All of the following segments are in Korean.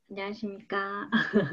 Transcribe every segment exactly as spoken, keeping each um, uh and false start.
안녕하십니까.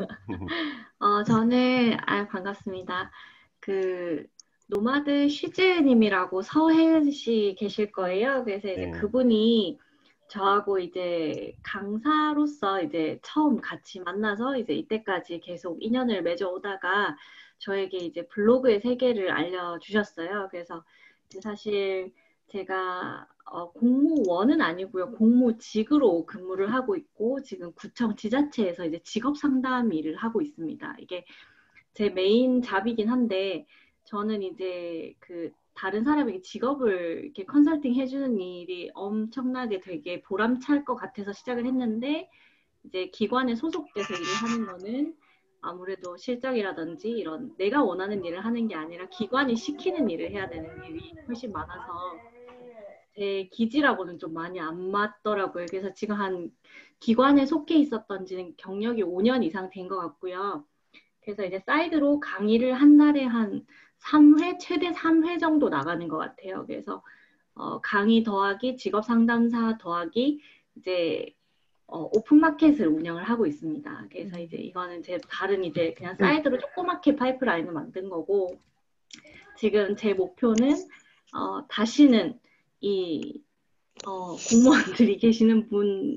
어, 저는, 아, 반갑습니다. 그, 노마드 슈즈님이라고 서해시 계실 거예요. 그래서 이제 네, 그분이 저하고 이제 강사로서 이제 처음 같이 만나서 이제 이때까지 계속 인연을 맺어오다가 저에게 이제 블로그의 세계를 알려주셨어요. 그래서 이제 사실 제가 어, 공무원은 아니고요. 공무직으로 근무를 하고 있고 지금 구청 지자체에서 이제 직업 상담 일을 하고 있습니다. 이게 제 메인 잡이긴 한데 저는 이제 그 다른 사람에게 직업을 이렇게 컨설팅 해주는 일이 엄청나게 되게 보람찰 것 같아서 시작을 했는데 이제 기관에 소속돼서 일을 하는 거는 아무래도 실적이라든지 이런 내가 원하는 일을 하는 게 아니라 기관이 시키는 일을 해야 되는 일이 훨씬 많아서 제 기질하고는 좀 많이 안 맞더라고요. 그래서 지금 한 기관에 속해 있었던 지는 경력이 오 년 이상 된 것 같고요. 그래서 이제 사이드로 강의를 한 달에 한 삼 회, 최대 삼 회 정도 나가는 것 같아요. 그래서 어, 강의 더하기 직업 상담사 더하기 이제 어, 오픈마켓을 운영을 하고 있습니다. 그래서 이제 이거는 제 다른 이제 그냥 사이드로 조그맣게 파이프라인을 만든 거고 지금 제 목표는 어, 다시는 이 어, 공무원들이 계시는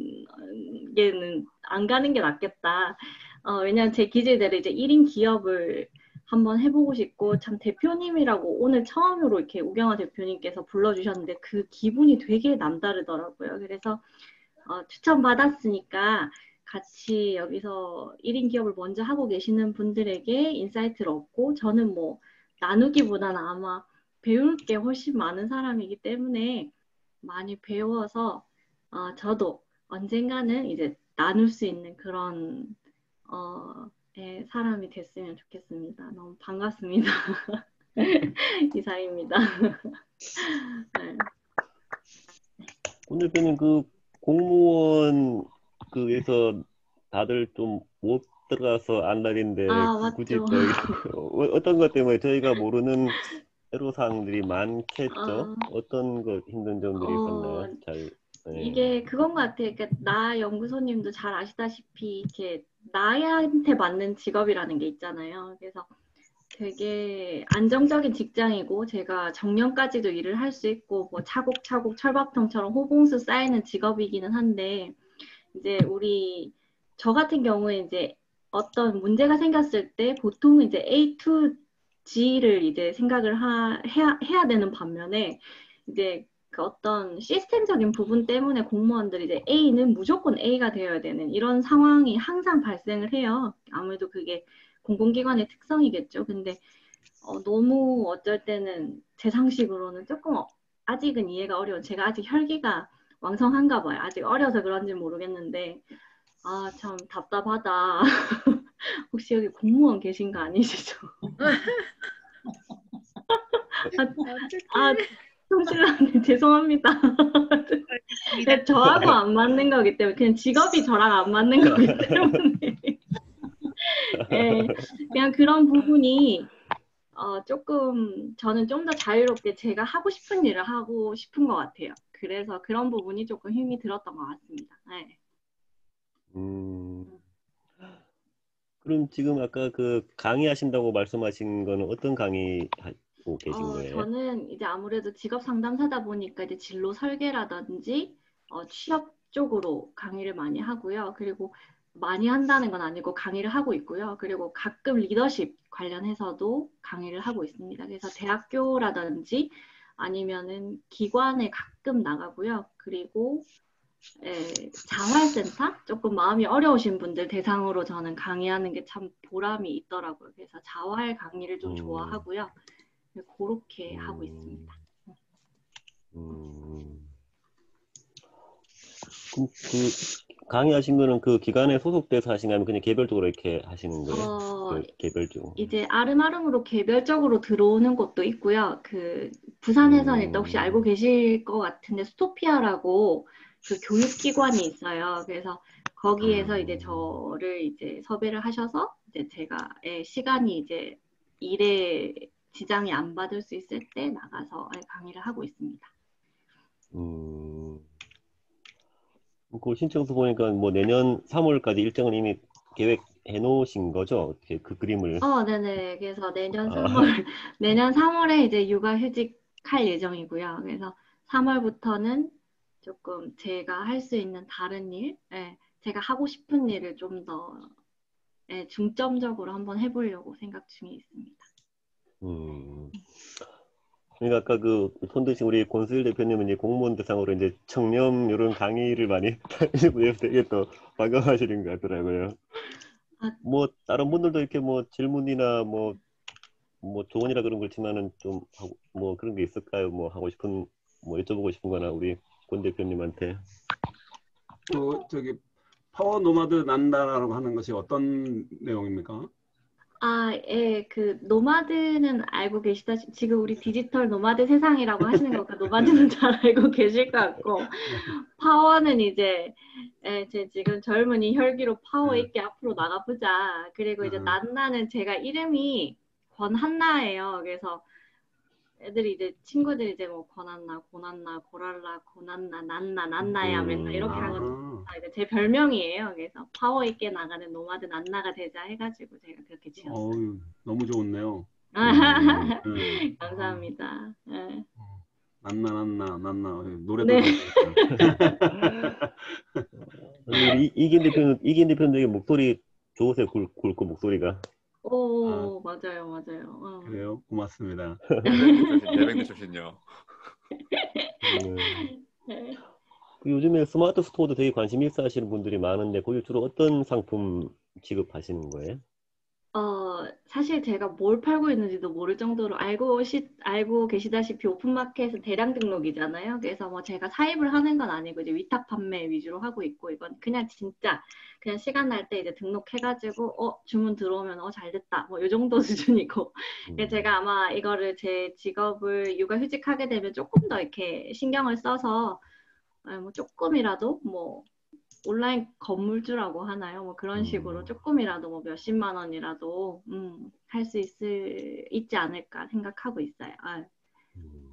분에게는 안 가는 게 낫겠다. 어, 왜냐하면 제 기질대로 이제 일 인 기업을 한번 해보고 싶고, 참 대표님이라고 오늘 처음으로 이렇게 우경화 대표님께서 불러주셨는데 그 기분이 되게 남다르더라고요. 그래서 어, 추천받았으니까 같이 여기서 일 인 기업을 먼저 하고 계시는 분들에게 인사이트를 얻고 저는 뭐 나누기보다는 아마 배울 게 훨씬 많은 사람이기 때문에 많이 배워서 어, 저도 언젠가는 이제 나눌 수 있는 그런 어, 예, 사람이 됐으면 좋겠습니다. 너무 반갑습니다. 이사입니다. 네. 오 대표님 그 공무원 그에서 다들 좀 못 들어가서 안달인데 아, 그 굳이 맞죠. 또 어, 어떤 것 때문에 저희가 모르는 애로사항들이 많겠죠? 어, 어떤 거 힘든 점들이 어, 있었나요? 잘, 네. 이게 그건 것 같아요. 그러니까 나 연구소님도 잘 아시다시피 이렇게 나한테 맞는 직업이라는 게 있잖아요. 그래서 되게 안정적인 직장이고 제가 정년까지도 일을 할 수 있고 뭐 차곡차곡 철밥통처럼 호봉수 쌓이는 직업이기는 한데 이제 우리 저 같은 경우에 이제 어떤 문제가 생겼을 때 보통 이제 A to G를 이제 생각을 하, 해야, 해야 되는 반면에 이제 그 어떤 시스템적인 부분 때문에 공무원들이 이제 A는 무조건 A가 되어야 되는 이런 상황이 항상 발생을 해요. 아무래도 그게 공공기관의 특성이겠죠. 근데 어, 너무 어쩔 때는 제 상식으로는 조금 어- 아직은 이해가 어려워. 제가 아직 혈기가 왕성한가 봐요. 아직 어려서 그런지 모르겠는데 아, 참 답답하다. 혹시 여기 공무원 계신 거 아니시죠? 아, 아 어떡해. 송실랑님 죄송합니다. 알겠습니다. 그냥 저하고 안 맞는 거기 때문에 그냥 직업이 저랑 안 맞는 거기 때문에 예, 그냥 그런 부분이 어, 조금 저는 좀 더 자유롭게 제가 하고 싶은 일을 하고 싶은 것 같아요. 그래서 그런 부분이 조금 힘이 들었던 것 같습니다. 네. 음, 그럼 지금 아까 그 강의하신다고 말씀하신 거는 어떤 강의 하고 계신 어, 거예요? 저는 이제 아무래도 직업 상담사다 보니까 이제 진로 설계라든지 어, 취업 쪽으로 강의를 많이 하고요. 그리고 많이 한다는 건 아니고 강의를 하고 있고요. 그리고 가끔 리더십 관련해서도 강의를 하고 있습니다. 그래서 대학교라든지 아니면은 기관에 가끔 나가고요. 그리고 에, 자활센터? 조금 마음이 어려우신 분들 대상으로 저는 강의하는 게 참 보람이 있더라고요. 그래서 자활 강의를 좀 음, 좋아하고요. 그렇게 하고 음, 있습니다. 음. 그럼 그 강의하신 거는 그 기관에 소속돼서 하신 거 아니면 그냥 개별적으로 이렇게 하시는 거예요? 어, 개, 개별적으로. 이제 아름아름으로 개별적으로 들어오는 곳도 있고요. 그 부산에서는 일단 혹시 알고 음, 계실 것 같은데 스토피아라고 그 교육기관이 있어요. 그래서 거기에서 이제 음, 저를 이제 섭외를 하셔서 이제 제가 예, 시간이 이제 일에 지장이 안 받을 수 있을 때 나가서 강의를 하고 있습니다. 음. 그 신청서 보니까 뭐 내년 삼월까지 일정을 이미 계획해 놓으신 거죠? 어떻게 그 그림을. 어, 네네. 그래서 내년 아, 삼월, 내년 삼월에 이제 육아휴직할 예정이고요. 그래서 삼월부터는 조금 제가 할 수 있는 다른 일, 예, 제가 하고 싶은 일을 좀 더, 예, 중점적으로 한번 해보려고 생각 중에 있습니다. 음. 그러니까 아까 그 손드신 우리 권수일 대표님은 이제 공무원 대상으로 이제 청렴 이런 강의를 많이 다니시고 되게 또 반가워하시는 것 같더라고요. 아, 뭐 다른 분들도 이렇게 뭐 질문이나 뭐 뭐 조언이라 그런 걸 치면은 좀 하고 뭐 그런 게 있을까요? 뭐 하고 싶은 뭐 여쭤보고 싶은 거나 우리 권 대표님한테. 그 저기 파워 노마드 난다라고 하는 것이 어떤 내용입니까? 아, 예, 그, 노마드는 알고 계시다시피, 지금 우리 디지털 노마드 세상이라고 하시는 거니까, 노마드는 네네. 잘 알고 계실 것 같고, 네. 파워는 이제, 예, 제 지금 젊은이 혈기로 파워 네. 있게 앞으로 나가보자. 그리고 이제 아, 난나는 제가 이름이 권한나예요. 그래서 애들이 이제, 친구들이 이제 뭐 권한나, 고난나, 고랄라, 고난나, 난나, 난나야 맨날 이렇게 음, 하거든요. 아, 아, 이제 제 별명이에요. 그래서 파워 있게 나가는 노마드 난나가 되자 해가지고 제가 그렇게 지었어요. 어우, 너무 좋네요. 음. 네. 아, 감사합니다. 네. 어, 난나 난나 난나 노래도 네. 좀 되겠다. 아니 우리 이- 이긴 대표는 이긴 대표님 되게 목소리 좋으세요. 굵, 굵고 목소리가. 아, 오, 맞아요, 맞아요. 어. 그래요? 고맙습니다. 내뱅도 출신, 내뱅도 출신요. 네. 네. 그 요즘에 스마트 스토어도 되게 관심 있어 하시는 분들이 많은데 거기 주로 어떤 상품 취급하시는 거예요? 어, 사실 제가 뭘 팔고 있는지도 모를 정도로 알고, 시, 알고 계시다시피 오픈마켓은 대량 등록이잖아요. 그래서 뭐 제가 사입을 하는 건 아니고 이제 위탁 판매 위주로 하고 있고 이건 그냥 진짜 그냥 시간 날 때 이제 등록해가지고 어, 주문 들어오면 어, 잘 됐다. 뭐 이 정도 수준이고. 그래서 음, 제가 아마 이거를 제 직업을 육아휴직하게 되면 조금 더 이렇게 신경을 써서 아, 뭐 조금이라도 뭐 온라인 건물주라고 하나요? 뭐 그런 식으로 음, 조금이라도 뭐 몇십만 원이라도 음, 할 수 있을 있지 않을까 생각하고 있어요. 아, 음.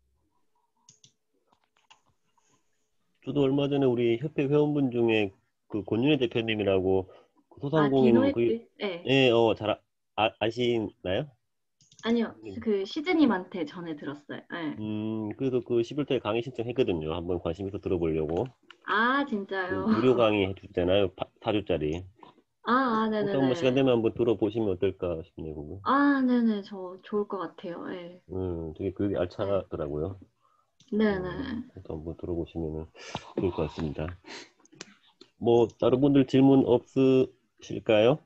저도 얼마 전에 우리 협회 회원분 중에 그 권윤혜 대표님이라고 그 아 소상공인 그 디노이드? 네. 예, 어, 잘 아, 아- 아시나요? 아니요. 그 시즈님한테 전해 들었어요. 네. 음, 그래서 그 십일 대 강의 신청했거든요. 한번 관심 있어 들어보려고. 아 그 진짜요? 무료 강의 해주잖아요. 사 주짜리. 아, 아 그것도 한번 시간 네네네. 되면 한번 들어보시면 어떨까 싶네요. 그거. 아 네네. 저 좋을 것 같아요. 네. 음, 되게 그게 네. 알차더라고요. 음, 네네. 그것도 한번 들어보시면 좋을 것 같습니다. 뭐, 다른 분들 질문 없으실까요?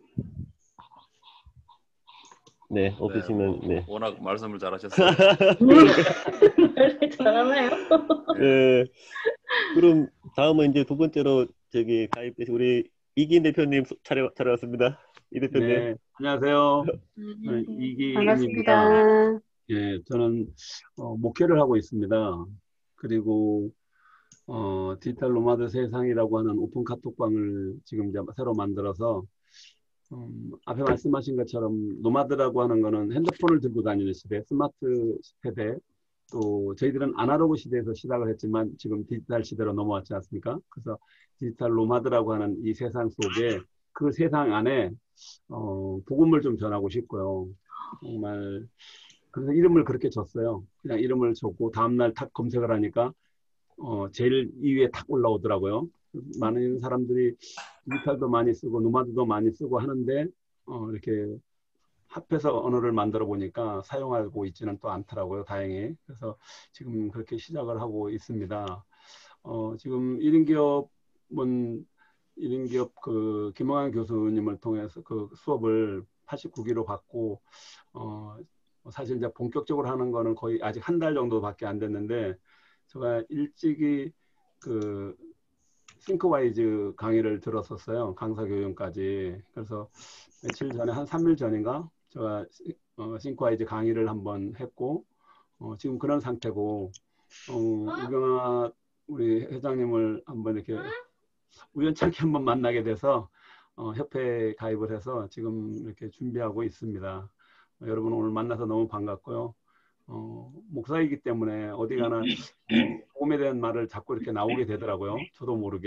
네, 네, 뭐 없으시면, 네. 워낙 말씀을 잘하셔서 그런가? 말을 잘하나요? 예, 네. 그럼 다음은 이제 두 번째로 저기 가입되신 우리 이긴 대표님 소- 차려, 차려왔습니다. 이 대표님. 네, 안녕하세요. 저는 안녕하세요. 이기인입니다. 반갑습니다. 예, 저는 어, 목회를 하고 있습니다. 그리고 어, 디지털 노마드 세상이라고 하는 오픈 카톡방을 지금 이제 새로 만들어서 음, 앞에 말씀하신 것처럼 노마드라고 하는 거는 핸드폰을 들고 다니는 시대, 스마트 세대, 또 저희들은 아날로그 시대에서 시작을 했지만 지금 디지털 시대로 넘어왔지 않습니까? 그래서 디지털 노마드라고 하는 이 세상 속에 그 세상 안에 어, 복음을 좀 전하고 싶고요. 정말 그래서 이름을 그렇게 줬어요. 그냥 이름을 줬고 다음날 탁 검색을 하니까 어, 제일 이 위에 탁 올라오더라고요. 많은 사람들이 디지털도 많이 쓰고 노마드도 많이 쓰고 하는데 어, 이렇게 합해서 언어를 만들어 보니까 사용하고 있지는 또 않더라고요. 다행히. 그래서 지금 그렇게 시작을 하고 있습니다. 어, 지금 일 인 기업은 일 인 기업 그 김홍환 교수님을 통해서 그 수업을 팔십구 기로 받고 어, 사실 이제 본격적으로 하는 거는 거의 아직 한 달 정도밖에 안 됐는데 제가 일찍이 그 싱크와이즈 강의를 들었었어요. 강사 교육까지. 그래서 며칠 전에 한 삼 일 전인가 제가 어, 싱크와이즈 강의를 한번 했고 어, 지금 그런 상태고 어, 우경아 우리 회장님을 한번 이렇게 우연찮게 한번 만나게 돼서 어, 협회에 가입을 해서 지금 이렇게 준비하고 있습니다. 어, 여러분 오늘 만나서 너무 반갑고요. 어, 목사이기 때문에 어디 가나 어, 복음에 대한 말을 자꾸 이렇게 나오게 되더라고요. 저도 모르게.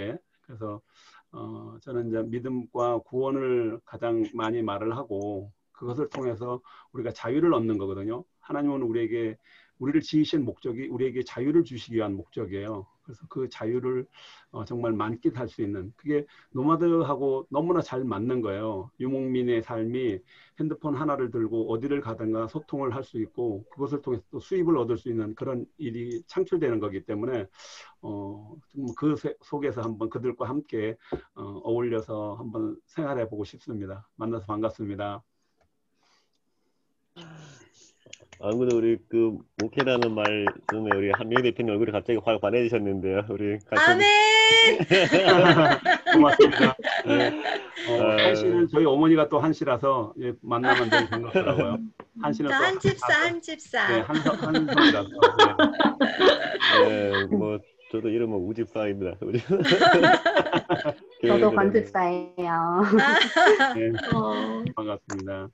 그래서 어, 저는 이제 믿음과 구원을 가장 많이 말을 하고 그것을 통해서 우리가 자유를 얻는 거거든요. 하나님은 우리에게 우리를 지으신 목적이 우리에게 자유를 주시기 위한 목적이에요. 그래서 그 자유를 어, 정말 만끽할 수 있는 그게 노마드하고 너무나 잘 맞는 거예요. 유목민의 삶이 핸드폰 하나를 들고 어디를 가든가 소통을 할 수 있고 그것을 통해서 또 수입을 얻을 수 있는 그런 일이 창출되는 거기 때문에 어, 그 속에서 한번 그들과 함께 어, 어울려서 한번 생활해 보고 싶습니다. 만나서 반갑습니다. 아무래도 우리 그 목회라는 말씀에 우리 한명 대표님 얼굴이 갑자기 확 환해지셨는데요. 우리 같이 아멘. 고맙습니다. 네. 어, 아, 한씨는 저희 어머니가 또 한씨라서 예, 만나면 너무 반갑더라고요. 한씨는 또 한 집사 한 집사. 네, 한성 한성이라서. 네, 뭐 저도 이름은 우집사입니다. 우리. 저도 관집사예요. 네, 어, 반갑습니다.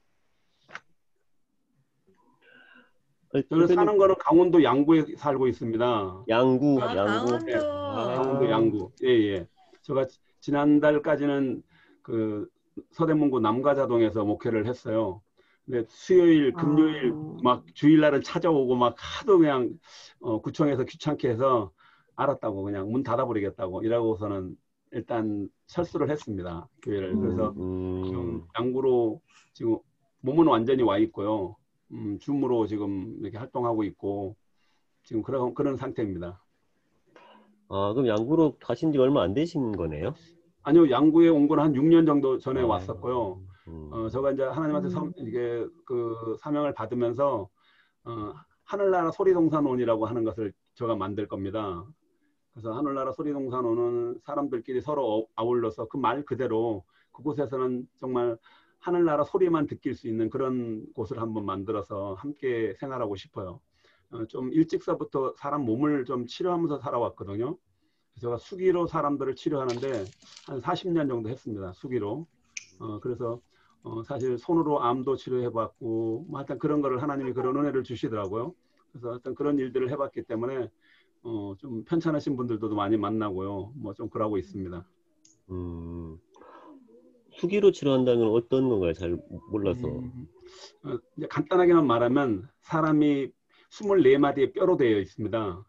아니, 저는 대표님, 사는 거는 강원도 양구에 살고 있습니다. 양구, 아, 양구. 강원도. 아. 강원도 양구. 예, 예. 제가 지난달까지는 그 서대문구 남가자동에서 목회를 했어요. 근데 수요일, 금요일 아. 막 주일날은 찾아오고 막 하도 그냥 어, 구청에서 귀찮게 해서 알았다고 그냥 문 닫아버리겠다고 이러고서는 일단 철수를 했습니다. 교회를. 그래서 음, 지금 양구로 지금 몸은 완전히 와 있고요. 음, 줌으로 지금 이렇게 활동하고 있고 지금 그런 그런 상태입니다. 아, 그럼 양구로 가신 지 얼마 안 되신 거네요? 아니요, 양구에 온 건 한 육 년 정도 전에 아, 왔었고요. 음. 어, 제가 이제 하나님한테 음. 섬, 이게 그 사명을 받으면서 어, 하늘나라 소리동산원이라고 하는 것을 제가 만들 겁니다. 그래서 하늘나라 소리동산원은 사람들끼리 서로 어, 아울러서 그 말 그대로 그곳에서는 정말 하늘나라 소리만 느낄 수 있는 그런 곳을 한번 만들어서 함께 생활하고 싶어요. 어, 좀 일찍서부터 사람 몸을 좀 치료하면서 살아왔거든요. 제가 수기로 사람들을 치료하는데 한 사십 년 정도 했습니다. 수기로. 어, 그래서 어, 사실 손으로 암도 치료해봤고 뭐 하여튼 그런 거를 하나님이 그런 은혜를 주시더라고요. 그래서 하여튼 그런 일들을 해봤기 때문에 어, 좀 편찮으신 분들도 많이 만나고요. 뭐 좀 그러고 있습니다. 음, 수기로 치료한다는 건 어떤 건가요? 잘 몰라서. 음, 어, 이제 간단하게만 말하면 사람이 스물네 마디의 뼈로 되어 있습니다.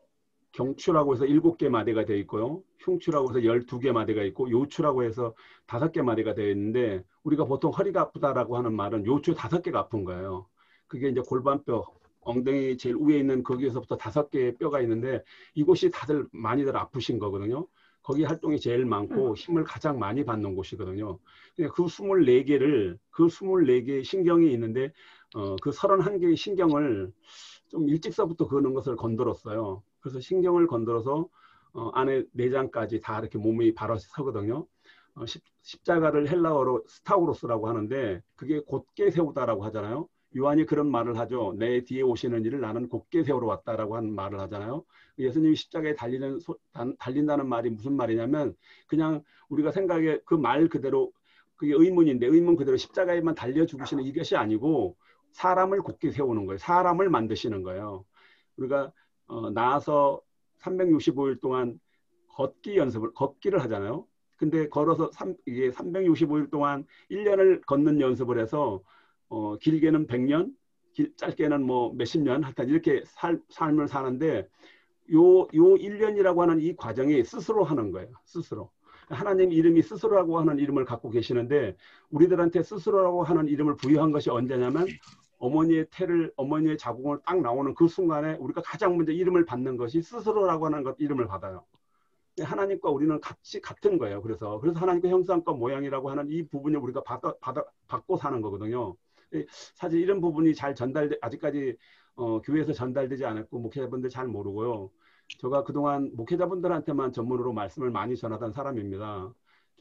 경추라고 해서 일곱 개 마디가 되어 있고요. 흉추라고 해서 열두 개 마디가 있고 요추라고 해서 다섯 개 마디가 되어 있는데 우리가 보통 허리가 아프다라고 하는 말은 요추 다섯 개가 아픈 거예요. 그게 이제 골반뼈, 엉덩이 제일 위에 있는 거기에서부터 다섯 개의 뼈가 있는데 이곳이 다들 많이들 아프신 거거든요. 거기 활동이 제일 많고 힘을 가장 많이 받는 곳이거든요. 그 스물네 개를 그 스물네 개의 신경이 있는데 어, 그 서른한 개의 신경을 좀 일찍서부터 그는 것을 건드렸어요. 그래서 신경을 건드려서 어, 안에 내장까지 다 이렇게 몸이 바로 서거든요. 어, 십, 십자가를 헬라어로 스타우로스라고 하는데 그게 곧게 세우다라고 하잖아요. 요한이 그런 말을 하죠. 내 뒤에 오시는 이를 나는 곧게 세우러 왔다라고 하는 말을 하잖아요. 예수님이 십자가에 달리는 소, 단, 달린다는 말이 무슨 말이냐면 그냥 우리가 생각에 그 말 그대로 그게 의문인데 의문 그대로 십자가에만 달려 죽으시는 이것이 아니고 사람을 곧게 세우는 거예요. 사람을 만드시는 거예요. 우리가 어, 나와서 삼백육십오 일 동안 걷기 연습을 걷기를 하잖아요. 근데 걸어서 삼, 이게 삼백육십오 일 동안 일 년을 걷는 연습을 해서 어, 길게는 백 년, 길, 짧게는 뭐 몇십 년, 하여튼 이렇게 살, 삶을 사는데 요, 요 일 년이라고 하는 이 과정이 스스로 하는 거예요. 스스로. 하나님 이름이 스스로라고 하는 이름을 갖고 계시는데 우리들한테 스스로라고 하는 이름을 부여한 것이 언제냐면 어머니의 태를 어머니의 자궁을 딱 나오는 그 순간에 우리가 가장 먼저 이름을 받는 것이 스스로라고 하는 것 이름을 받아요. 하나님과 우리는 같이 같은 거예요. 그래서 그래서 하나님과 형상과 모양이라고 하는 이 부분을 우리가 받아, 받아, 받고 사는 거거든요. 사실 이런 부분이 잘 전달 아직까지 어, 교회에서 전달되지 않았고 목회자분들 잘 모르고요. 제가 그동안 목회자분들한테만 전문으로 말씀을 많이 전하던 사람입니다.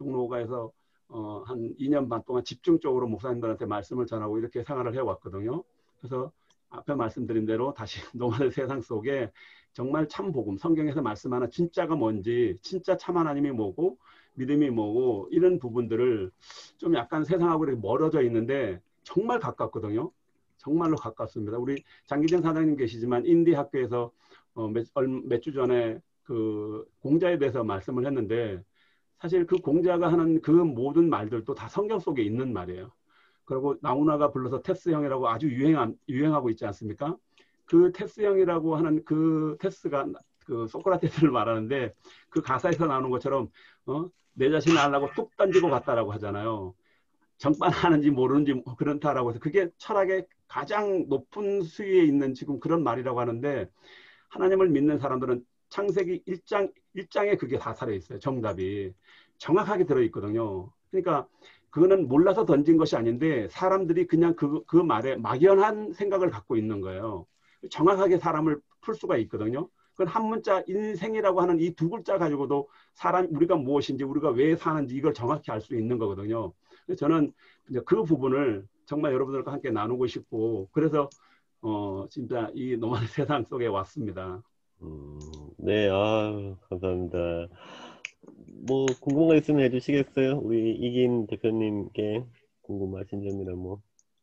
종로가에서 어, 한 이 년 반 동안 집중적으로 목사님들한테 말씀을 전하고 이렇게 생활을 해왔거든요. 그래서 앞에 말씀드린 대로 다시 노마드 세상 속에 정말 참 복음, 성경에서 말씀하는 진짜가 뭔지, 진짜 참 하나님이 뭐고, 믿음이 뭐고, 이런 부분들을 좀 약간 세상하고 이렇게 멀어져 있는데 정말 가깝거든요. 정말로 가깝습니다. 우리 장기정 사장님 계시지만 인디 학교에서 어, 몇 주 전에 그 공자에 대해서 말씀을 했는데 사실 그 공자가 하는 그 모든 말들도 다 성경 속에 있는 말이에요. 그리고 나훈아가 불러서 테스형이라고 아주 유행, 유행하고 있지 않습니까? 그 테스형이라고 하는 그 테스가 그 소크라테스를 말하는데 그 가사에서 나오는 것처럼 어? 내 자신을 알라고 뚝 던지고 갔다라고 하잖아요. 정반하는지 모르는지 그렇다라고 해서 그게 철학의 가장 높은 수위에 있는 지금 그런 말이라고 하는데 하나님을 믿는 사람들은 창세기 일 장, 일 장에 그게 다 살아 있어요. 정답이. 정확하게 들어있거든요. 그러니까 그거는 몰라서 던진 것이 아닌데 사람들이 그냥 그, 그 말에 막연한 생각을 갖고 있는 거예요. 정확하게 사람을 풀 수가 있거든요. 그건 한 문자 인생이라고 하는 이 두 글자 가지고도 사람 우리가 무엇인지 우리가 왜 사는지 이걸 정확히 알 수 있는 거거든요. 그래서 저는 이제 그 부분을 정말 여러분들과 함께 나누고 싶고 그래서 어 진짜 이 노마드 세상 속에 왔습니다. 음, 네, 아, 감사합니다. 뭐 궁금한 거 있으면 해주시겠어요? 우리 이긴 대표님께 궁금하신 점이나 뭐.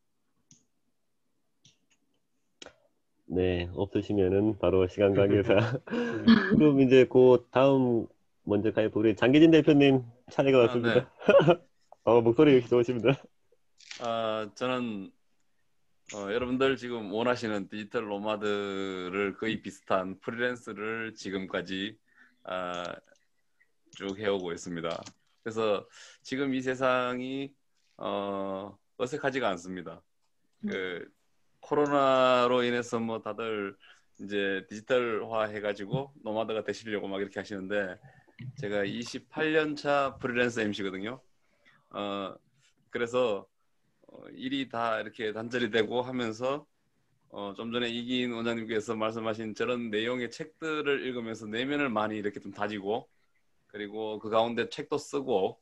네, 없으시면은 바로 시간 관계상. 그럼 이제 그 다음 먼저 가요. 우리 장기진 대표님 차례가 아, 왔습니다. 네. 어, 목소리 역시 좋으십니다. 아, 저는 어, 여러분들 지금 원하시는 디지털 노마드를 거의 비슷한 프리랜서를 지금까지 아, 쭉 해오고 있습니다. 그래서 지금 이 세상이 어, 어색하지가 않습니다. 그 코로나로 인해서 뭐 다들 이제 디지털화 해가지고 노마드가 되시려고 막 이렇게 하시는데 제가 이십팔 년 차 프리랜서 엠씨거든요. 어, 그래서 어, 일이 다 이렇게 단절이 되고 하면서 어, 좀 전에 이긴 원장님께서 말씀하신 저런 내용의 책들을 읽으면서 내면을 많이 이렇게 좀 다지고 그리고 그 가운데 책도 쓰고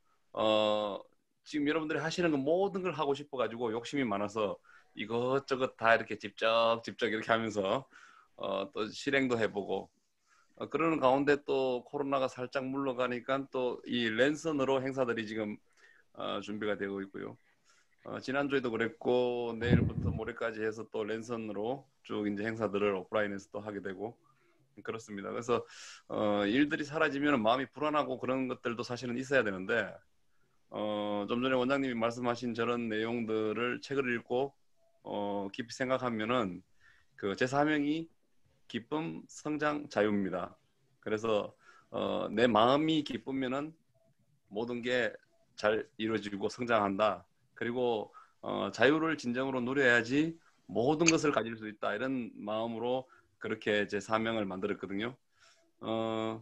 어, 지금 여러분들이 하시는 거 모든 걸 하고 싶어가지고 욕심이 많아서 이것저것 다 이렇게 집적 집적 이렇게 하면서 어, 또 실행도 해보고 어, 그러는 가운데 또 코로나가 살짝 물러가니까 또 이 랜선으로 행사들이 지금 어, 준비가 되고 있고요. 어, 지난주에도 그랬고 내일부터 모레까지 해서 또 랜선으로 쭉 이제 행사들을 오프라인에서 또 하게 되고 그렇습니다. 그래서 어, 일들이 사라지면 마음이 불안하고 그런 것들도 사실은 있어야 되는데 어, 좀 전에 원장님이 말씀하신 저런 내용들을 책을 읽고 어, 깊이 생각하면은 그 제 사명이 기쁨, 성장, 자유입니다. 그래서 어, 내 마음이 기쁘면은 모든 게 잘 이루어지고 성장한다. 그리고 어, 자유를 진정으로 누려야지 모든 것을 가질 수 있다. 이런 마음으로 그렇게 제 사명을 만들었거든요. 어,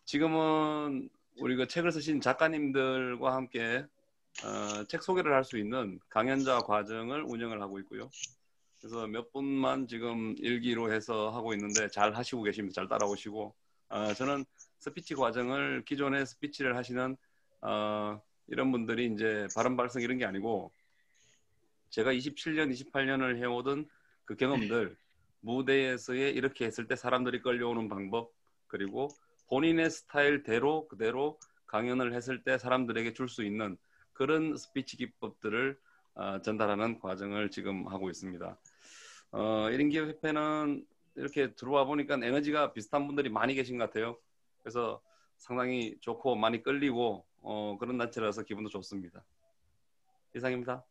지금은 우리 그 책을 쓰신 작가님들과 함께 어, 책 소개를 할 수 있는 강연자 과정을 운영을 하고 있고요. 그래서 몇 분만 지금 일기로 해서 하고 있는데 잘 하시고 계십니다. 잘 따라오시고 어, 저는 스피치 과정을 기존에 스피치를 하시는 어, 이런 분들이 이제 발음 발성 이런 게 아니고 제가 이십칠 년, 이십팔 년을 해오던 그 경험들 무대에서의 이렇게 했을 때 사람들이 끌려오는 방법 그리고 본인의 스타일대로 그대로 강연을 했을 때 사람들에게 줄 수 있는 그런 스피치 기법들을 어, 전달하는 과정을 지금 하고 있습니다. 어, 일 인 기업 협회는 이렇게 들어와 보니까 에너지가 비슷한 분들이 많이 계신 것 같아요. 그래서 상당히 좋고 많이 끌리고 어, 그런 단체라서 기분도 좋습니다. 이상입니다.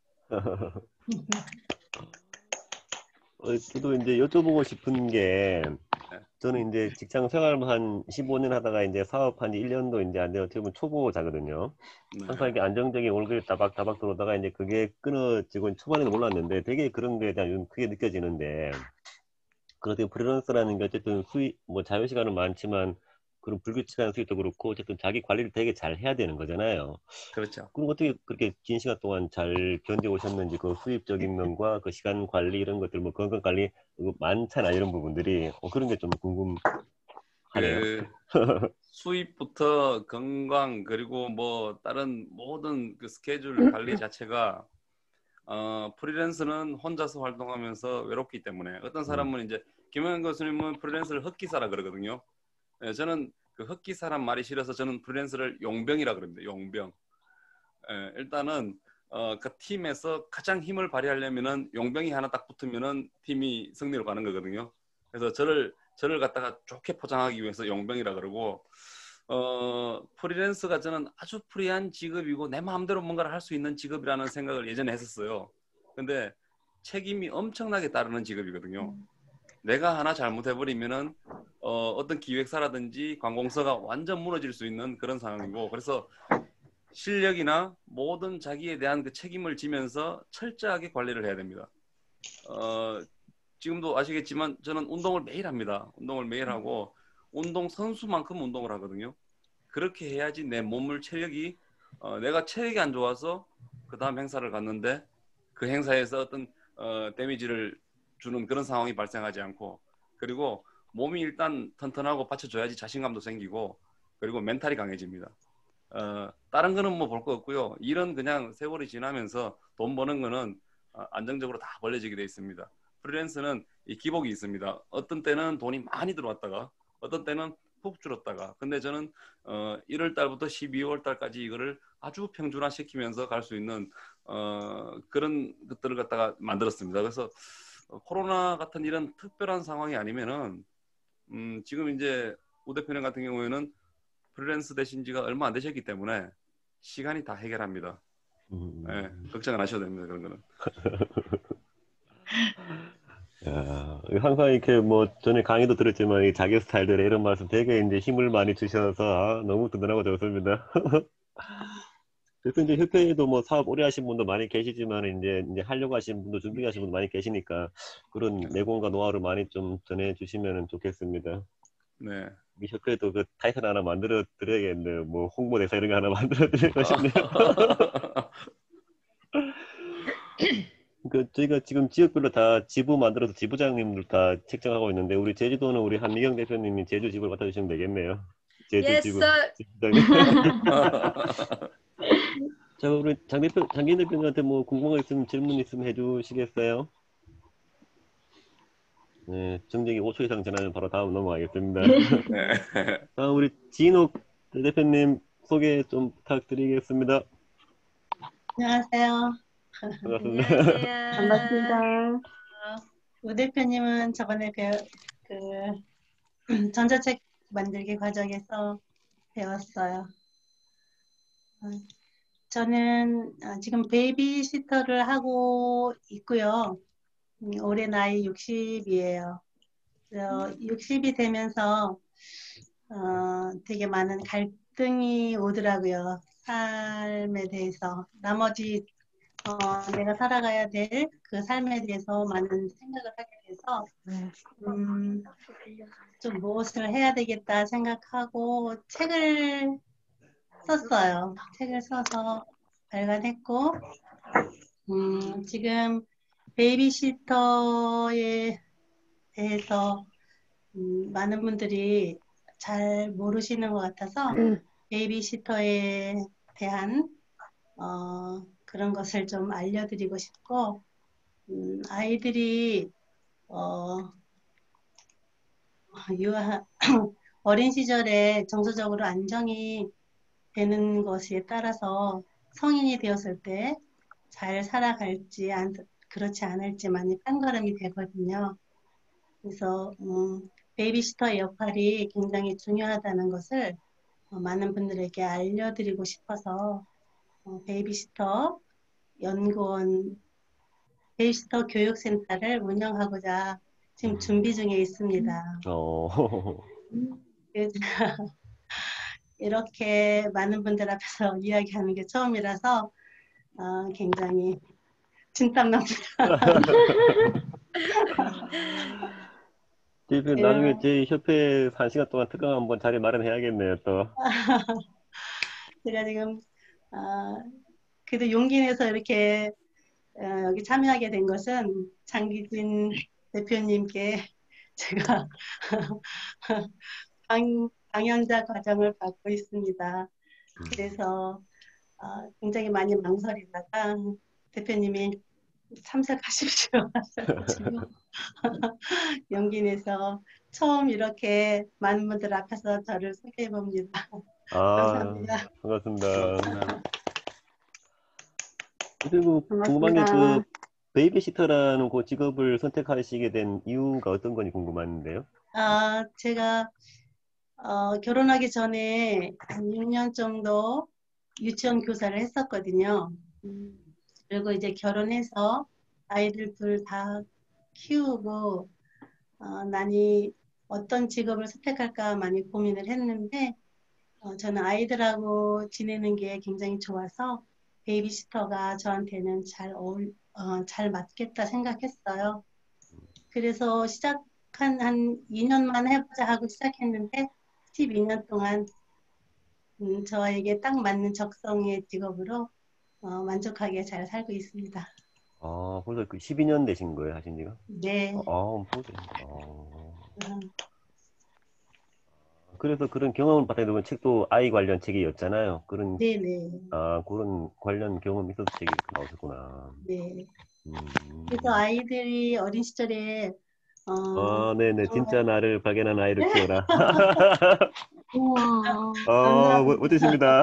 어, 저도 이제 여쭤보고 싶은 게 네. 저는 이제 직장 생활 한 십오 년 하다가 이제 사업한 지 일 년도 이제 안 돼요. 어떻게 보면 초보자거든요. 네. 항상 이렇게 안정적인 월급이 따박따박 들어오다가 이제 그게 끊어지고 초반에는 몰랐는데 되게 그런 거에 대한 크게 느껴지는데 그래도 프리랜서라는 게 어쨌든 수입 뭐 자유시간은 많지만 그런 불규칙한 수입도 그렇고 어쨌든 자기 관리를 되게 잘 해야 되는 거잖아요. 그렇죠. 그럼 어떻게 그렇게 긴 시간 동안 잘 견뎌 오셨는지 그 수입적인 면과 그 시간 관리 이런 것들 뭐 건강 관리 많잖아 이런 부분들이 어, 그런 게 좀 궁금하네요. 그 수입부터 건강 그리고 뭐 다른 모든 그 스케줄 관리 자체가 어, 프리랜서는 혼자서 활동하면서 외롭기 때문에 어떤 사람은 이제 김영현 교수님은 프리랜서를 흑기사라 그러거든요. 예, 저는 그 흑기사란 말이 싫어서 저는 프리랜서를 용병이라 그럽니다. 용병. 예, 일단은 어, 그 팀에서 가장 힘을 발휘하려면은 용병이 하나 딱 붙으면은 팀이 승리로 가는 거거든요. 그래서 저를 저를 갖다가 좋게 포장하기 위해서 용병이라 그러고 어, 프리랜서가 저는 아주 프리한 직업이고 내 마음대로 뭔가를 할 수 있는 직업이라는 생각을 예전에 했었어요. 근데 책임이 엄청나게 따르는 직업이거든요. 내가 하나 잘못해버리면은 어, 어떤 기획사라든지 관공서가 완전 무너질 수 있는 그런 상황이고, 그래서 실력이나 모든 자기에 대한 그 책임을 지면서 철저하게 관리를 해야 됩니다. 어, 지금도 아시겠지만 저는 운동을 매일 합니다. 운동을 매일 하고 운동 선수만큼 운동을 하거든요. 그렇게 해야지 내 몸을 체력이 어, 내가 체력이 안 좋아서 그 다음 행사를 갔는데 그 행사에서 어떤 어, 데미지를 주는 그런 상황이 발생하지 않고, 그리고 몸이 일단 튼튼하고 받쳐줘야지 자신감도 생기고, 그리고 멘탈이 강해집니다. 어, 다른 거는 뭐 볼 거 없고요. 일은 그냥 세월이 지나면서 돈 버는 거는 어, 안정적으로 다 벌려지게 돼 있습니다. 프리랜서는 이 기복이 있습니다. 어떤 때는 돈이 많이 들어왔다가 어떤 때는 푹 줄었다가, 근데 저는 어, 일월 달부터 십이월 달까지 이거를 아주 평준화 시키면서 갈 수 있는 어, 그런 것들을 갖다가 만들었습니다. 그래서 어, 코로나 같은 이런 특별한 상황이 아니면은 음, 지금 이제 우 대표님 같은 경우에는 프리랜서 되신 지가 얼마 안 되셨기 때문에 시간이 다 해결합니다. 음. 네, 걱정 안 하셔도 됩니다. 그런 거는. 야, 항상 이렇게 뭐 전에 강의도 들었지만 이 자기 스타일들의 이런 말씀 되게 이제 힘을 많이 주셔서 아, 너무 든든하고 좋습니다. 그래서 이제 협회에도 뭐 사업 오래 하신 분도 많이 계시지만 이제 이제 하려고 하신 분도 준비하신 분도 많이 계시니까 그런 내공과 노하우를 많이 좀 전해주시면 좋겠습니다. 네. 이 협회도 그 타이틀 하나 만들어 드려야겠네요. 뭐 홍보대사 이런 거 하나 만들어 드리고 싶네요. 그 저희가 지금 지역별로 다 지부 만들어서 지부장님들 다 책정하고 있는데 우리 제주도는 우리 한미경 대표님이 제주 지부를 맡아주시면 되겠네요. 제주 Yes, 지부 sir. 지부장님. 자, 우리 장 대표, 장기인 대표님한테 뭐 궁금한 거 있으면 질문 있으면 해주시겠어요? 네, 정적이 오 초 이상 지나면 바로 다음 넘어가겠습니다. 네. 다음 우리 진욱 대표님 소개 좀 부탁드리겠습니다. 안녕하세요. 반갑습니다. 안녕하세요. 반갑습니다. 우 대표님은 저번에 배워, 그, 전자책 만들기 과정에서 배웠어요. 어, 저는 어, 지금 베이비시터를 하고 있고요. 음, 올해 나이 육십이에요. 육십이 되면서 어, 되게 많은 갈등이 오더라고요. 삶에 대해서. 나머지 어, 내가 살아가야 될 그 삶에 대해서 많은 생각을 하게 돼서 음, 좀 무엇을 해야 되겠다 생각하고 책을 썼어요. 책을 써서 발간했고 음, 지금 베이비시터에 대해서 음, 많은 분들이 잘 모르시는 것 같아서 베이비시터에 대한 어, 그런 것을 좀 알려드리고 싶고 음, 아이들이 어, 유아, 어린 시절에 정서적으로 안정이 되는 것에 따라서 성인이 되었을 때 잘 살아갈지 안, 그렇지 않을지 많이 판가름이 되거든요. 그래서 음, 베이비시터의 역할이 굉장히 중요하다는 것을 어, 많은 분들에게 알려드리고 싶어서 어, 베이비시터 연구원 베이비시터 교육센터를 운영하고자 지금 준비 중에 있습니다. 어, 그래서 이렇게 많은 분들 앞에서 이야기하는 게 처음이라서 어, 굉장히 진땀납니다. 대표 나중에 저희 협회 한 시간 동안 특강 한번 자리 마련해야겠네요, 또. 제가 지금 어, 그래도 용기 내서 이렇게 어, 여기 참여하게 된 것은 장기진 대표님께 제가 방, 방향자 과정을 받고 있습니다. 그래서 어, 굉장히 많이 망설이다가 대표님이 참석하십시오. 지금 용기 내서 처음 이렇게 많은 분들 앞에서 저를 소개해 봅니다. 아, 감사합니다. 반갑습니다. 그리고 궁금한 게 그 베이비시터라는 그 직업을 선택하시게 된 이유가 어떤 건지 궁금한데요. 아, 제가 어, 결혼하기 전에 한 육 년 정도 유치원 교사를 했었거든요. 음, 그리고 이제 결혼해서 아이들 둘 다 키우고 어, 난이 어떤 직업을 선택할까 많이 고민을 했는데 어, 저는 아이들하고 지내는 게 굉장히 좋아서 베이비시터가 저한테는 잘 어울, 어, 잘 맞겠다 생각했어요. 그래서 시작한 한 이 년만 해보자 하고 시작했는데 십이 년 동안 음, 저에게 딱 맞는 적성의 직업으로 어, 만족하게 잘 살고 있습니다. 아, 벌써 그 십이 년 되신 거예요, 하신 지가? 네. 아, 엄청 되셨네. 아. 음, 그래서 그런 경험을 받게 되면 책도 아이 관련 책이었잖아요. 그런, 네네. 아, 그런 관련 경험이 있어서 책이 나오셨구나. 네. 음. 그래서 아이들이 어린 시절에 어, 아, 네네. 진짜 정말 나를 발견한 아이를 키워라. 우와. 어, 멋- 감사합니다. 멋지십니다.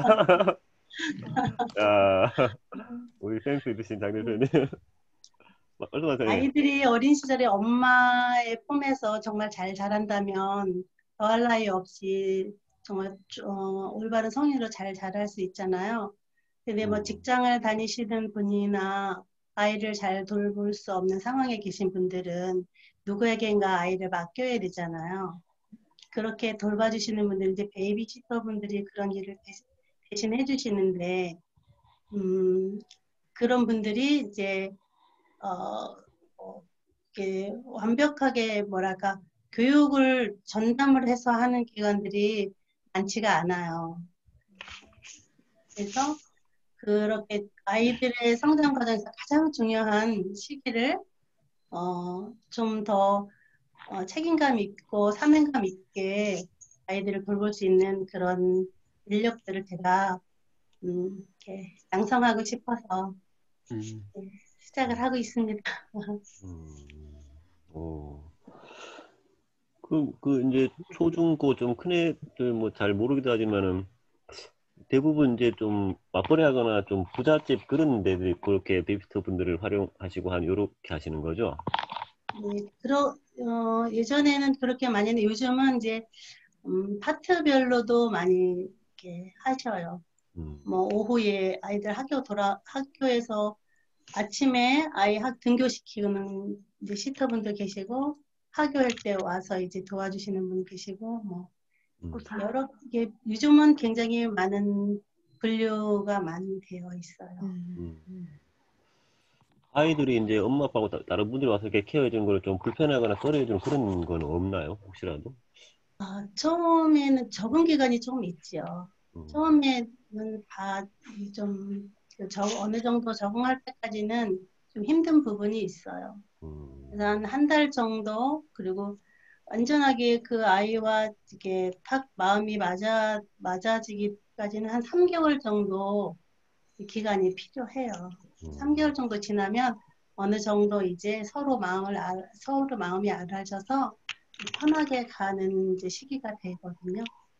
아, 우리 센스 있으신 장 대표님. 말씀하세요. 아이들이 어린 시절에 엄마의 품에서 정말 잘 자란다면 더할 나위 없이 정말 어, 올바른 성인으로 잘 자랄 수 있잖아요. 근데 뭐 음, 직장을 다니시는 분이나 아이를 잘 돌볼 수 없는 상황에 계신 분들은 누구에겐가 아이를 맡겨야 되잖아요. 그렇게 돌봐주시는 분들, 이제 베이비시터 분들이 그런 일을 대신, 대신 해주시는데, 음, 그런 분들이 이제, 어, 어, 이렇게 완벽하게 뭐랄까, 교육을 전담을 해서 하는 기관들이 많지가 않아요. 그래서 그렇게 아이들의 성장 과정에서 가장 중요한 시기를 어, 좀 더 어, 책임감 있고 사명감 있게 아이들을 돌볼 수 있는 그런 인력들을 제가 음, 이렇게 양성하고 싶어서 음. 네, 시작을 하고 있습니다. 음, 오. 그, 그, 이제, 초중고 좀 큰 애들 뭐 잘 모르기도 하지만은, 대부분 이제 좀 맞벌이 하거나 좀 부잣집 그런 데들이 그렇게 베이비시터 분들을 활용하시고 한, 요렇게 하시는 거죠? 네, 그러, 어, 예전에는 그렇게 많이 했는데 요즘은 이제 음, 파트별로도 많이 이렇게 하셔요. 음, 뭐 오후에 아이들 학교 돌아 학교에서 아침에 아이 학 등교시키는 이제 시터분들 계시고 학교할 때 와서 이제 도와주시는 분 계시고 뭐 음, 보자. 여러 개 요즘은 굉장히 많은 분류가 많이 되어 있어요. 음, 음. 음. 아이들이 이제 엄마 아빠하고 다- 다른 분들이 와서 이렇게 케어해주는 걸 좀 불편하거나 꺼려해주는 그런 건 없나요? 혹시라도? 아, 처음에는 적응 기간이 조금 있지요. 음, 처음에는 다 좀 어느 정도 적응할 때까지는 좀 힘든 부분이 있어요. 음, 그래서 한 한 달 정도 그리고 완전하게 그 아이와 이게 탁 마음이 맞아 맞아지기까지는 한 삼 개월 정도 기간이 필요해요. 삼 개월 음, 정도 지나면 어느 정도 이제 서로 마음을 알, 서로 마음이 알아져서 편하게 가는 이제 시기가 되거든요.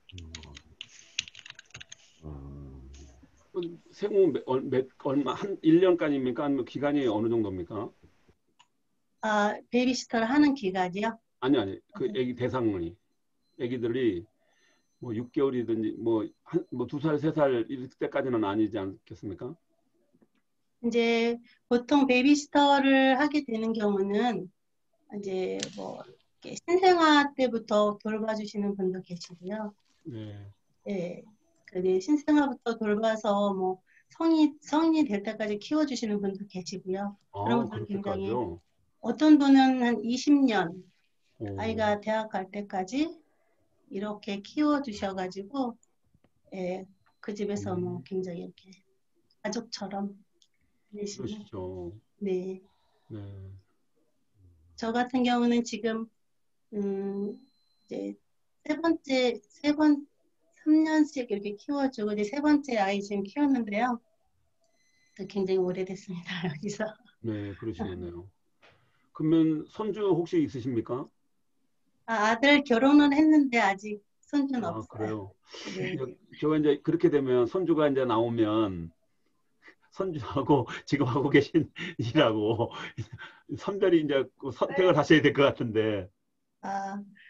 음. 그 생후 몇, 얼- 몇, 얼마, 한 일 년간입니까? 아니면 기간이 어느 정도입니까? 아, 베이비시터를 하는 기간이요? 아니, 아니. 그 애기 대상이. 애기들이 뭐 육 개월이든지 뭐 한, 뭐 두 살, 세 살 이럴 때까지는 아니지 않겠습니까? 이제 보통 베이비시터를 하게 되는 경우는 이제 뭐 이렇게 신생아 때부터 돌봐주시는 분도 계시고요. 네. 예, 그게 신생아부터 돌봐서 뭐 성인 성인이 될 때까지 키워주시는 분도 계시고요. 그런 아, 분들 굉장히 그렇게까지요? 어떤 분은 한 이십 년 오, 아이가 대학 갈 때까지 이렇게 키워주셔가지고 예, 그 집에서 뭐 음, 굉장히 이렇게 가족처럼 지내시는 그러시죠. 네. 네. 저 같은 경우는 지금 음, 이제 세 번째 세 번 삼 년씩 이렇게 키워주고 이제 세 번째 아이 지금 키웠는데요. 굉장히 오래됐습니다. 여기서. 네, 그러시겠네요. 그러면 손주 혹시 있으십니까? 아, 아들 결혼은 했는데 아직 손주는 아, 없어요. 그래요. 네. 이제 제가 이제 그렇게 되면 손주가 이제 나오면 선주하고 지금 하고 계신 일하고 선별이 이제 그 선택을 하셔야 될 것 같은데. 아,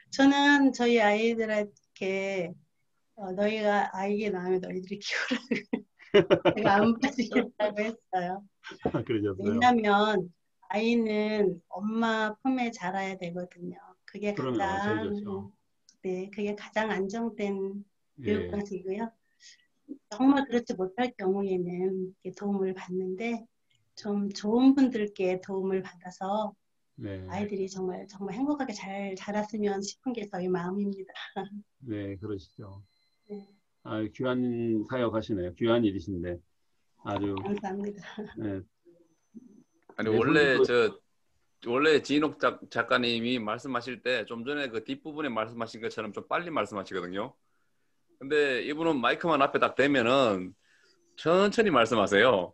저는 저희 아이들에게 어, 너희가 아이게 낳으면 너희들이 키우라고 제가 안 빠지겠다고 했어요. 그러셨어요. 왜냐하면 아이는 엄마 품에 자라야 되거든요. 그게 그러면 제일 가장 좋죠. 네, 그게 가장 안정된 교육 예. 방식이고요. 정말 그렇지 못할 경우에는 이렇게 도움을 받는데 좀 좋은 분들께 도움을 받아서 네. 아이들이 정말 정말 행복하게 잘 자랐으면 싶은 게 저희 마음입니다. 네, 그러시죠. 네, 아, 귀한 사역 하시네요. 귀한 일이신데 아주 감사합니다. 네, 아니 내 원래 손도 저 원래 진옥 작, 작가님이 말씀하실 때 좀 전에 그 뒷부분에 말씀하신 것처럼 좀 빨리 말씀하시거든요. 근데 이분은 마이크만 앞에 딱 대면은 천천히 말씀하세요.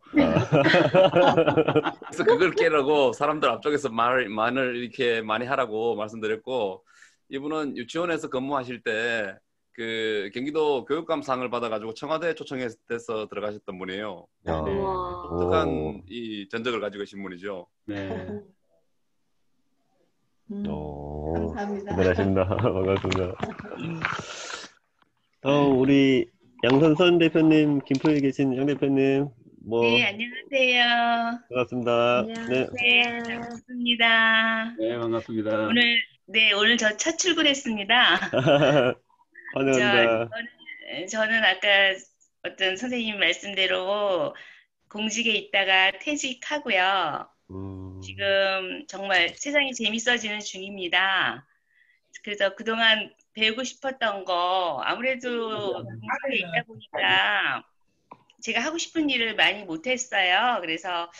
그래서 그걸 깨라고 사람들 앞쪽에서 말, 말을 이렇게 많이 하라고 말씀드렸고, 이분은 유치원에서 근무하실 때 그 경기도 교육감상을 받아가지고 청와대에 초청해서 들어가셨던 분이에요. 네, 네. 우와. 독특한 이 전적을 가지고 계신 분이죠. 네. 음. 오, 감사합니다. 대단하십니다. 반갑습니다. 다음 우리 양선선 대표님, 김포에 계신 양 대표님, 뭐 네, 안녕하세요. 반갑습니다. 네, 네, 안녕하세요. 반갑습니다. 네, 반갑습니다. 오늘, 네, 오늘 저 첫 출근했습니다. 저, 환영합니다. 저는, 저는 아까 어떤 선생님 말씀대로 공직에 있다가 퇴직하고요. 음, 지금 정말 세상이 재밌어지는 중입니다. 그래서 그동안 배우고 싶었던 거 아무래도 공직에 있다 보니까 제가 하고 싶은 일을 많이 못했어요. 그래서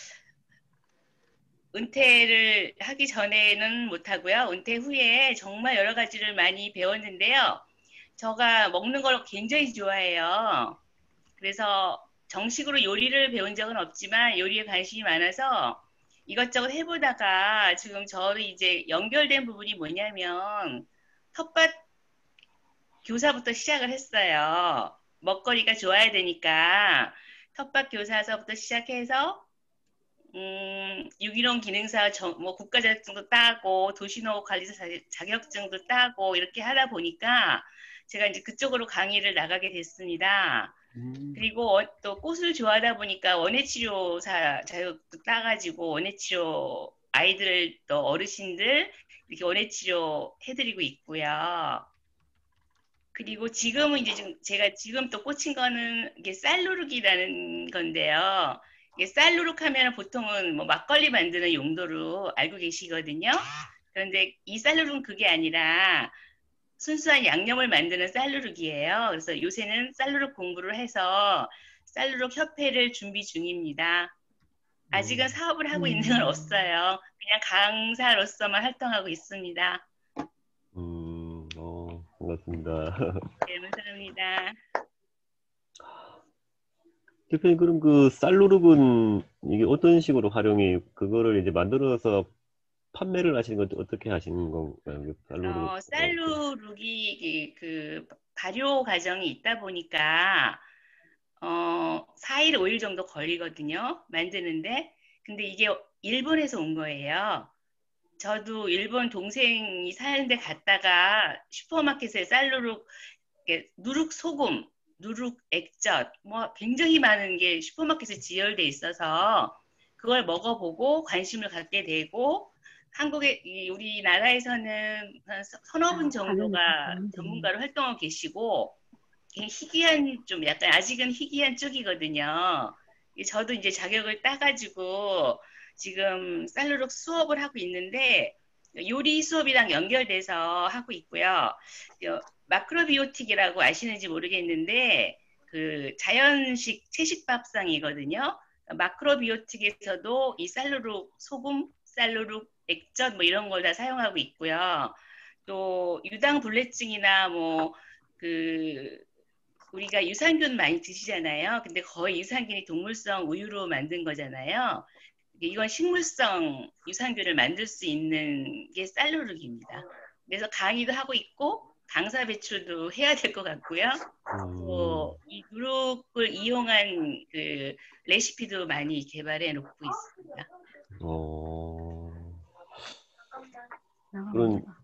은퇴를 하기 전에는 못하고요. 은퇴 후에 정말 여러 가지를 많이 배웠는데요. 제가 먹는 걸 굉장히 좋아해요. 그래서 정식으로 요리를 배운 적은 없지만 요리에 관심이 많아서 이것저것 해보다가 지금 저는 이제 연결된 부분이 뭐냐면 텃밭 교사부터 시작을 했어요. 먹거리가 좋아야 되니까 텃밭 교사서부터 시작해서 음, 유기농 기능사 저, 뭐 국가 자격증도 따고 도시농업 관리사 자- 자격증도 따고 이렇게 하다 보니까 제가 이제 그쪽으로 강의를 나가게 됐습니다. 음, 그리고 어- 또 꽃을 좋아하다 보니까 원예치료사 자격도 따가지고 원예치료 아이들 또 어르신들 이렇게 원예치료 해드리고 있고요. 그리고 지금은 이제 좀 제가 지금 또 꽂힌 거는 이게 쌀누룩이라는 건데요. 이게 쌀누룩 하면 보통은 뭐 막걸리 만드는 용도로 알고 계시거든요. 그런데 이 쌀누룩은 그게 아니라 순수한 양념을 만드는 쌀누룩이에요. 그래서 요새는 쌀누룩 공부를 해서 쌀누룩 협회를 준비 중입니다. 아직은 사업을 하고 있는 건 없어요. 그냥 강사로서만 활동하고 있습니다. 음, 어, 반갑습니다. 네, 감사합니다. 대표님, 그럼 그 쌀누룩은 이게 어떤 식으로 활용이, 그거를 이제 만들어서 판매를 하시는 건 어떻게 하시는 건가요? 그 쌀누룩. 어, 쌀누룩이 그 발효 과정이 있다 보니까 어, 사 일, 오 일 정도 걸리거든요. 만드는데. 근데 이게 일본에서 온 거예요. 저도 일본 동생이 사는데 갔다가 슈퍼마켓에 쌀누룩, 이렇게 누룩 소금, 누룩 액젓, 뭐 굉장히 많은 게 슈퍼마켓에 지열돼 있어서 그걸 먹어보고 관심을 갖게 되고 한국에 이 우리나라에서는 한 서- 서너 분 정도가 전문가로 활동하고 계시고 되게 희귀한 좀 약간 아직은 희귀한 쪽이거든요. 이 저도 이제 자격을 따가지고 지금 쌀누룩 수업을 하고 있는데 요리 수업이랑 연결돼서 하고 있고요. 어, 마크로비오틱이라고 아시는지 모르겠는데 그 자연식 채식밥상이거든요. 마크로비오틱에서도 이 쌀누룩 소금, 쌀누룩 액젓 뭐 이런 걸 다 사용하고 있고요. 또 유당불내증이나 뭐그 우리가 유산균 많이 드시잖아요. 근데 거의 유산균이 동물성 우유로 만든 거잖아요. 이건 식물성 유산균을 만들 수 있는 게 쌀누룩입니다. 그래서 강의도 하고 있고 강사 배출도 해야 될 것 같고요. 음, 또 이 누룩을 이용한 그 레시피도 많이 개발해 놓고 있습니다. 어, 그런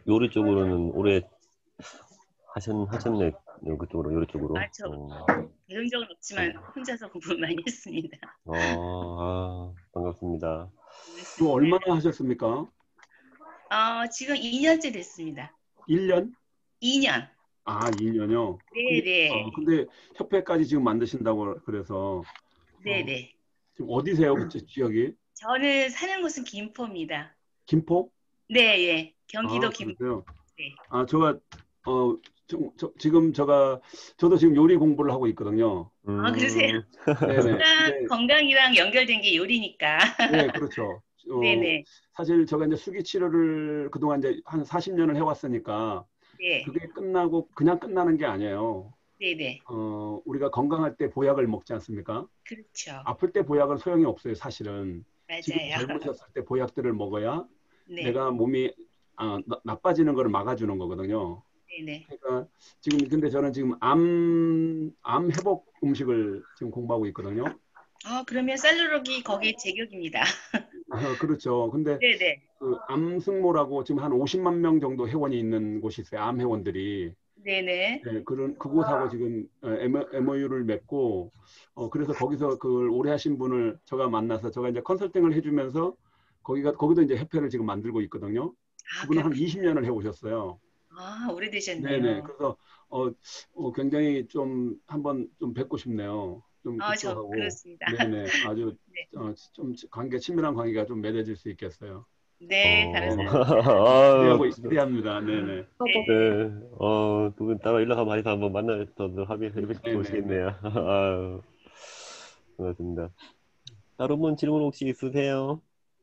요리 쪽으로는 오래 하셨, 하셨네. 그쪽으로, 요리 쪽으로. 아, 저 어, 배운 적은 없지만 혼자서 공부 많이 했습니다. 어, 아, 반갑습니다. 그 고맙습니다. 얼마나 하셨습니까? 어, 지금 이 년째 됐습니다. 일 년? 이 년. 아, 이 년요? 근데, 네네. 어, 근데 협회까지 지금 만드신다고 그래서 어, 네네. 지금 어디세요? 그 지- 지역이? 저는 사는 곳은 김포입니다. 김포? 네, 예. 경기도 아, 김포. 그러세요? 네. 아, 제가 어, 저, 저- 지금 제가 저도 지금 요리 공부를 하고 있거든요. 아, 그러세요? 음, 네네. 건강, 근데 건강이랑 연결된 게 요리니까. 네, 그렇죠. 어, 네네. 사실 제가 이제 수기 치료를 그동안 이제 한 사십 년을 해왔으니까 네. 그게 끝나고 그냥 끝나는 게 아니에요. 네네. 어, 우리가 건강할 때 보약을 먹지 않습니까? 그렇죠. 아플 때 보약은 소용이 없어요, 사실은. 지금 맞아요. 젊으셨을 때 보약들을 먹어야 네. 내가 몸이 아, 나- 나빠지는 걸 막아주는 거거든요. 네네. 그러니까 지금 근데 저는 지금 암, 암 회복 음식을 지금 공부하고 있거든요. 어, 그러면 쌀누르기 거기 제격입니다. 아, 그렇죠. 근데 네네. 그 암승모라고 지금 한 오십만 명 정도 회원이 있는 곳이 있어요. 암 회원들이. 네네. 네, 그런 그곳하고 지금 엠오유를 맺고 어, 그래서 거기서 그걸 오래 하신 분을 제가 만나서 제가 이제 컨설팅을 해주면서 거기가 거기도 이제 협회를 지금 만들고 있거든요. 아, 그분은 한 그렇군요. 이십 년을 해오셨어요. 아, 네네. 오래되셨네요. 그래서 어, 어, 굉장히 좀 한번 좀 뵙고 싶네요. 좀 아, 저 그쪽하고 그렇습니다. 네네 아주 네. 어, 좀 관계 친밀한 관계가 좀 맺어질 수 있겠어요. 네, 어, 네네. 감사합니다. 아유, 기대하고 기대합니다. 네네. 네네. 네, 어, 두 분 따로 연락 한번 해서 한번 만나서 합의해 네네. 보시겠네요. 아유, 반갑습니다. 다른 분 질문 혹시 있으세요?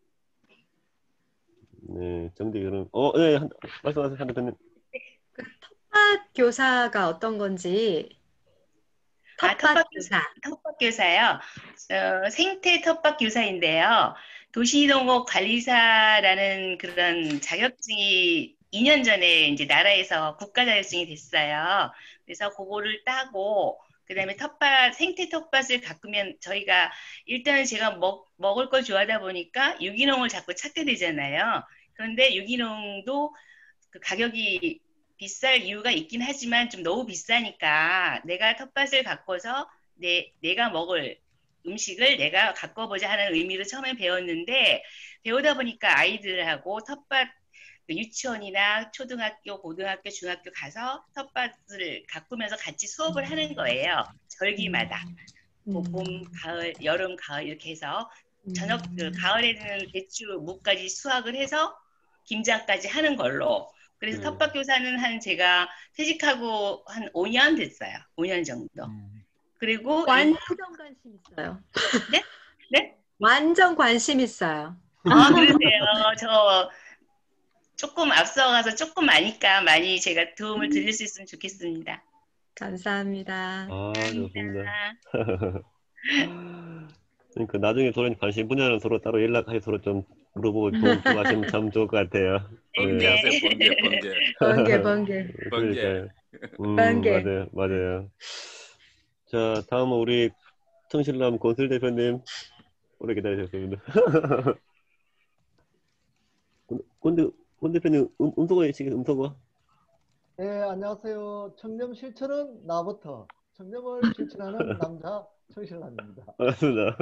네, 정대 결혼. 어, 네, 한, 말씀하세요, 한 대표님. 그 텃밭 교사가 어떤 건지, 아, 텃밭 텃밭 교사. 텃밭 교사요. 어, 생태 텃밭 교사인데요. 도시농업 관리사라는 그런 자격증이 이 년 전에 이제 나라에서 국가 자격증이 됐어요. 그래서 그거를 따고 그다음에 텃밭 생태 텃밭을 가꾸면 저희가 일단은 제가 먹, 먹을 걸 좋아하다 보니까 유기농을 자꾸 찾게 되잖아요. 그런데 유기농도 그 가격이 비쌀 이유가 있긴 하지만 좀 너무 비싸니까 내가 텃밭을 가꿔서 내, 내가 먹을 음식을 내가 가꿔보자 하는 의미로 처음에 배웠는데 배우다 보니까 아이들하고 탓밭 그 유치원이나 초등학교, 고등학교, 중학교 가서 텃밭을 가꾸면서 같이 수업을 하는 거예요. 절기마다. 뭐 봄, 가을, 여름, 가을 이렇게 해서 저녁 그 가을에는 대추, 무까지 수확을 해서 김장까지 하는 걸로. 그래서 네. 텃밭 교사는 한 제가 퇴직하고 한 오 년 됐어요. 오 년 정도. 그리고 이- 완전 관심 있어요. 네? 네? 완전 관심 있어요. 아, 그러세요. 저 조금 앞서가서 조금 아니까 많이 제가 도움을 드릴 수 있으면 좋겠습니다. 감사합니다. 아, 좋습니다. 감사합니다. 그러니까 나중에 서로 관심 분야는 서로 따로 연락해서 서로 좀 물어보고 도움 좀 하시면 참 좋을 것 같아요. 번개 네. 하세요. 번개, 번개. 번개, 번개, 그러니까요. 음, 번개. 맞아요, 맞아요. 자, 다음은 우리 청실남 권슬 대표님 오래 기다리셨습니다. 권, 권, 권 대표님 음, 음소거 시계 음소거. 네, 안녕하세요. 청렴 실천은 나부터. 청렴을 실천하는 남자 청실남입니다. 반갑습니다.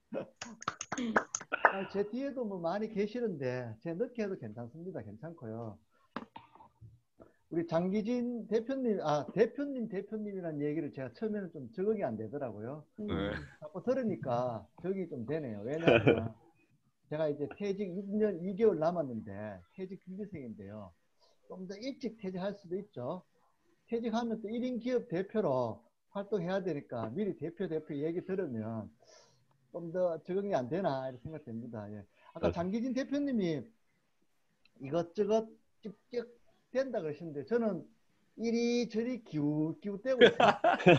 아, 제 뒤에도 뭐 많이 계시는데 제 늦게 해도 괜찮습니다. 괜찮고요. 우리 장기진 대표님, 아 대표님 대표님이라는 얘기를 제가 처음에는 좀 적응이 안 되더라고요. 네. 자꾸 들으니까 적응이 좀 되네요. 왜냐하면 제가 이제 퇴직 육 년 이 개월 남았는데 퇴직 준비생인데요. 좀 더 일찍 퇴직할 수도 있죠. 퇴직하면 또 일 인 기업 대표로 활동해야 되니까 미리 대표 대표 얘기 들으면 좀 더 적응이 안 되나 이렇게 생각됩니다. 예. 아까 장기진 대표님이 이것저것 쭉쭉 된다 그러시는데 저는 이리저리 기웃기웃대고 있어요.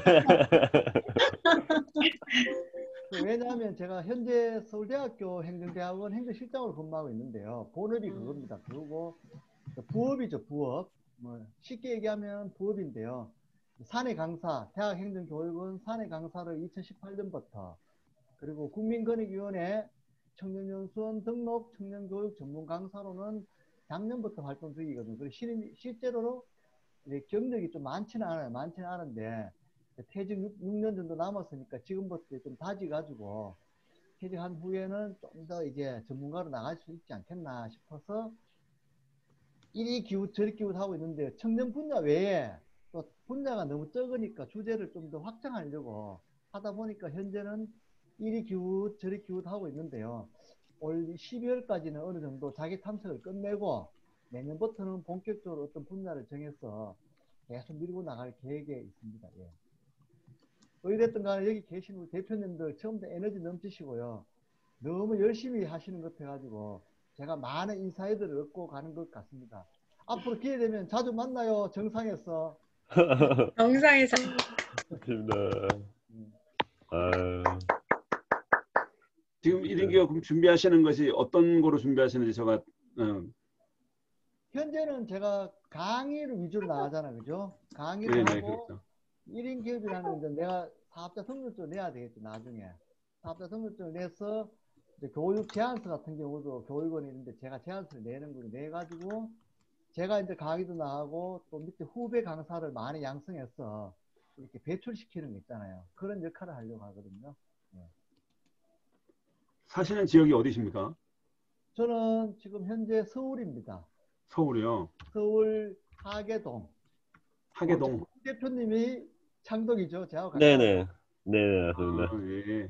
왜냐하면 제가 현재 서울대학교 행정대학원 행정실장으로 근무하고 있는데요. 본업이 그겁니다. 그리고 부업이죠, 부업. 뭐 쉽게 얘기하면 부업인데요. 사내 강사, 대학행정교육은 사내 강사를 이천십팔 년부터 그리고 국민권익위원회 청년연수원 등록 청년교육 전문 강사로는 작년부터 활동 중이거든요. 그리고 실, 실제로는 이제 경력이 좀 많지는 않아요. 많지는 않은데 퇴직 육 년 정도 남았으니까 지금부터 좀 다져가지고 퇴직한 후에는 좀 더 이제 전문가로 나갈 수 있지 않겠나 싶어서 이리 기웃 저리 기웃 하고 있는데 청년 분야 외에 또 분야가 너무 적으니까 주제를 좀 더 확장하려고 하다 보니까 현재는 이리 기웃 저리 기웃 하고 있는데요. 올 십이월까지는 어느 정도 자기 탐색을 끝내고 내년부터는 본격적으로 어떤 분야를 정해서 계속 밀고 나갈 계획에 있습니다. 예. 어찌됐든 간에 여기 계신 우리 대표님들 처음부터 에너지 넘치시고요. 너무 열심히 하시는 것 같아가지고 제가 많은 인사이드를 얻고 가는 것 같습니다. 앞으로 기회 되면 자주 만나요. 정상에서. 정상에서. 좋습니다. 아, 지금 일 인 기업 준비하시는 것이 어떤 거로 준비하시는지 제가 어, 현재는 제가 강의를 위주로 나가잖아요. 그죠? 강의를 네네, 하고 그렇죠. 일 인 기업이라는 이제 내가 사업자 등록증을 내야 되겠죠. 나중에. 사업자 등록증을 내서 이제 교육 제안서 같은 경우도 교육원이 있는데 제가 제안서를 내는 거를 내가지고 제가 이제 강의도 나가고 또 밑에 후배 강사를 많이 양성해서 이렇게 배출시키는 거 있잖아요. 그런 역할을 하려고 하거든요. 네. 사시는 지역이 어디십니까? 저는 지금 현재 서울입니다. 서울이요. 서울 하계동. 하계동. 어, 대표님이 창동이죠. 제가 가까워요. 네네. 네, 맞습니다. 아, 예.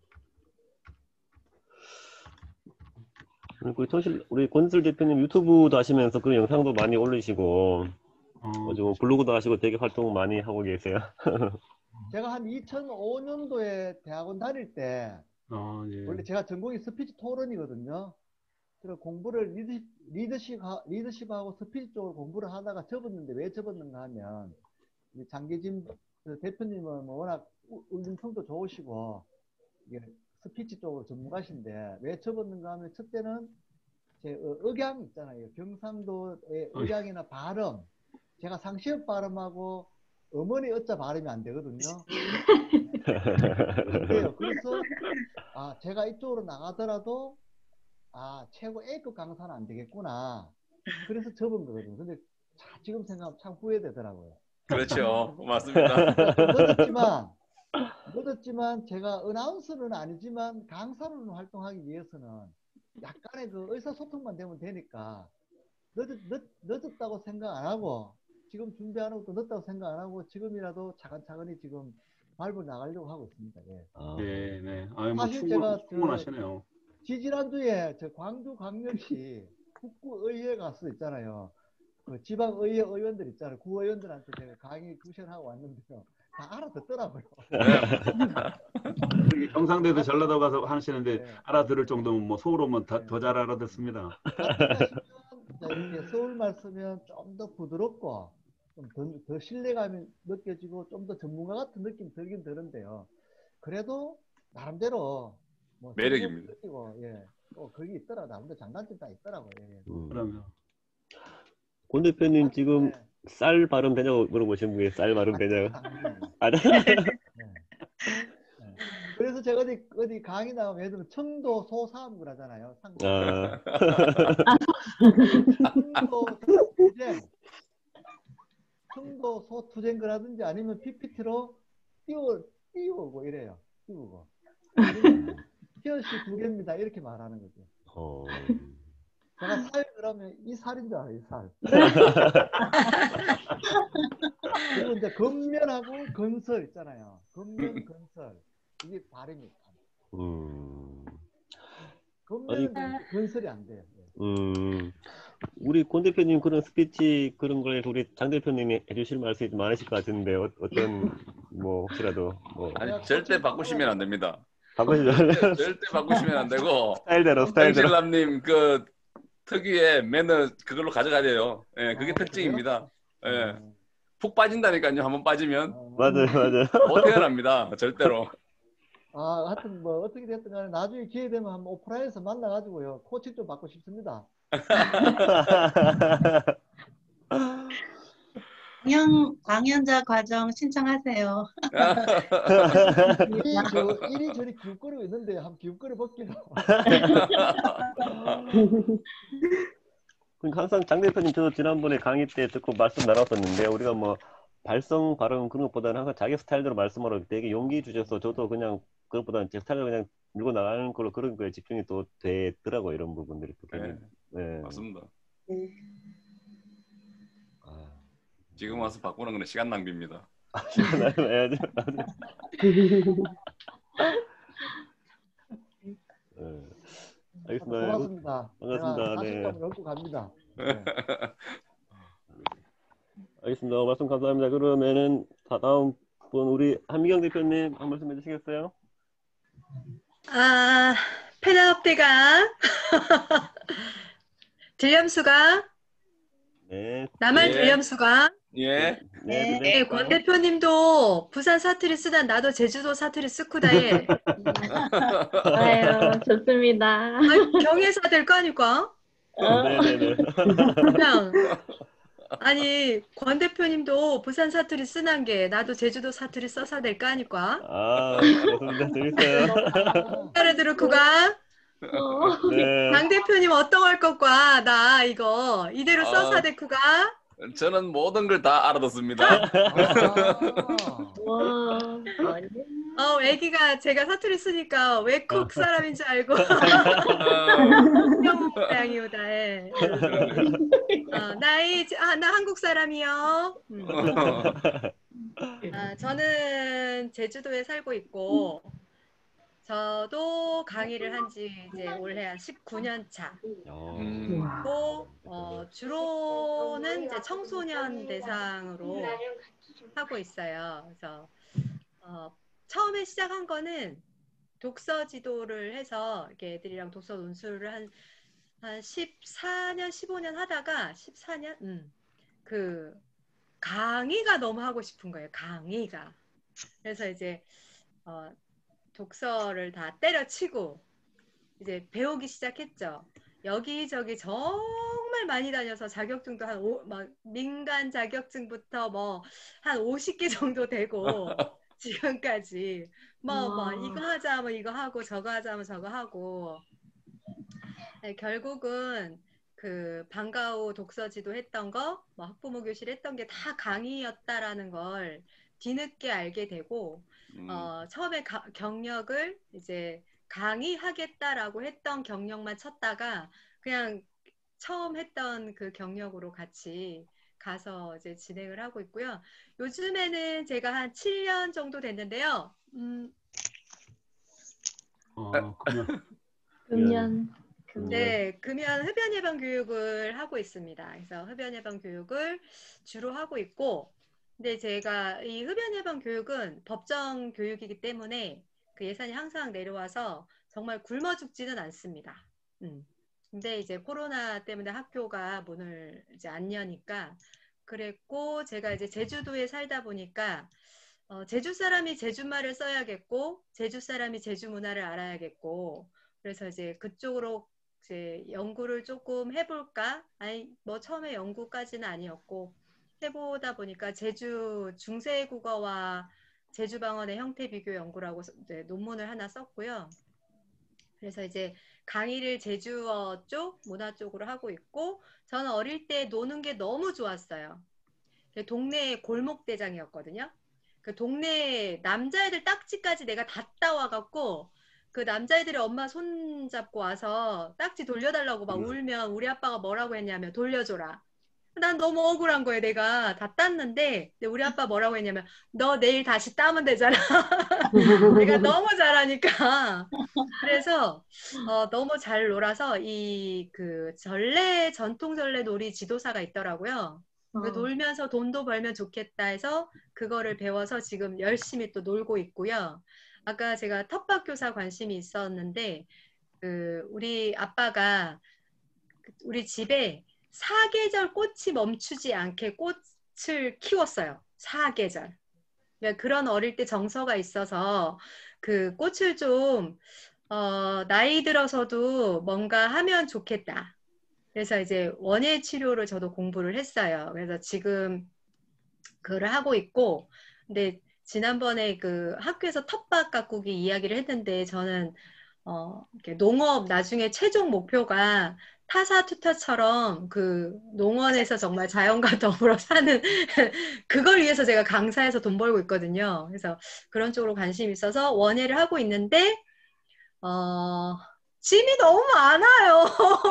그리고 사실 우리 권슬 대표님 유튜브도 하시면서 그런 영상도 많이 올리시고, 어, 어, 좀 블로그도 하시고 되게 활동 많이 하고 계세요. 제가 한 이천오 년도에 대학원 다닐 때 아, 예. 원래 제가 전공이 스피치 토론이거든요. 그래서 공부를 리더십, 리더십, 리더십하고 스피치 쪽으로 공부를 하다가 접었는데 왜 접었는가 하면 장계진 대표님은 뭐 워낙 울림성도 좋으시고 이게 스피치 쪽으로 전문가신데 왜 접었는가 하면 첫째는 제 억양 있잖아요. 경상도의 억양이나 발음 제가 상시역 발음하고 어머니 어짜 발음이 안 되거든요. 그래요. 그래서 아 제가 이쪽으로 나가더라도 아 최고 A급 강사는 안 되겠구나. 그래서 접은 거거든요. 근데 자, 지금 생각하면 참 후회되더라고요. 그렇죠. 맞습니다. 늦었지만 늦었지만 제가 어나운서는 아니지만 강사로는 활동하기 위해서는 약간의 그 의사소통만 되면 되니까 늦, 늦, 늦었다고 생각 안 하고 지금 준비하는 것도 늦다고 생각 안 하고 지금이라도 차근차근히 지금 밟아 나가려고 하고 있습니다. 예. 아, 네, 네. 아, 뭐 사실 충분, 제가 충분하시네요. 지지난주에 저 광주광역시 북구의회 가수 있잖아요. 그 지방의회 의원들 있잖아요. 구의원들한테 제가 강의 구션하고 왔는데요. 다 알아듣더라고요. 여기 경상도에도 전라도 가서 하시는데 네. 알아들을 정도면 뭐 서울 오면 네. 더 잘 알아듣습니다. 가끔가시면 이렇게 서울말 쓰면 좀 더 부드럽고 좀 더, 더 신뢰감이 느껴지고 좀 더 전문가 같은 느낌 들긴 드는데요. 그래도 나름대로 뭐 매력입니다. 느끼고, 예. 또 그게 있더라. 나름대로 장단점 다 있더라고요. 예. 음. 그러면 권 대표님 지금 네. 쌀 발음 되냐고 물어보신 분이 쌀 발음 되냐고. 아, 네. 네. 네. 그래서 제가 어디, 어디 강의 나가면 예를 들면 청도 소사암을 하잖아요. 상도. 아, 청도 소투쟁, 청도 소투쟁거라든지 아니면 피피티로 띄워, 띄우고 이래요. 띄우고. 티어시 두 개입니다. 이렇게 말하는 거죠. 어. 제가 살 그러면 이 살인 줄 알아요. 이 살. 그리고 이제 건면하고 건설 있잖아요. 건면 건설. 이게 발음이 음. 건면은 건설이 안 돼요. 음. 우리 권 대표님 그런 스피치 그런 거에 우리 장 대표님이 해주실 말씀이 좀 많으실 것 같은데 어, 어떤 뭐 혹시라도 뭐 아니 절대 바꾸시면 안 됩니다. 바꾸시죠. 절대, 절대 바꾸시면 안 되고 스타일대로 스타일대로. 정실남님 그 특유의 매너 그걸로 가져가야 돼요. 예, 그게 아, 특징입니다. 예, 어, 푹 빠진다니까요. 한번 빠지면 어, 맞아요, 맞아요. 못 태어납니다. 절대로. 아, 하여튼 뭐 어떻게 됐든 간에 나중에 기회 되면 한번 오프라인에서 만나가지고요. 코칭 좀 받고 싶습니다. 강연, 강연자 과정 신청하세요. 일이, 저, 일이 저리 기웃거리고 있는데 한번 기웃거려 볼게요. 그러니까 항상 장 대표님 저도 지난번에 강의 때 듣고 말씀 나눴었는데 우리가 뭐 발성 발음 그런 것보다는 항상 자기 스타일대로 말씀하러 되게 용기 주셔서 저도 그냥 그것보다는 제 스타일로 그냥 밀고 나가는 걸로 그런 거에 집중이 또 되더라고요. 이런 부분들이 또 괜히. 네, 네. 맞습니다. 네. 아, 지금 와서 바꾸는 건 시간 낭비입니다. 해야죠. 네. 알겠습니다. 고맙습니다. 반갑습니다. 제가 네. 사실감을 얻고 갑니다. 네. 알겠습니다. 말씀 감사합니다. 그러면은 다 다음 분 우리 한미경 대표님 한 말씀 해주시겠어요? 아, 펜업대가 들염수가 네. 나만 예. 들염수가 예. 네. 네. 네, 권 대표님도 부산 사투리 쓰다 나도 제주도 사투리 쓰쿠다에 좋아요. 좋습니다. 아니, 경혜사 될 거 아닐까? 네네네. 그냥 아니 권 대표님도 부산 사투리 쓰는 게 나도 제주도 사투리 써서 될 거 아닐까? 아, 좋습니다. 재밌어요. 알아들을 그가 어. 네. 장 대표님 어떤 할 것과 나 이거 이대로 아. 써서 될 그가 저는 모든 걸 다 알아듣습니다. 아, 와. 어 애기가 제가 사투리 쓰니까 외국 사람인 줄 알고 형 모양이오다 해. 어, 나이 아, 나 한국 사람이요. 음. 아, 저는 제주도에 살고 있고 저도 강의를 한 지 이제 올해 한 십구 년 차. 음. 고 어, 주로는 이제 청소년 대상으로 하고 있어요. 그래서 어, 처음에 시작한 거는 독서 지도를 해서 이렇게 애들이랑 독서 논술을 한, 한 십사 년, 십오 년 하다가 십사 년? 음, 그 강의가 너무 하고 싶은 거예요. 강의가. 그래서 이제 어, 독서를 다 때려치고 이제 배우기 시작했죠. 여기저기 정말 많이 다녀서 자격증도 한 오, 막 민간 자격증부터 뭐 한 오십 개 정도 되고 지금까지 뭐 뭐 와. 이거 하자 뭐 이거 하고 저거 하자 뭐 저거 하고 네, 결국은 그 방과후 독서지도 했던 거, 뭐 학부모 교실 했던 게 다 강의였다라는 걸 뒤늦게 알게 되고 음. 어, 처음에 가, 경력을 이제 강의하겠다라고 했던 경력만 쳤다가 그냥 처음 했던 그 경력으로 같이 가서 이제 진행을 하고 있고요. 요즘에는 제가 한 칠 년 정도 됐는데요. 음, 어, 그러면 금년. 금년. 네, 금연 흡연 예방 교육을 하고 있습니다. 그래서 흡연 예방 교육을 주로 하고 있고, 근데 제가 이 흡연 예방 교육은 법정 교육이기 때문에 그 예산이 항상 내려와서 정말 굶어 죽지는 않습니다. 음. 근데 이제 코로나 때문에 학교가 문을 이제 안 여니까 그랬고, 제가 이제 제주도에 살다 보니까 어, 제주 사람이 제주말을 써야겠고, 제주 사람이 제주 문화를 알아야겠고, 그래서 이제 그쪽으로 이제 연구를 조금 해볼까? 아니, 뭐 처음에 연구까지는 아니었고, 해보다 보니까 제주 중세국어와 제주 방언의 형태 비교 연구라고 이제 논문을 하나 썼고요. 그래서 이제 강의를 제주어 쪽, 문화 쪽으로 하고 있고, 저는 어릴 때 노는 게 너무 좋았어요. 동네 골목대장이었거든요. 그 동네 남자애들 딱지까지 내가 다 따와갖고 그 남자애들이 엄마 손 잡고 와서 딱지 돌려달라고 막 울면 우리 아빠가 뭐라고 했냐면 돌려줘라. 난 너무 억울한 거예요. 내가 다 땄는데 근데 우리 아빠 뭐라고 했냐면 너 내일 다시 따면 되잖아. 내가 너무 잘하니까. 그래서 어, 너무 잘 놀아서 이 그 전래 전통 전래 놀이 지도사가 있더라고요. 그 놀면서 돈도 벌면 좋겠다 해서 그거를 배워서 지금 열심히 또 놀고 있고요. 아까 제가 텃밭교사 관심이 있었는데 그 우리 아빠가 우리 집에 사계절 꽃이 멈추지 않게 꽃을 키웠어요. 사계절. 그러니까 그런 어릴 때 정서가 있어서 그 꽃을 좀 어, 나이 들어서도 뭔가 하면 좋겠다. 그래서 이제 원예 치료를 저도 공부를 했어요. 그래서 지금 그걸 하고 있고, 근데 지난번에 그 학교에서 텃밭 가꾸기 이야기를 했는데 저는 어, 이렇게 농업 나중에 최종 목표가 타사투타처럼 그 농원에서 정말 자연과 더불어 사는 그걸 위해서 제가 강사해서 돈 벌고 있거든요. 그래서 그런 쪽으로 관심이 있어서 원예를 하고 있는데 어, 짐이 너무 많아요.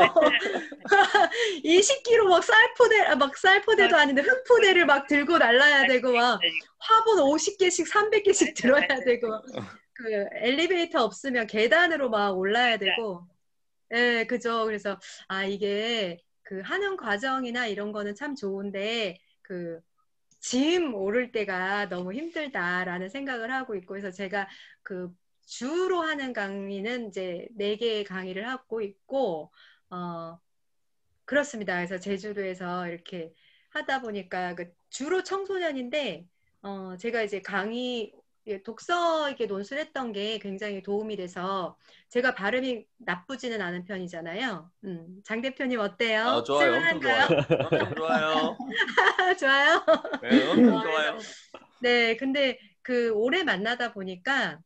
이십 킬로그램 막 쌀포대, 막 쌀포대도 아닌데 흙포대를 막 들고 날라야 되고 막 화분 오십 개씩 삼백 개씩 들어야 되고 그 엘리베이터 없으면 계단으로 막 올라야 되고 예, 그죠. 그래서 아 이게 그 하는 과정이나 이런 거는 참 좋은데 그 짐 오를 때가 너무 힘들다라는 생각을 하고 있고 그래서 제가 그 주로 하는 강의는 이제 네 개의 강의를 하고 있고 어 그렇습니다. 그래서 제주도에서 이렇게 하다 보니까 그 주로 청소년인데 어 제가 이제 강의 독서 이렇게 논술 했던 게 굉장히 도움이 돼서 제가 발음이 나쁘지는 않은 편이잖아요. 음, 장 대표님 어때요? 아, 좋아요. 엄청 좋아요. 엄청 좋아요. 좋아요? 네, 엄청 좋아요. 네, 근데 그 오래 만나다 보니까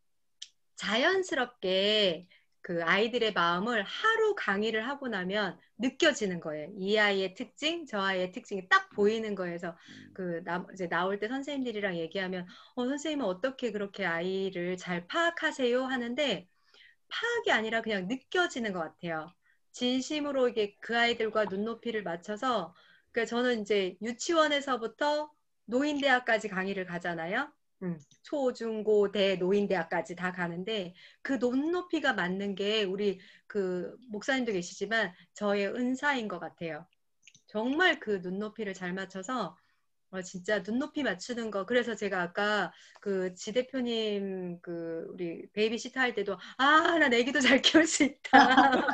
자연스럽게 그 아이들의 마음을 하루 강의를 하고 나면 느껴지는 거예요. 이 아이의 특징, 저 아이의 특징이 딱 보이는 거여서 그 나, 이제 나올 때 선생님들이랑 얘기하면 어, 선생님은 어떻게 그렇게 아이를 잘 파악하세요? 하는데 파악이 아니라 그냥 느껴지는 것 같아요. 진심으로 이게 그 아이들과 눈높이를 맞춰서 그러니까 저는 이제 유치원에서부터 노인대학까지 강의를 가잖아요. 음, 초, 중, 고, 대, 노인대학까지 다 가는데 그 눈높이가 맞는 게 우리 그 목사님도 계시지만 저의 은사인 것 같아요. 정말 그 눈높이를 잘 맞춰서 어, 진짜 눈높이 맞추는 거. 그래서 제가 아까 그 지 대표님 그 우리 베이비시터 할 때도 아, 난 애기도 잘 키울 수 있다.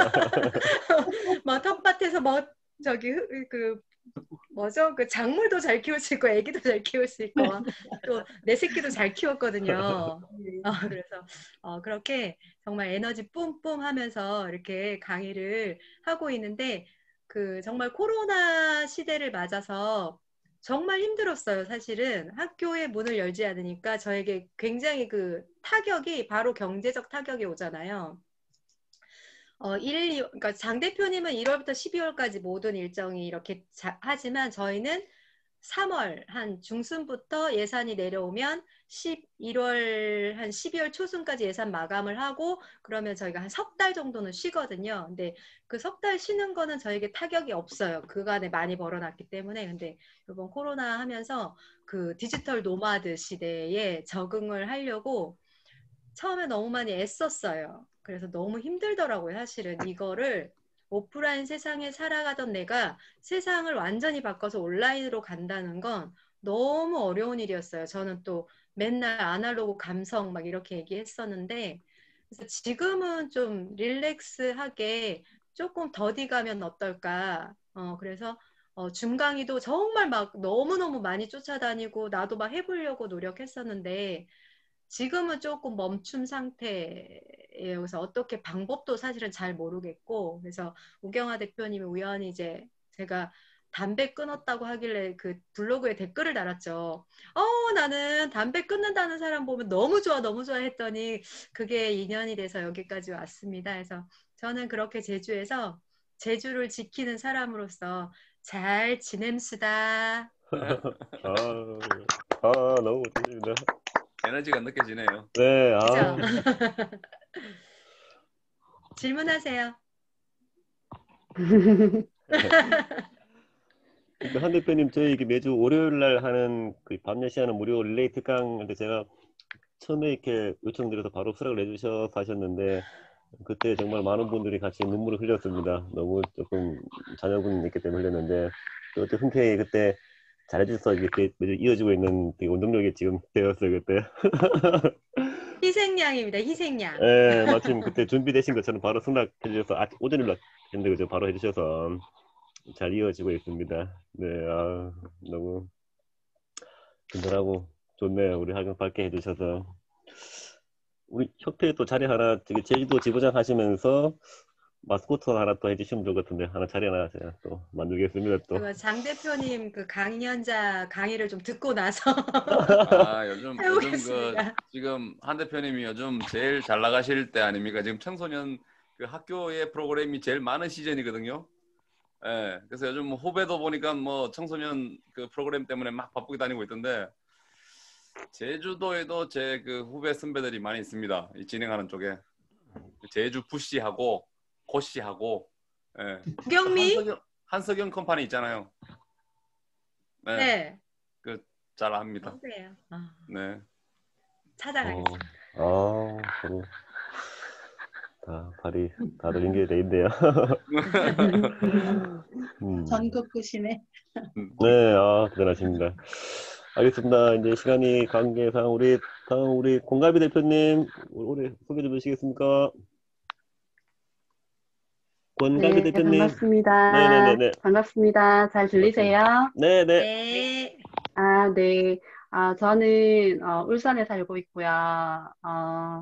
뭐 텃밭에서 뭐 저기 그 뭐죠? 그 작물도 잘 키울 수 있고 애기도 잘 키울 수 있고 또 내 새끼도 잘 키웠거든요. 어, 그래서 어, 그렇게 정말 에너지 뿜뿜 하면서 이렇게 강의를 하고 있는데 그 정말 코로나 시대를 맞아서 정말 힘들었어요. 사실은 학교의 문을 열지 않으니까 저에게 굉장히 그 타격이 바로 경제적 타격이 오잖아요. 어, 일, 이, 그러니까 장 대표님은 일월부터 십이월까지 모든 일정이 이렇게 자, 하지만 저희는 삼월 한 중순부터 예산이 내려오면 십일월 한 십이월 초순까지 예산 마감을 하고 그러면 저희가 한 석 달 정도는 쉬거든요. 근데 그 석 달 쉬는 거는 저에게 타격이 없어요. 그간에 많이 벌어놨기 때문에. 근데 이번 코로나 하면서 그 디지털 노마드 시대에 적응을 하려고 처음에 너무 많이 애썼어요. 그래서 너무 힘들더라고요. 사실은 이거를 오프라인 세상에 살아가던 내가 세상을 완전히 바꿔서 온라인으로 간다는 건 너무 어려운 일이었어요. 저는 또 맨날 아날로그 감성 막 이렇게 얘기했었는데 그래서 지금은 좀 릴렉스하게 조금 더디 가면 어떨까. 어, 그래서 어, 줌 강의도 정말 막 너무너무 많이 쫓아다니고 나도 막 해보려고 노력했었는데 지금은 조금 멈춤 상태예요. 그래서 어떻게 방법도 사실은 잘 모르겠고, 그래서 우경아 대표님이 우연히 이제 제가 담배 끊었다고 하길래 그 블로그에 댓글을 달았죠. 어, 나는 담배 끊는다는 사람 보면 너무 좋아, 너무 좋아 했더니 그게 인연이 돼서 여기까지 왔습니다. 그래서 저는 그렇게 제주에서 제주를 지키는 사람으로서 잘 지냄수다. 아, 아, 너무 멋집니다. 에너지가 느껴지네요. 네, 아. 그죠? 질문하세요. 그러니까 한 대표님 저희 이게 매주 월요일 날 하는 그 밤 열 시 하는 무료 릴레이 특강인데 제가 처음에 이렇게 요청드려서 바로 수락을 해주셔서 하셨는데 그때 정말 많은 분들이 같이 눈물을 흘렸습니다. 너무 조금 자녀분이 있기 때문에 흘렸는데 또 어째 흔쾌히 그때 잘해주셔서 이렇게 매주 이어지고 있는 되게 원동력이 지금 되었어요 그때. 희생양입니다. 희생양. 네, 마침 그때 준비되신 것처럼 바로 승낙해 주셔서 아, 오전에 연락했는데 그죠? 바로 해주셔서 잘 이어지고 있습니다. 네, 아, 너무 든든하고 좋네요. 우리 학연 밝게 해주셔서. 우리 협회에 또 자리 하나, 저기 제주도 지부장 하시면서 마스코트 하나 또 해주시면 좋을 것 같은데 하나 자리 하나 제가 또 만들겠습니다. 또. 장 대표님 그 강연자 강의를 좀 듣고 나서 아, 요즘 요즘 그 해보겠습니다. 지금 한 대표님이 요즘 제일 잘 나가실 때 아닙니까? 지금 청소년 그 학교의 프로그램이 제일 많은 시즌이거든요. 예, 그래서 요즘 뭐 후배도 보니까 뭐 청소년 그 프로그램 때문에 막 바쁘게 다니고 있던데 제주도에도 제 그 후배 선배들이 많이 있습니다. 이 진행하는 쪽에 제주 푸시하고 고시하고 예. 구경미? 한석영 한석영 컴퍼니 있잖아요. 네, 네. 그 잘 압니다. 선배예요. 아, 네. 찾아가겠습니다. 어, 아, 서로 다 발이 다들 연결돼 있네요. 음. 전국구시네. 네, 아, 대단하십니다. 알겠습니다. 이제 시간이 관계상 우리 다음 우리 공갈비 대표님 우리 소개 좀 해주시겠습니까? 권갈비 네, 대표님. 반갑습니다. 네네네네. 반갑습니다. 잘 들리세요? 네네. 네. 아, 네. 아, 저는 어, 울산에 살고 있고요. 어,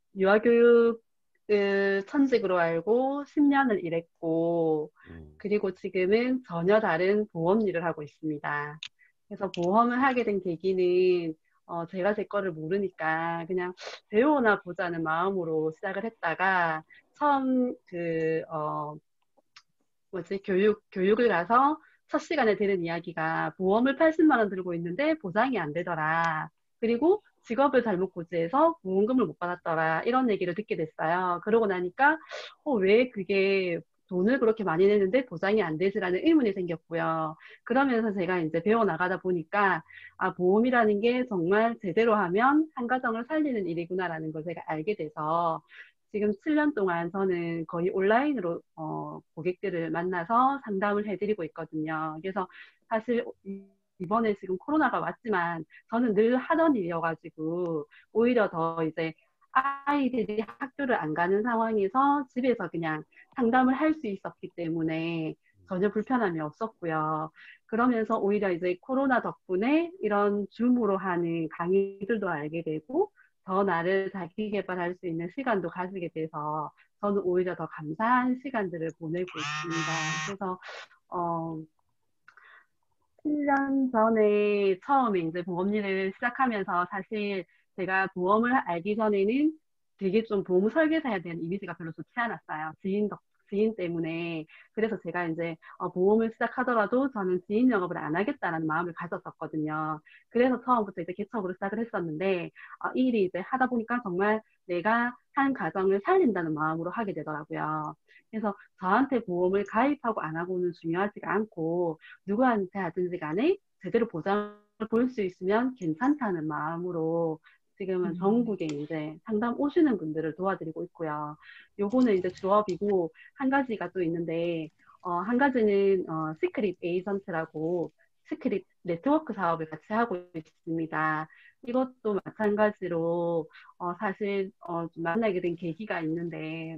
유아교육을 천직으로 알고 십 년을 일했고, 음, 그리고 지금은 전혀 다른 보험 일을 하고 있습니다. 그래서 보험을 하게 된 계기는 어, 제가 제 거를 모르니까 그냥 배워나 보자는 마음으로 시작을 했다가 처음 그, 어, 뭐지, 교육, 교육을 가서 첫 시간에 들은 이야기가 보험을 팔십만 원 들고 있는데 보장이 안 되더라. 그리고 직업을 잘못 고지해서 보험금을 못 받았더라. 이런 얘기를 듣게 됐어요. 그러고 나니까, 어, 왜 그게 돈을 그렇게 많이 내는데 보장이 안 되지라는 의문이 생겼고요. 그러면서 제가 이제 배워나가다 보니까, 아, 보험이라는 게 정말 제대로 하면 한 가정을 살리는 일이구나라는 걸 제가 알게 돼서, 지금 칠 년 동안 저는 거의 온라인으로 어, 고객들을 만나서 상담을 해드리고 있거든요. 그래서 사실 이번에 지금 코로나가 왔지만 저는 늘 하던 일이어가지고 오히려 더 이제 아이들이 학교를 안 가는 상황에서 집에서 그냥 상담을 할 수 있었기 때문에 전혀 불편함이 없었고요. 그러면서 오히려 이제 코로나 덕분에 이런 줌으로 하는 강의들도 알게 되고 더 나를 자기 개발할 수 있는 시간도 가지게 돼서 저는 오히려 더 감사한 시간들을 보내고 있습니다. 그래서 어, 칠 년 전에 처음에 이제 보험 일을 시작하면서 사실 제가 보험을 알기 전에는 되게 좀 보험 설계사에 대한 이미지가 별로 좋지 않았어요. 지인 덕, 지인 때문에. 그래서 제가 이제 어, 보험을 시작하더라도 저는 지인 영업을 안 하겠다라는 마음을 가졌었거든요. 그래서 처음부터 이제 개척으로 시작을 했었는데 어, 이 일이 이제 하다 보니까 정말 내가 한 가정을 살린다는 마음으로 하게 되더라고요. 그래서 저한테 보험을 가입하고 안 하고는 중요하지가 않고 누구한테 하든지 간에 제대로 보장을 볼 수 있으면 괜찮다는 마음으로 지금은 전국에 이제 상담 오시는 분들을 도와드리고 있고요. 요거는 이제 조업이고 한 가지가 또 있는데 어, 한 가지는 어, 시크릿 에이전트라고 시크릿 네트워크 사업을 같이 하고 있습니다. 이것도 마찬가지로 어, 사실 어, 좀 만나게 된 계기가 있는데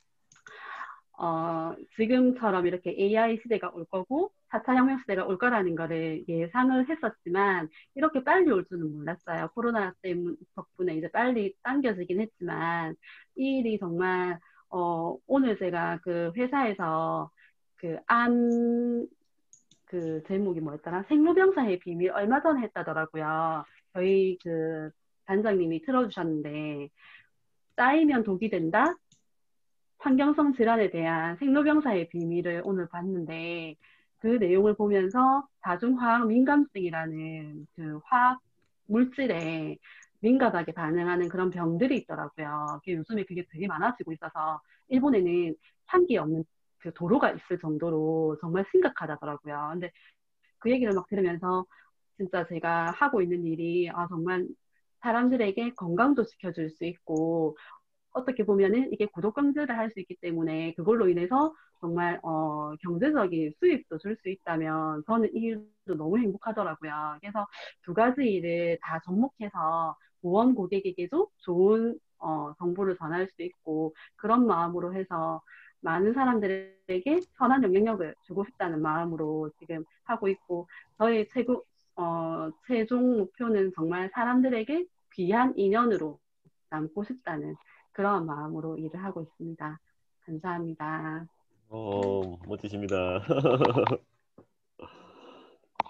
어, 지금처럼 이렇게 에이아이 시대가 올 거고 사 차 혁명 시대가 올 거라는 거를 예상을 했었지만 이렇게 빨리 올 줄은 몰랐어요. 코로나 때문 덕분에 이제 빨리 당겨지긴 했지만 이 일이 정말 어, 오늘 제가 그 회사에서 그 안, 그 제목이 뭐였더라? 생로병사의 비밀 얼마 전에 했다더라고요. 저희 그 단장님이 틀어주셨는데 쌓이면 독이 된다? 환경성 질환에 대한 생로병사의 비밀을 오늘 봤는데 그 내용을 보면서 다중화학 민감증이라는 그 화학 물질에 민감하게 반응하는 그런 병들이 있더라고요. 그게 요즘에 그게 되게 많아지고 있어서 일본에는 향기 없는 그 도로가 있을 정도로 정말 심각하다더라고요. 근데 그 얘기를 막 들으면서 진짜 제가 하고 있는 일이 아 정말 사람들에게 건강도 지켜줄 수 있고 어떻게 보면은 이게 구독 경제를 할 수 있기 때문에 그걸로 인해서 정말 어, 경제적인 수입도 줄 수 있다면 저는 이 일도 너무 행복하더라고요. 그래서 두 가지 일을 다 접목해서 보험 고객에게도 좋은 어, 정보를 전할 수 있고 그런 마음으로 해서 많은 사람들에게 선한 영향력을 주고 싶다는 마음으로 지금 하고 있고 저의 최고 어, 최종 목표는 정말 사람들에게 귀한 인연으로 남고 싶다는 그런 마음으로 일을 하고 있습니다. 감사합니다. 어, 멋지십니다.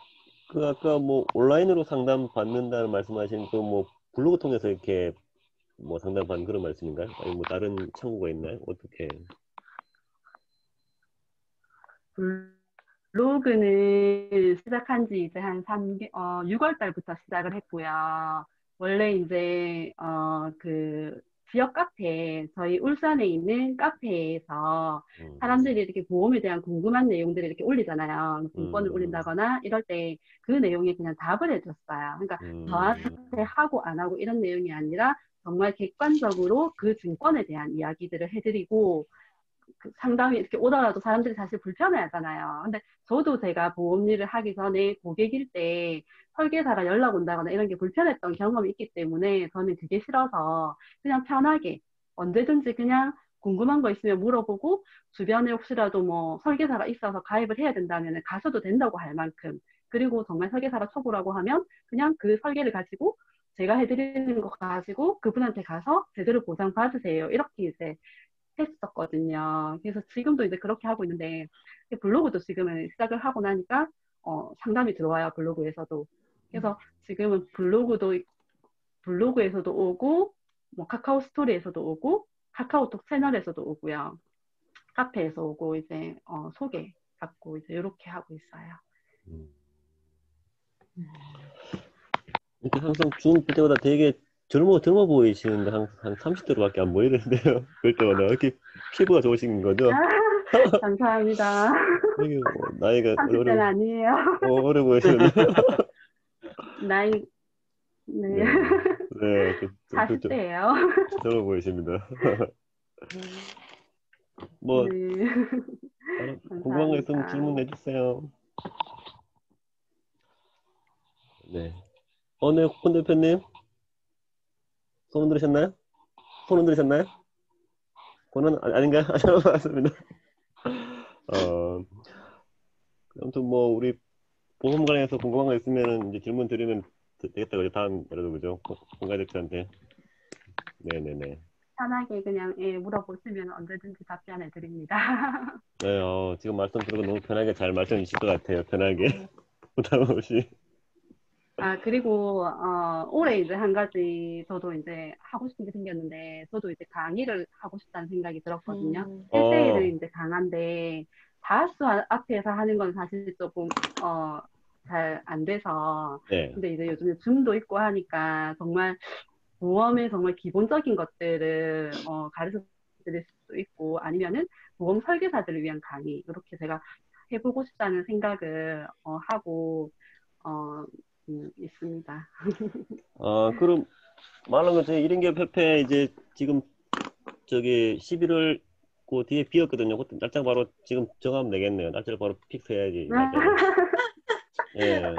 그 아까 뭐 온라인으로 상담 받는다는 말씀하신 그 뭐 블로그 통해서 이렇게 뭐 상담한 그런 말씀인가요? 아니 뭐 다른 창구가 있나요? 어떻게? 블로그는 시작한 지 이제 한 삼 개, 어, 유월 달부터 시작을 했고요. 원래 이제, 어, 그, 지역 카페, 저희 울산에 있는 카페에서 음, 사람들이 이렇게 보험에 대한 궁금한 내용들을 이렇게 올리잖아요. 증권을 음, 올린다거나 이럴 때 그 내용에 그냥 답을 해줬어요. 그러니까 음, 저한테 하고 안 하고 이런 내용이 아니라 정말 객관적으로 그 증권에 대한 이야기들을 해드리고 그 상담이 이렇게 오더라도 사람들이 사실 불편해하잖아요. 근데 저도 제가 보험 일을 하기 전에 고객일 때 설계사가 연락 온다거나 이런 게 불편했던 경험이 있기 때문에 저는 그게 싫어서 그냥 편하게 언제든지 그냥 궁금한 거 있으면 물어보고 주변에 혹시라도 뭐 설계사가 있어서 가입을 해야 된다면 가셔도 된다고 할 만큼 그리고 정말 설계사가 초보라고 하면 그냥 그 설계를 가지고 제가 해드리는 거 가지고 그분한테 가서 제대로 보상 받으세요. 이렇게 이제 했었거든요. 그래서 지금도 이제 그렇게 하고 있는데 블로그도 지금은 시작을 하고 나니까 어, 상담이 들어와요. 블로그에서도. 그래서 지금은 블로그도 블로그에서도 오고 뭐 카카오 스토리에서도 오고 카카오톡 채널에서도 오고요. 카페에서 오고 이제 어, 소개 받고 이제 이렇게 하고 있어요. 음. 이렇게 항상 줌 볼 때마다 되게 젊어 젊어 보이시는데 한, 한 삼십 대로밖에 안 보이는데요. 그럴 때마다 이렇게 피부가 좋으신 거죠? 아, 감사합니다. 되게 뭐 나이가 어려 삼십 대는 아니에요. 어, 어려 보이시는데. 나이 네. 네, 네, 그, 좀, 좀, 사십 대예요. 젊어 보이십니다. 뭐 네. 다른 궁금한 거 있으면 감사합니다. 질문해 주세요. 네. 어, 네, 권 대표님 손 흔들으셨나요? 손 흔들으셨나요? 그는 아- 아닌가요? 맞습니다. 어, 아무튼 뭐 우리 보험 관련해서 궁금한 거 있으면 이제 질문 드리면 되- 되겠다 그죠? 다음 여러분 그죠? 공가족들한테. 네네네. 편하게 그냥 예, 물어보시면 언제든지 답변해 드립니다. 네, 어, 지금 말씀 들으고 너무 편하게 잘 말씀 주실 것 같아요. 편하게 부담 없이. 아, 그리고 어, 올해 이제 한 가지 저도 이제 하고 싶은 게 생겼는데 저도 이제 강의를 하고 싶다는 생각이 들었거든요. 음, 일 대 일은 어, 이제 강한데 다수 앞에서 하는 건 사실 조금 어, 잘 안 돼서 네, 근데 이제 요즘에 줌도 있고 하니까 정말 보험의 정말 기본적인 것들을 어, 가르쳐 드릴 수도 있고 아니면은 보험 설계사들을 위한 강의 이렇게 제가 해보고 싶다는 생각을 어, 하고 어, 음, 있습니다. 어, 그럼 말한 것처럼 일인 기업 협회 이제 지금 저기 십일월 그 뒤에 비었거든요. 그때 날짜 바로 지금 정하면 되겠네요. 날짜를 바로 픽스해야지 날짜를. 예,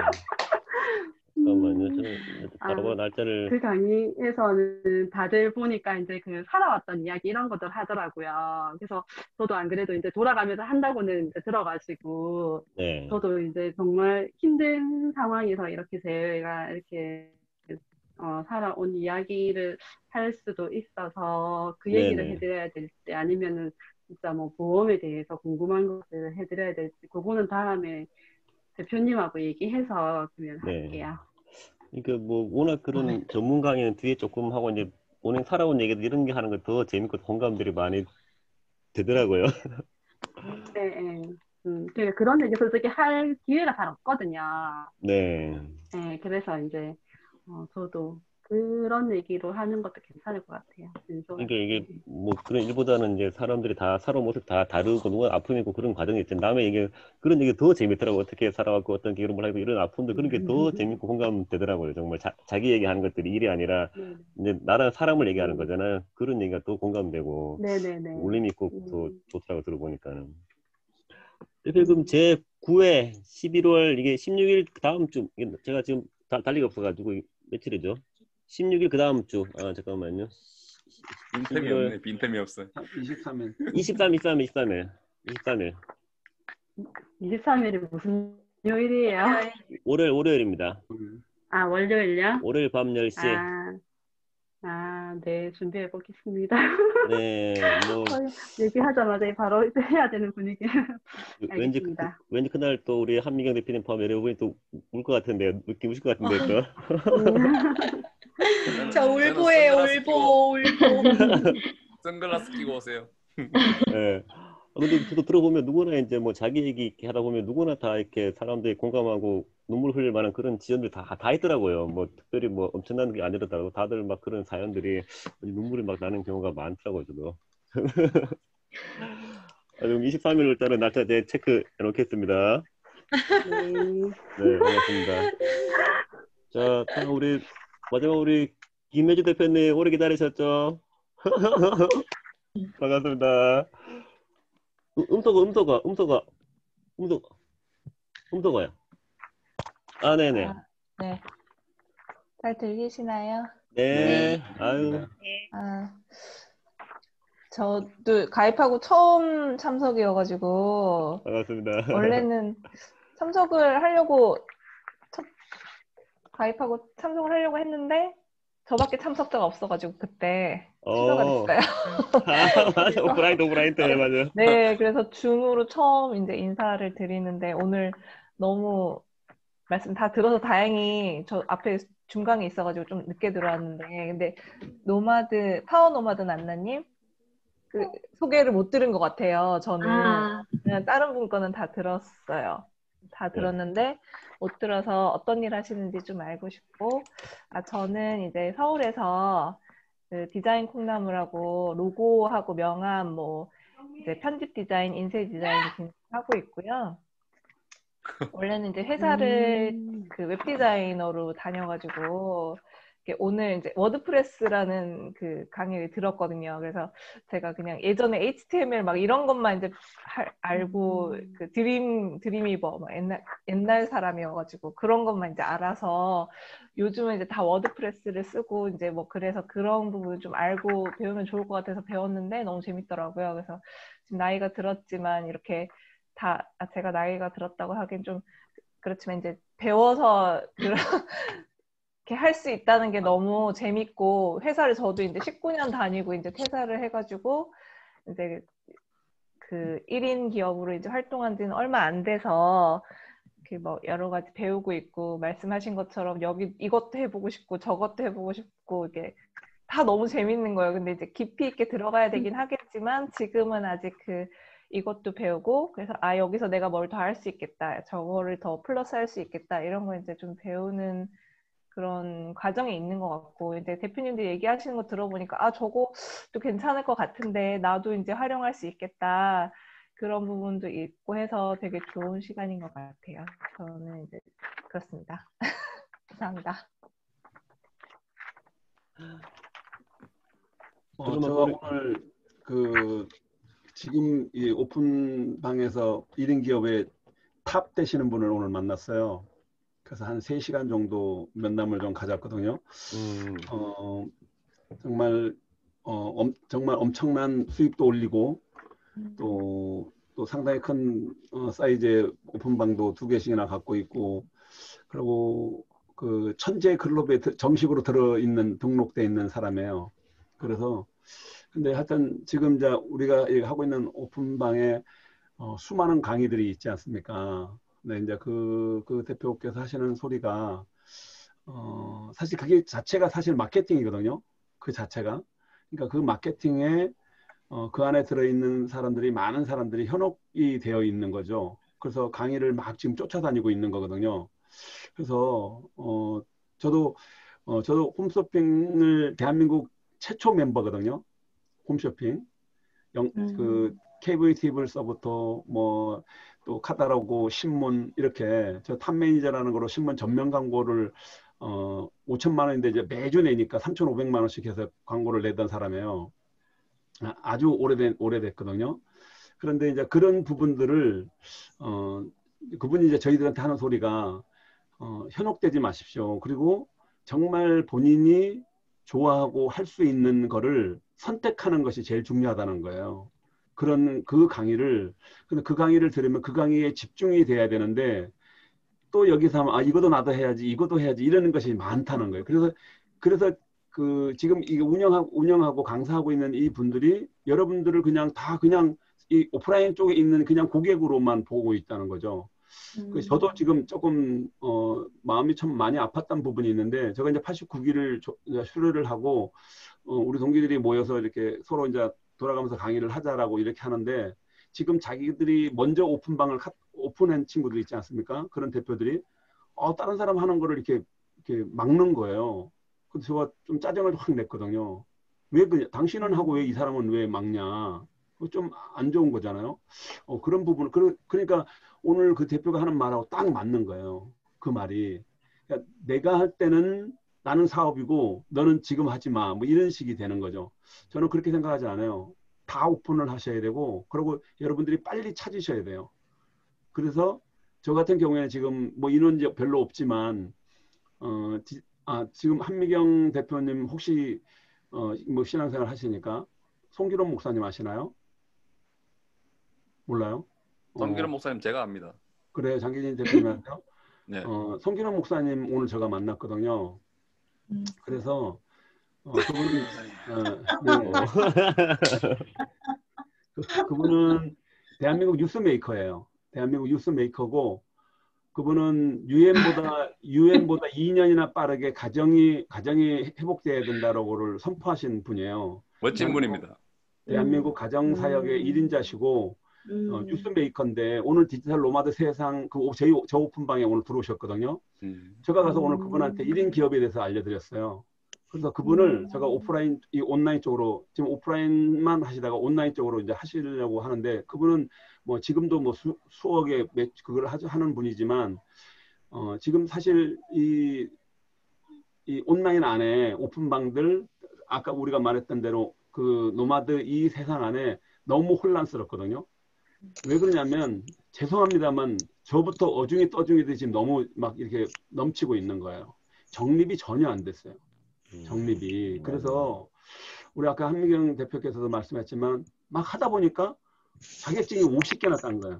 잠깐만요. 음, 저는 바로 아, 바로 날짜를. 그 강의에서는 다들 보니까 이제 그 살아왔던 이야기 이런 것들 하더라고요. 그래서 저도 안 그래도 이제 돌아가면서 한다고는 이제 들어가지고 네, 저도 이제 정말 힘든 상황에서 이렇게 제가 이렇게 어, 살아온 이야기를 할 수도 있어서 그 얘기를 네네. 해드려야 될지 아니면은 진짜 뭐 보험에 대해서 궁금한 것을 해드려야 될지 그거는 다음에 대표님하고 얘기해서 그러면 네. 할게요. 그러니까 뭐 워낙 그런 전문 강의는 뒤에 조금 하고 이제 본인 살아온 얘기들 이런 게 하는 거 더 재밌고 공감들이 많이 되더라고요. 네, 네. 음, 그러니까 그런 얘기 솔직히 할 기회가 잘 없거든요. 네. 네, 그래서 이제 어, 저도 그런 얘기로 하는 것도 괜찮을 것 같아요. 진솔하게. 그러니까 이게 뭐 그런 일보다는 이제 사람들이 다 살아온 모습 다 다르고 누가 아픔이 있고 그런 과정이 있잖아요. 남의 얘기 그런 얘기 더 재밌더라고. 어떻게 살아왔고 어떤 이런 걸 하고 이런 아픔들 그런 게 더 재밌고 공감되더라고요. 정말 자, 자기 얘기하는 것들이 일이 아니라 네, 이제 나랑 사람을 얘기하는 네, 거잖아요. 그런 얘기가 더 공감되고 네, 네, 네. 울림이 있고 더 음, 좋더라고 들어보니까는. 그럼 제 구 회 십일월 이게 십육 일 다음 주 이게 제가 지금 다, 달리가 없어가지고 이- 며칠이죠? 십육 일 그 다음 주. 아 잠깐만요. 빈틈이 십일월 없네. 빈틈이 없어. 이십삼 일. 이십삼, 이십삼, 이십삼 일. 이십삼 일. 이십삼 일이 무슨 요일이에요? 월요일 월요일입니다. 아, 월요일요? 월요일 밤 열 시. 아, 아, 네, 준비해 보겠습니다. 네, 뭐 어, 얘기하자마자 바로 이제 해야 되는 분위기. 왠지 그, 그- 알겠습니다. 왠지 그날 또 우리 한미경 대표님 포함 여러분이 또 울 것 같은데요. 느낌 오실 것 같은데 또. 음. 저는, 저 저는 울보예요, 선글라스 끼고 울보, 울보. 선글라스 끼고 오세요. 예. 아, 근데 저도 들어보면 누구나 이제 뭐 자기 얘기 이렇게 하다 보면 누구나 다 이렇게 사람들이 공감하고 눈물 흘릴 만한 그런 지연들 다, 다 있더라고요. 뭐 특별히 뭐 엄청난 게 아니더라도 다들 막 그런 사연들이 눈물이 막 나는 경우가 많더라고요, 저도. 아, 그럼 이십삼 일 일단은 날짜 내 체크해 놓겠습니다. 네. 네, 반갑습니다. 자, 다음 우리 마지막 우리 김혜주 대표님 오래 기다리셨죠? 반갑습니다. 음- 음소거, 음소거, 음소거, 음소거, 음소거요. 아, 네네. 아, 네. 잘 들리시나요? 네, 네. 아유, 네. 아, 저도 가입하고 처음 참석이어가지고, 반갑습니다. 원래는 참석을 하려고, 첫- 가입하고 참석을 하려고 했는데, 저밖에 참석자가 없어가지고, 그때 취소가 어, 됐어요. 아, 맞아. 그래서, 오프라인, 오프라인 때, 맞아. 네, 그래서 줌으로 처음 이제 인사를 드리는데, 오늘 너무 말씀 다 들어서 다행히 저 앞에 중간에 있어가지고 좀 늦게 들어왔는데, 근데 노마드, 파워 노마드 난나님 그 소개를 못 들은 것 같아요. 저는 아, 그냥 다른 분 거는 다 들었어요. 다 네. 들었는데 못 들어서 어떤 일 하시는지 좀 알고 싶고, 아 저는 이제 서울에서 그 디자인 콩나물하고 로고하고 명함 뭐 이제 편집 디자인, 인쇄 디자인 하고 있고요. 원래는 이제 회사를 음, 그 웹 디자이너로 다녀가지고 이렇게 오늘 이제 워드프레스라는 그 강의를 들었거든요. 그래서 제가 그냥 예전에 에이치티엠엘 막 이런 것만 이제 할- 알고 음, 그 드림 드림위버 막 옛날 옛날 사람이어가지고 그런 것만 이제 알아서 요즘은 이제 다 워드프레스를 쓰고 이제 뭐 그래서 그런 부분 좀 알고 배우면 좋을 것 같아서 배웠는데 너무 재밌더라고요. 그래서 지금 나이가 들었지만 이렇게 다 아, 제가 나이가 들었다고 하긴 좀 그렇지만 이제 배워서 그렇게 할 수 있다는 게 너무 재밌고 회사를 저도 이제 십구 년 다니고 이제 퇴사를 해가지고 이제 그 일 인 기업으로 이제 활동한 지는 얼마 안 돼서 이렇게 뭐 여러 가지 배우고 있고 말씀하신 것처럼 여기 이것도 해보고 싶고 저것도 해보고 싶고 이게 다 너무 재밌는 거예요. 근데 이제 깊이 있게 들어가야 되긴 하겠지만 지금은 아직 그 이것도 배우고 그래서 아 여기서 내가 뭘 더 할 수 있겠다. 저거를 더 플러스 할 수 있겠다. 이런 거 이제 좀 배우는 그런 과정이 있는 것 같고 이제 대표님들 얘기하시는 거 들어보니까 아 저거도 괜찮을 것 같은데 나도 이제 활용할 수 있겠다. 그런 부분도 있고 해서 되게 좋은 시간인 것 같아요. 저는 이제 그렇습니다. 감사합니다. 어, 그러면 제가 우리 오늘 그 지금 이 오픈방에서 일 인 기업의 탑 되시는 분을 오늘 만났어요. 그래서 한 세 시간 정도 면담을 좀 가졌거든요. 음, 어, 정말 어, 엄, 정말 엄청난 수입도 올리고 또, 또 상당히 큰 어, 사이즈의 오픈방도 두 개씩이나 갖고 있고 그리고 그 천재 클럽에 드- 정식으로 들어있는 등록돼 있는 사람이에요. 그래서 근데 하여튼 지금 이제 우리가 이 하고 있는 오픈방에 어, 수많은 강의들이 있지 않습니까? 근데 이제 그, 그 대표께서 하시는 소리가 어, 사실 그게 자체가 사실 마케팅이거든요. 그 자체가. 그러니까 그 마케팅에 어, 그 안에 들어있는 사람들이 많은 사람들이 현혹이 되어 있는 거죠. 그래서 강의를 막 지금 쫓아다니고 있는 거거든요. 그래서 어, 저도 어, 저도 홈쇼핑을 대한민국 최초 멤버거든요. 홈쇼핑. 영, 그 케이브이티브서부터 뭐 또 카타로그 신문 이렇게 저 탑 매니저라는 거로 신문 전면 광고를 어 오천만 원인데 이제 매주 내니까 삼천오백만 원씩 해서 광고를 내던 사람이에요. 아, 아주 오래된 오래됐거든요. 그런데 이제 그런 부분들을 어 그분이 이제 저희들한테 하는 소리가 어, 현혹되지 마십시오. 그리고 정말 본인이 좋아하고 할 수 있는 거를 선택하는 것이 제일 중요하다는 거예요. 그런 그 강의를 근데 그 강의를 들으면 그 강의에 집중이 돼야 되는데 또 여기서 하면 아 이것도 나도 해야지 이것도 해야지 이러는 것이 많다는 거예요. 그래서 그래서 그 지금 이 운영하고 운영하고 강사하고 있는 이 분들이 여러분들을 그냥 다 그냥 이 오프라인 쪽에 있는 그냥 고객으로만 보고 있다는 거죠. 그 저도 지금 조금 어, 마음이 참 많이 아팠던 부분이 있는데 제가 이제 팔십구 기를 수료를 하고 어, 우리 동기들이 모여서 이렇게 서로 이제 돌아가면서 강의를 하자라고 이렇게 하는데 지금 자기들이 먼저 오픈방을 오픈한 친구들 있지 않습니까? 그런 대표들이 어, 다른 사람 하는 거를 이렇게 이렇게 막는 거예요. 그래서 제가 좀 짜증을 확 냈거든요. 왜 그, 당신은 하고 왜 이 사람은 왜 막냐? 좀 안 좋은 거잖아요. 어, 그런 부분, 그, 그러니까 오늘 그 대표가 하는 말하고 딱 맞는 거예요. 그 말이. 그러니까 내가 할 때는 나는 사업이고 너는 지금 하지 마. 뭐 이런 식이 되는 거죠. 저는 그렇게 생각하지 않아요. 다 오픈을 하셔야 되고, 그리고 여러분들이 빨리 찾으셔야 돼요. 그래서 저 같은 경우에 지금 뭐 인원이 별로 없지만, 어, 지, 아, 지금 한미경 대표님 혹시 어, 뭐 신앙생활 하시니까 송기론 목사님 아시나요? 몰라요? 송기론 어, 목사님 제가 압니다. 그래, 장기진 대표님한테요? 네. 어, 송기론 목사님 오늘 제가 만났거든요. 그래서 어, 그분은 어, 네. 그, 그분은 대한민국 뉴스메이커예요. 대한민국 뉴스메이커고 그분은 유엔보다 유엔보다 이 년이나 빠르게 가정이 가정이 회복돼야 된다라고를 선포하신 분이에요. 멋진 분입니다. 대한민국 가정 사역의 음. 일인자시고 음. 어, 뉴스메이커인데 오늘 디지털 노마드 세상 그 저희 저 오픈방에 오늘 들어오셨거든요. 음. 제가 가서 오늘 그분한테 일 인 기업에 대해서 알려드렸어요. 그래서 그분을 음. 제가 오프라인, 이 온라인 쪽으로 지금 오프라인만 하시다가 온라인 쪽으로 이제 하시려고 하는데 그분은 뭐 지금도 뭐 수, 수억의 매, 그걸 하, 하는 분이지만 어, 지금 사실 이, 이 온라인 안에 오픈방들 아까 우리가 말했던 대로 그 노마드 이 세상 안에 너무 혼란스럽거든요. 왜 그러냐면 죄송합니다만 저부터 어중이 떠중이듯이 지금 너무 막 이렇게 넘치고 있는 거예요. 정립이 전혀 안 됐어요. 정립이. 그래서 우리 아까 한미경 대표께서도 말씀했지만 막 하다 보니까 자격증이 오십 개나 딴 거야.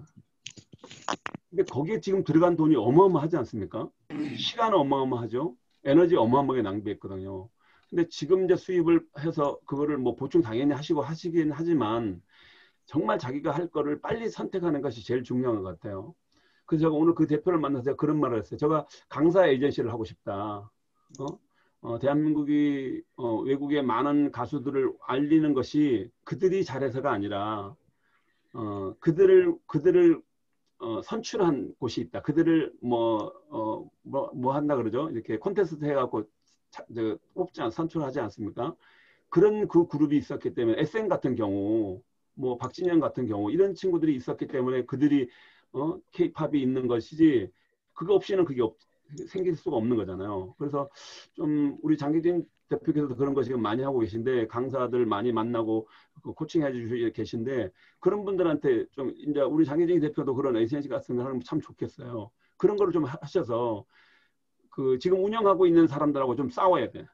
근데 거기에 지금 들어간 돈이 어마어마하지 않습니까? 시간은 어마어마하죠. 에너지 어마어마하게 낭비했거든요. 근데 지금 이제 수입을 해서 그거를 뭐 보충 당연히 하시고 하시긴 하지만 정말 자기가 할 거를 빨리 선택하는 것이 제일 중요한 것 같아요. 그래서 제가 오늘 그 대표를 만나서 그런 말을 했어요. 제가 강사 에이전시를 하고 싶다. 어? 어, 대한민국이 어, 외국의 많은 가수들을 알리는 것이 그들이 잘해서가 아니라 어, 그들을 그들을 어, 선출한 곳이 있다. 그들을 뭐, 어, 뭐, 뭐 한다 그러죠. 이렇게 콘테스트 해갖고 자, 저, 뽑지 않, 선출하지 않습니까? 그런 그 그룹이 있었기 때문에 에스엠 같은 경우, 뭐 박진영 같은 경우 이런 친구들이 있었기 때문에 그들이 어, K-팝이 있는 것이지 그거 없이는 그게 없, 생길 수가 없는 거잖아요. 그래서 좀 우리 장기진 대표께서도 그런 거 지금 많이 하고 계신데 강사들 많이 만나고 코칭해 주시고 계신데 그런 분들한테 좀 이제 우리 장기진 대표도 그런 에이전시 같은 거 하면 참 좋겠어요. 그런 거를 좀 하셔서 그 지금 운영하고 있는 사람들하고 좀 싸워야 돼.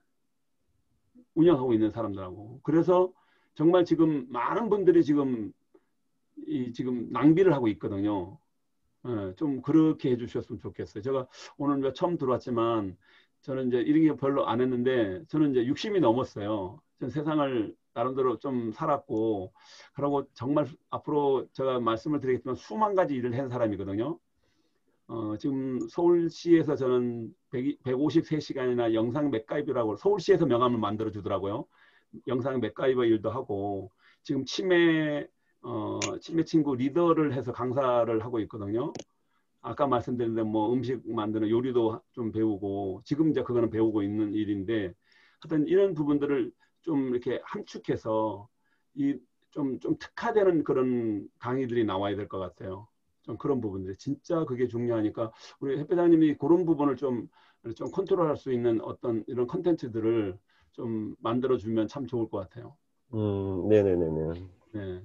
운영하고 있는 사람들하고. 그래서 정말 지금 많은 분들이 지금 이 지금 낭비를 하고 있거든요. 예, 좀 그렇게 해주셨으면 좋겠어요. 제가 오늘 처음 들어왔지만 저는 이제 이런 게 별로 안 했는데 저는 이제 육십이 넘었어요. 전 세상을 나름대로 좀 살았고 그리고 정말 앞으로 제가 말씀을 드리겠지만 수만 가지 일을 한 사람이거든요. 어, 지금 서울시에서 저는 백오십삼 시간이나 영상 맥가이버라고 서울시에서 명함을 만들어 주더라고요. 영상 맥가이버 일도 하고 지금 치매 어, 치매 친구 리더를 해서 강사를 하고 있거든요. 아까 말씀드린 대로 뭐 음식 만드는 요리도 좀 배우고 지금 이제 그거는 배우고 있는 일인데 하여튼 이런 부분들을 좀 이렇게 함축해서 이 좀 좀 특화되는 그런 강의들이 나와야 될 것 같아요. 좀 그런 부분들이 진짜 그게 중요하니까 우리 햇배장님이 그런 부분을 좀 좀 컨트롤할 수 있는 어떤 이런 컨텐츠들을 좀 만들어 주면 참 좋을 것 같아요. 음, 네네네네. 네.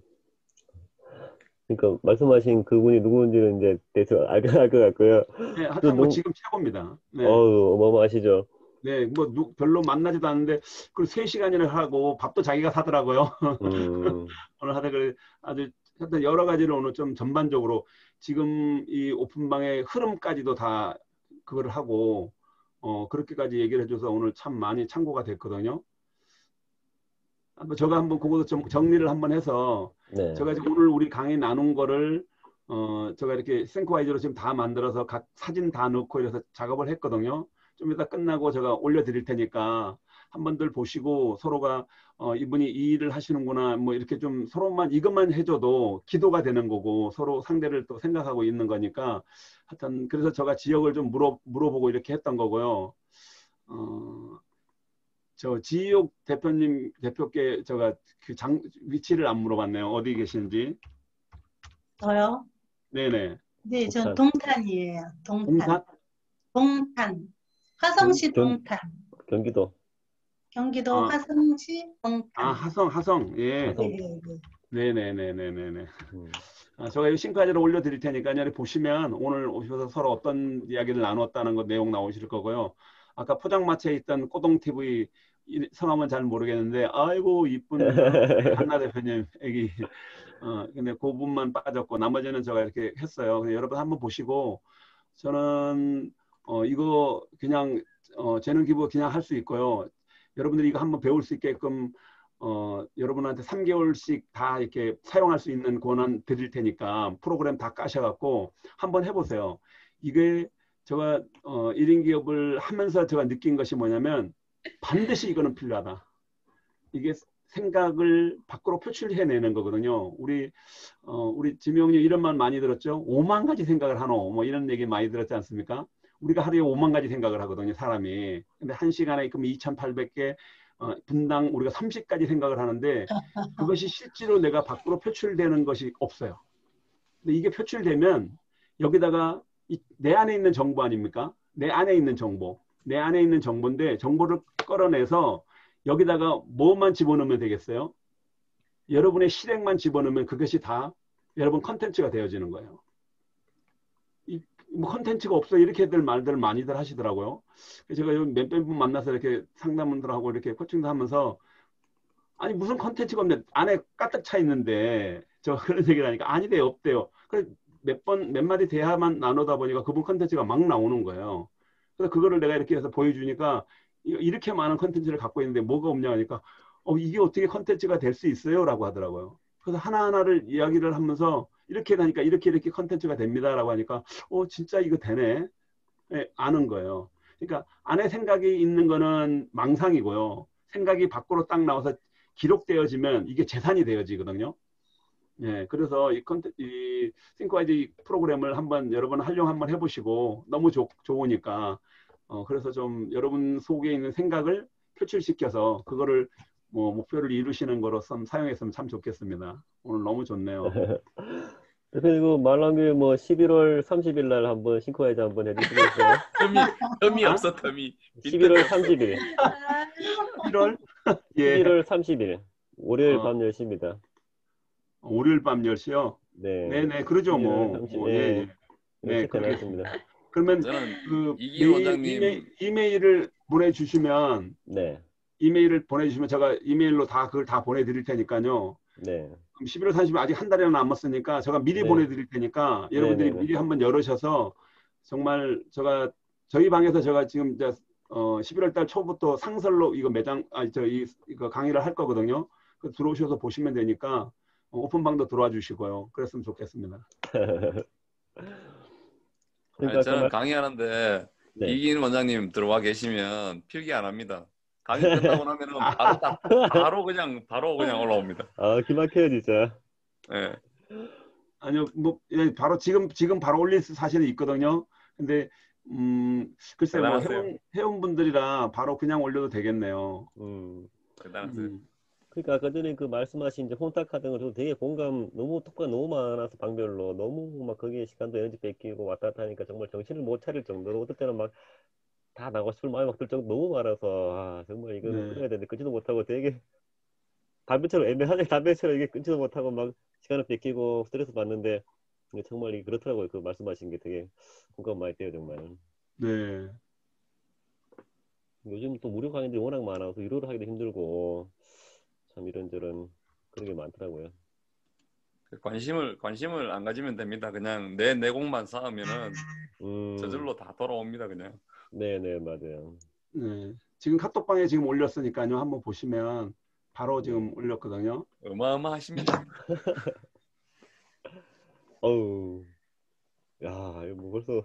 그러니까 말씀하신 그분이 누구인지는 이제 대충 알 것 같고요. 네, 또 하여튼 뭐 너무, 지금 최고입니다. 네. 어우, 어마어마하시죠. 네, 뭐 누, 별로 만나지도 않는데 그 세 시간이나 하고 밥도 자기가 사더라고요. 음, 오늘 하다 그래 아주 하여튼 여러 가지를 오늘 좀 전반적으로 지금 이 오픈방의 흐름까지도 다 그걸 하고 어 그렇게까지 얘기를 해줘서 오늘 참 많이 참고가 됐거든요. 한번 제가 한번 그것도 좀 정리를 한번 해서 네. 제가 지금 오늘 우리 강의 나눈 거를 어, 제가 이렇게 생코와이즈로 지금 다 만들어서 각 사진 다 넣고 이래서 작업을 했거든요. 좀 이따 끝나고 제가 올려드릴 테니까 한 번들 보시고 서로가 어, 이분이 이 일을 하시는구나 뭐 이렇게 좀 서로만 이것만 해줘도 기도가 되는 거고 서로 상대를 또 생각하고 있는 거니까 하여튼 그래서 제가 지역을 좀 물어, 물어보고 이렇게 했던 거고요. 어, 저 지역 대표님 대표께 제가 그 장, 위치를 안 물어봤네요. 어디 계신지. 저요? 네네. 네, 저 동탄. 동탄이에요. 동탄. 동산? 동탄. 화성시 경- 동탄. 경기도 경기도 아. 화성시 동탄. 아 하성 하성. 예. 하성. 네, 네, 네. 네네네네네네. 음. 아, 제가 이 싱크아지를 올려드릴 테니까 여기 보시면 오늘 오셔서 서로 어떤 이야기를 나눴다는 것 내용 나오실 거고요. 아까 포장마차에 있던 꼬동티비 성함은 잘 모르겠는데 아이고 이쁜 한나 대표님 애기 어 근데 그 부분만 빠졌고 나머지는 제가 이렇게 했어요. 그래서 여러분 한번 보시고 저는 어 이거 그냥 어 재능 기부 그냥 할 수 있고요. 여러분들이 이거 한번 배울 수 있게끔 어, 여러분한테 삼 개월씩 다 이렇게 사용할 수 있는 권한 드릴 테니까 프로그램 다 까셔갖고 한번 해보세요. 이게 제가 어, 일 인 기업을 하면서 제가 느낀 것이 뭐냐면 반드시 이거는 필요하다. 이게 생각을 밖으로 표출해내는 거거든요. 우리 어, 우리 지명님 이런 말 많이 들었죠. 오만 가지 생각을 하노. 뭐 이런 얘기 많이 들었지 않습니까? 우리가 하루에 오만 가지 생각을 하거든요. 사람이. 근데 한 시간에 그럼 이천팔백 개 어, 분당 우리가 삼십 가지 생각을 하는데 그것이 실제로 내가 밖으로 표출되는 것이 없어요. 근데 이게 표출되면 여기다가 이, 내 안에 있는 정보 아닙니까? 내 안에 있는 정보. 내 안에 있는 정보인데 정보를 끌어내서 여기다가 뭐만 집어넣으면 되겠어요? 여러분의 실행만 집어넣으면 그것이 다 여러분 컨텐츠가 되어지는 거예요. 이, 뭐 컨텐츠가 없어 이렇게들 말들 많이들 하시더라고요. 제가 몇몇 분 만나서 이렇게 상담들 하고 이렇게 코칭도 하면서 아니 무슨 컨텐츠가 없는데 안에 가득 차 있는데 저 그런 얘기를 하니까 아니래요 없대요. 그래서 몇 번 몇 마디 대화만 나누다 보니까 그분 컨텐츠가 막 나오는 거예요. 그래서 그거를 내가 이렇게 해서 보여주니까 이렇게 많은 컨텐츠를 갖고 있는데 뭐가 없냐 하니까 어 이게 어떻게 컨텐츠가 될 수 있어요? 라고 하더라고요. 그래서 하나하나를 이야기를 하면서 이렇게 하니까 이렇게 이렇게 컨텐츠가 됩니다. 라고 하니까 어 진짜 이거 되네. 네, 아는 거예요. 그러니까 안에 생각이 있는 거는 망상이고요. 생각이 밖으로 딱 나와서 기록되어지면 이게 재산이 되어지거든요. 예, 그래서 이 컨텐 이 싱크와이즈 프로그램을 한번 여러분 활용 한번 해보시고 너무 좋, 좋으니까 어 그래서 좀 여러분 속에 있는 생각을 표출시켜서 그거를 뭐 목표를 이루시는 거로서 사용했으면 참 좋겠습니다. 오늘 너무 좋네요. 그리고 말랑교회 뭐 십일월 삼십일 날 한번 싱크와이즈 한번 해주시겠어요? 텀이 텀이 없어 텀이. 십일월 삼십일. 일월 예. 십일월 삼십일. 월요일 어. 밤 열 시입니다. 월요일 밤 열 시요? 네. 네네 그러죠 뭐. 삼십, 뭐 예, 예. 네 그렇게 그러면 그 이기 원장님 이메일, 이메일을 보내주시면 네. 이메일을 보내주시면 제가 이메일로 다 그걸 다 보내드릴 테니까요. 네. 그럼 십일월 삼십일 아직 한 달이나 남았으니까 제가 미리 네. 보내드릴 테니까 여러분들이 네네네. 미리 한번 열으셔서 정말 제가 저희 방에서 제가 지금 이제 어 십일월 달 초부터 상설로 이거 매장 아 저 이 이거 강의를 할 거거든요. 그 들어오셔서 보시면 되니까 어, 오픈방도 들어와 주시고요. 그랬으면 좋겠습니다. 그러니까 아니, 저는 말... 강의하는데 네. 이긴 원장님 들어와 계시면 필기 안 합니다. 강의 끝나고 나면은 바로 딱, 바로 그냥 바로 그냥 올라옵니다. 아 기막혀요 진짜. 네. 아니요 뭐 예, 바로 지금 지금 바로 올릴 사실은 있거든요. 근데 음 글쎄 뭐 회원 회원분들이라 바로 그냥 올려도 되겠네요. 음. 대단하세요. 음. 그러니까 아까 전에 그 말씀하신 이제 혼탁 같은 거 되게 공감 너무 토크가 너무 많아서 방별로 너무 막 거기에 시간도 에너지 뺏기고 왔다 갔다 하니까 정말 정신을 못 차릴 정도로 어떨 때는 막 다 나고 싶을 마음이 막 들 정도 너무 많아서 아 정말 이거는 네. 끊어야 되는데 끊지도 못하고 되게 담배처럼 애매하게 담배처럼 이게 끊지도 못하고 막 시간을 뺏기고 스트레스 받는데 정말 이게 그렇더라고요. 그 말씀하신 게 되게 공감 많이 돼요 정말. 네. 요즘 또 무료 강의들이 워낙 많아서 유료로 하기도 힘들고 참 이런저런 그런 게 많더라고요. 관심을 관심을 안 가지면 됩니다. 그냥 내 내공만 쌓으면은 음. 저절로 다 돌아옵니다. 그냥. 네네 맞아요. 네. 지금 카톡방에 지금 올렸으니까요. 한번 보시면 바로 지금 올렸거든요. 어마어마하십니다. 어우, 야, 이거 뭐 벌써,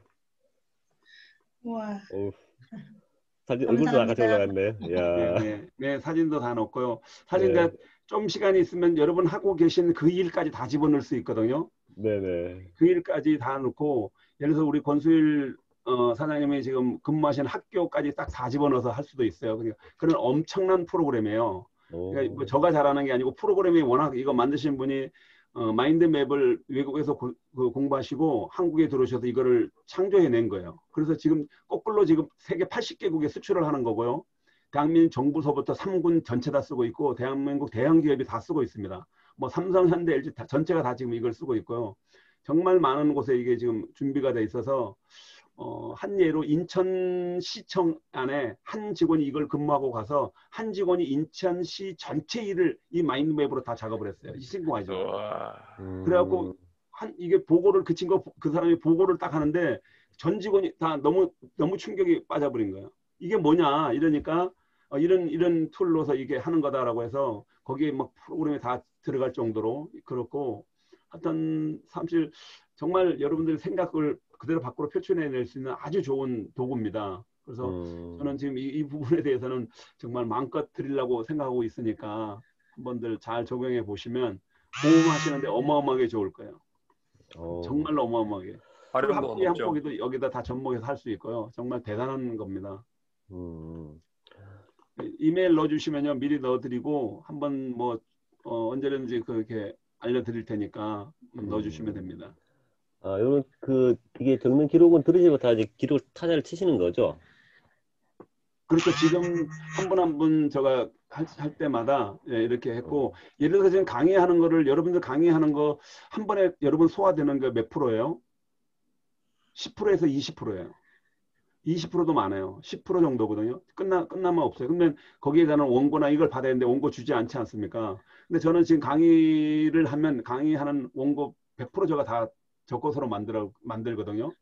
우와, 어우, 사진 얼굴도 다 같이 감사합니다. 올라갔네. 네, 야, 네, 네, 사진도 다 넣고요. 사진 네, 이제 좀 시간이 있으면 여러분 하고 계신 그 일까지 다 집어넣을 수 있거든요. 네네. 그 일까지 다 넣고, 예를 들어서 우리 권수일 어, 사장님이 지금 근무하시는 학교까지 딱 다 집어넣어서 할 수도 있어요. 그러니까 그런 엄청난 프로그램이에요. 그러니까 뭐 오, 저가 잘하는 게 아니고 프로그램이 워낙 이거 만드신 분이 어, 마인드맵을 외국에서 고, 그 공부하시고 한국에 들어오셔서 이거를 창조해낸 거예요. 그래서 지금 거꾸로 지금 세계 팔십 개국에 수출을 하는 거고요. 대한민국 정부서부터 삼 군 전체 다 쓰고 있고 대한민국 대형 기업이 다 쓰고 있습니다. 뭐 삼성, 현대, 엘지 다, 전체가 다 지금 이걸 쓰고 있고요. 정말 많은 곳에 이게 지금 준비가 돼 있어서 어, 한 예로 인천시청 안에 한 직원이 이걸 근무하고 가서 한 직원이 인천시 전체 일을 이 마인드맵으로 다 작업을 했어요. 이 신고하죠. 와. 그래갖고 음, 한 이게 보고를 그 친구 그 사람이 보고를 딱 하는데 전 직원이 다 너무 너무 충격이 빠져버린 거예요. 이게 뭐냐 이러니까 어, 이런 이런 툴로서 이게 하는 거다라고 해서 거기에 막 프로그램에 다 들어갈 정도로 그렇고 하여튼 사실 정말 여러분들 생각을 그대로 밖으로 표출해낼 수 있는 아주 좋은 도구입니다. 그래서 음, 저는 지금 이, 이 부분에 대해서는 정말 마음껏 드리려고 생각하고 있으니까 한번들 잘 적용해 보시면 보험하시는데 어마어마하게 좋을 거예요. 어, 정말로 어마어마하게. 활용도가 학비 한 높죠. 포기도 여기다 다 접목해서 할 수 있고요. 정말 대단한 겁니다. 음, 이메일 넣어주시면요 미리 넣어드리고 한번 뭐 어, 언제든지 그렇게 알려드릴 테니까 넣어주시면 됩니다. 아, 요런 그 이게 적는 기록은 들으시고 다 이제 기록 타자를 치시는 거죠? 그렇죠. 지금 한 분 한 분 제가 할, 할 때마다 예, 이렇게 했고 예를 들어서 지금 강의하는 거를 여러분들 강의하는 거 한 번에 여러분 소화되는 게 몇 프로예요? 십 퍼센트에서 이십 퍼센트예요. 이십 퍼센트도 많아요. 십 퍼센트 정도거든요. 끝나, 끝나면 없어요. 그러면 거기에 대한 원고나 이걸 받아야 되는데 원고 주지 않지 않습니까? 근데 저는 지금 강의를 하면 강의하는 원고 백 퍼센트 제가 다 적어서로 만들어, 만들거든요.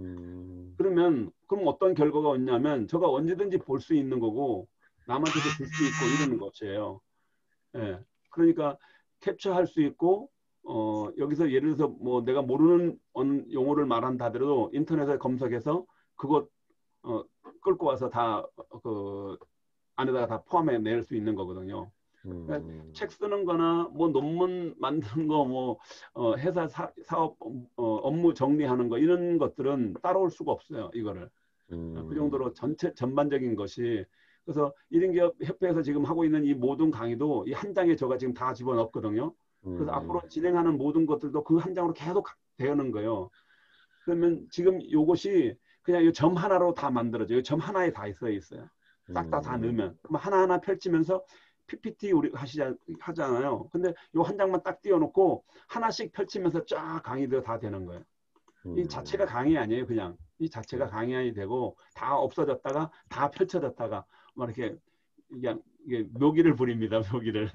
음, 그러면 그럼 어떤 결과가 왔냐면 제가 언제든지 볼 수 있는 거고 남한테도 줄 수 있고 이러는 것이에요. 예. 그러니까 캡처할 수 있고 어, 여기서 예를 들어서 뭐 내가 모르는 용어를 말한다 하더라도 인터넷에 검색해서 그것 어, 끌고 와서 다 그 안에다가 다 포함해 낼 수 있는 거거든요. 그러니까 음, 책 쓰는 거나 뭐 논문 만드는 거 뭐 어, 회사 사, 사업 어, 업무 정리하는 거 이런 것들은 따라올 수가 없어요. 이거를. 음, 그 정도로 전체 전반적인 것이 그래서 일 인 기업 협회에서 지금 하고 있는 이 모든 강의도 이 한 장에 제가 지금 다 집어넣었거든요. 그래서 음, 앞으로 진행하는 모든 것들도 그 한 장으로 계속 되는 거예요. 그러면 지금 요것이 그냥 이 점 하나로 다 만들어져요. 점 하나에 다 있어 있어요. 싹 다 다 음, 넣으면 그럼 하나하나 펼치면서 피피티 우리 하시자 하잖아요. 근데 요 한 장만 딱 띄워놓고 하나씩 펼치면서 쫙 강의도 다 되는 거예요. 이 자체가 강의 아니에요. 그냥 이 자체가 강의안이 되고 다 없어졌다가 다 펼쳐졌다가 막 이렇게 그냥 이게 묘기를 부립니다. 묘기를.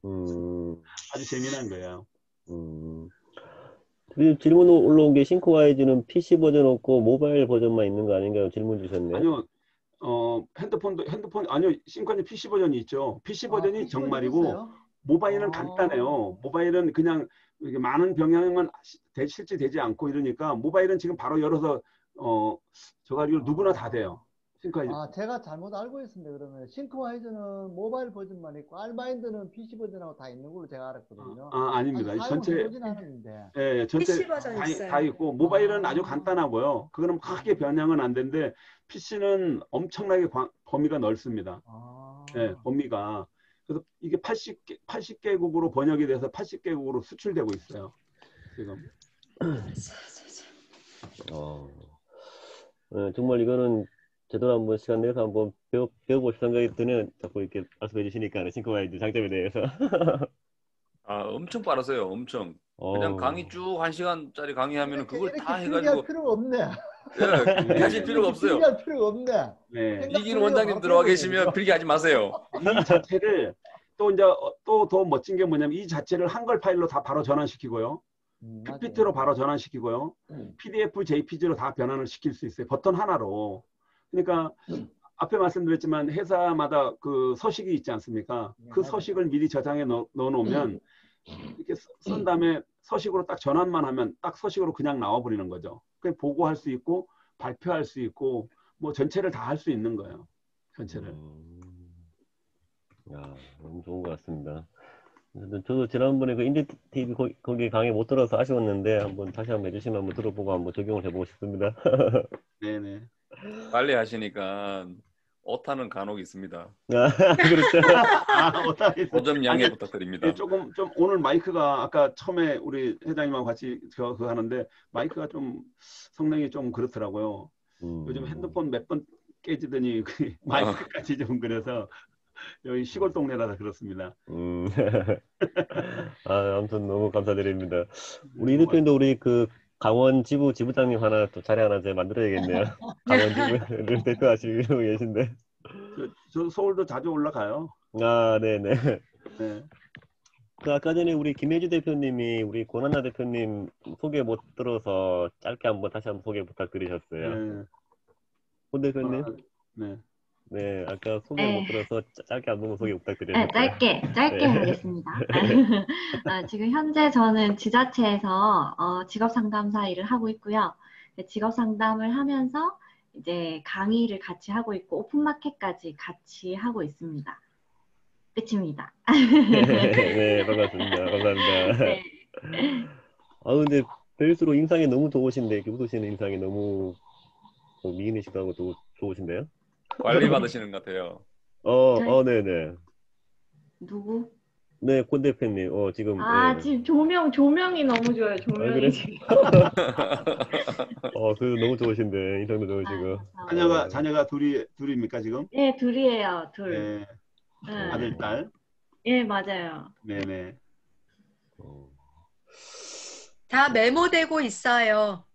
음, 아주 재미난 거예요. 음. 그 질문 올라온 게 싱크와이즈는 피씨 버전 없고 모바일 버전만 있는 거 아닌가요? 질문 주셨네. 아니요. 어, 핸드폰도 핸드폰 아니요. 싱크는 피씨 버전이 있죠. 피씨 버전이 아, 피씨 버전 정말이고 있어요? 모바일은 아. 간단해요. 모바일은 그냥 이렇게 많은 병행은 대- 실제 되지 않고 이러니까 모바일은 지금 바로 열어서 어, 저 가지고 누구나 다 돼요. 싱크와이즈. 아, 제가 잘못 알고 있습니다. 그러면 싱크와이즈는 모바일 버전만 있고 알마인드는 피씨 버전하고 다 있는 걸로 제가 알았거든요. 아, 아닙니다. 아직 전체 사용해보진 않았는데. 예, 전체 피씨 버전 다, 있어요. 다 있고 모바일은 아. 아주 간단하고요. 그거는 크게 변형은 안 되는데 피씨는 엄청나게 광- 범위가 넓습니다. 아. 예, 범위가. 그래서 이게 팔십 개, 팔십 개국으로 번역이 돼서 팔십 개국으로 수출되고 있어요. 지금. 어, 어, 정말 이거는 제대로 한번 시간 내서 한번 배워, 배워볼 생각이 드는 자꾸 이렇게 말씀해 주시니까 싱크와이즈 장점에 대해서. 아, 엄청 빠르세요. 엄청. 그냥 어, 강의 쭉 한 시간짜리 강의하면 이렇게, 그걸 이렇게 다 필기할 해가지고 필요가 없네. 예, 하실 필요가 없어요. 필기할 필요가 없네. 네. 생각 이기는 소리가 원장님 바로 들어와 되거든요. 계시면 필기하지 마세요. 이 자체를 또 이제 또 더 멋진 게 뭐냐면 이 자체를 한글 파일로 다 바로 전환시키고요. 음, 피피티로 맞아요. 바로 전환시키고요. 음. 피디에프, 제이피지로 다 변환을 시킬 수 있어요. 버튼 하나로. 그러니까 앞에 말씀드렸지만 회사마다 그 서식이 있지 않습니까? 네, 그 맞아요. 서식을 미리 저장해 넣, 넣어놓으면 이렇게 쓰- 쓴 다음에 서식으로 딱 전환만 하면 딱 서식으로 그냥 나와버리는 거죠. 그냥 보고할 수 있고 발표할 수 있고 뭐 전체를 다 할 수 있는 거예요. 전체를. 음, 야, 너무 좋은 것 같습니다. 저도 저도 지난번에 그 인디티비 거기, 거기 강의 못 들어서 아쉬웠는데 한번 다시 한번 해주시면 한번 들어보고 한번 적용을 해보고 싶습니다. 네네. 빨리 하시니까 오타는 간혹 있습니다. 아, 그렇죠. 아, 어떡하겠어요. 오 점 양해 아니, 부탁드립니다. 예, 조금 좀 오늘 마이크가 아까 처음에 우리 회장님하고 같이 저 그거 하는데 마이크가 좀 성능이 좀 그렇더라고요. 음, 요즘 핸드폰 몇 번 깨지더니 그 마이크까지 좀 그래서 여기 시골 동네라서 그렇습니다. 음. 아, 아무튼 너무 감사드립니다. 우리 이 네, 대표님도 우리 그 강원 지부 지부장님 하나 또 자리 하나 제가 만들어야겠네요. 강원 지부를 대표하시고 계신데. 저, 저 서울도 자주 올라가요. 아, 네네. 네. 그 아까 전에 우리 김혜주 대표님이 우리 권한나 대표님 소개 못 들어서 짧게 한번 다시 한번 소개 부탁드리셨어요. 네. 권 대표님. 아, 네. 네, 아까 소개 네. 못 들어서 짜- 짧게 한 번만 소개 네, 부탁드렸어요. 짧게, 짧게 네. 하겠습니다. 아, 지금 현재 저는 지자체에서 어, 직업상담사 일을 하고 있고요. 네, 직업상담을 하면서 이제 강의를 같이 하고 있고 오픈마켓까지 같이 하고 있습니다. 끝입니다. 네, 반갑습니다. 감사합니다. 네. 아, 근데 뵐수록 인상이 너무 좋으신데, 이렇게 웃으시는 인상이 너무 어, 미인이시기도 하고 또 좋으신데요? 관리 받으시는 것 같아요. 어, 저희- 어, 네네. 누구? 네, 권 대표님, 어, 지금, 아, 네. 지금 조명, 조명이 너무 좋아요. 아, 조명이. 그래? 어, 그 너무 좋으신데, 인상도 아, 좋으시고. 감사합니다. 자녀가 자녀가 둘이 둘입니까 지금? 네, 둘이에요. 둘. 네. 네. 아들 딸. 예, 맞아요. 네네. 어. 다 메모되고 있어요.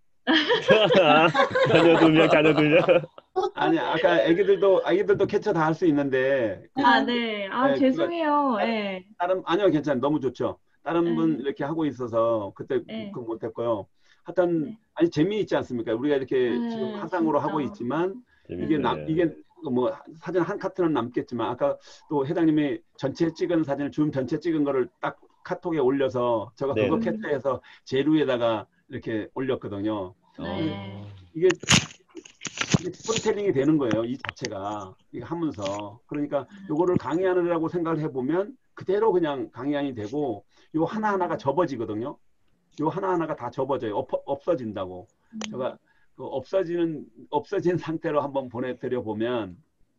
자녀 두 명, 자녀 두 명. 아니 아까 애기들도 아기들도 캡처 다 할 수 있는데 아, 네. 아, 네, 죄송해요. 예. 다른 아니요 괜찮아요. 너무 좋죠. 다른 네. 분 이렇게 하고 있어서 그때 네. 그 못했고요. 하여튼 네. 아니 재미있지 않습니까? 우리가 이렇게 네, 지금 화상으로 진짜. 하고 있지만 이게 재밌어요. 남 이게 뭐 사진 한 카트는 남겠지만 아까 또 회장님이 전체 찍은 사진을 줌 전체 찍은 거를 딱 카톡에 올려서 제가 네. 그거 캡처해서 제루에다가 이렇게 올렸거든요. 네. 이게 이게 스토리텔링이 되는 거예요. 이 자체가 이거 하면서 그러니까 요거를 강의하느라고 생각을 해보면 그대로 그냥 강의안이 되고 요 하나 하나가 접어지거든요. 요 하나 하나가 다 접어져요. 없, 없어진다고. 제가 그 없어지는 없어진 상태로 한번 보내드려 보면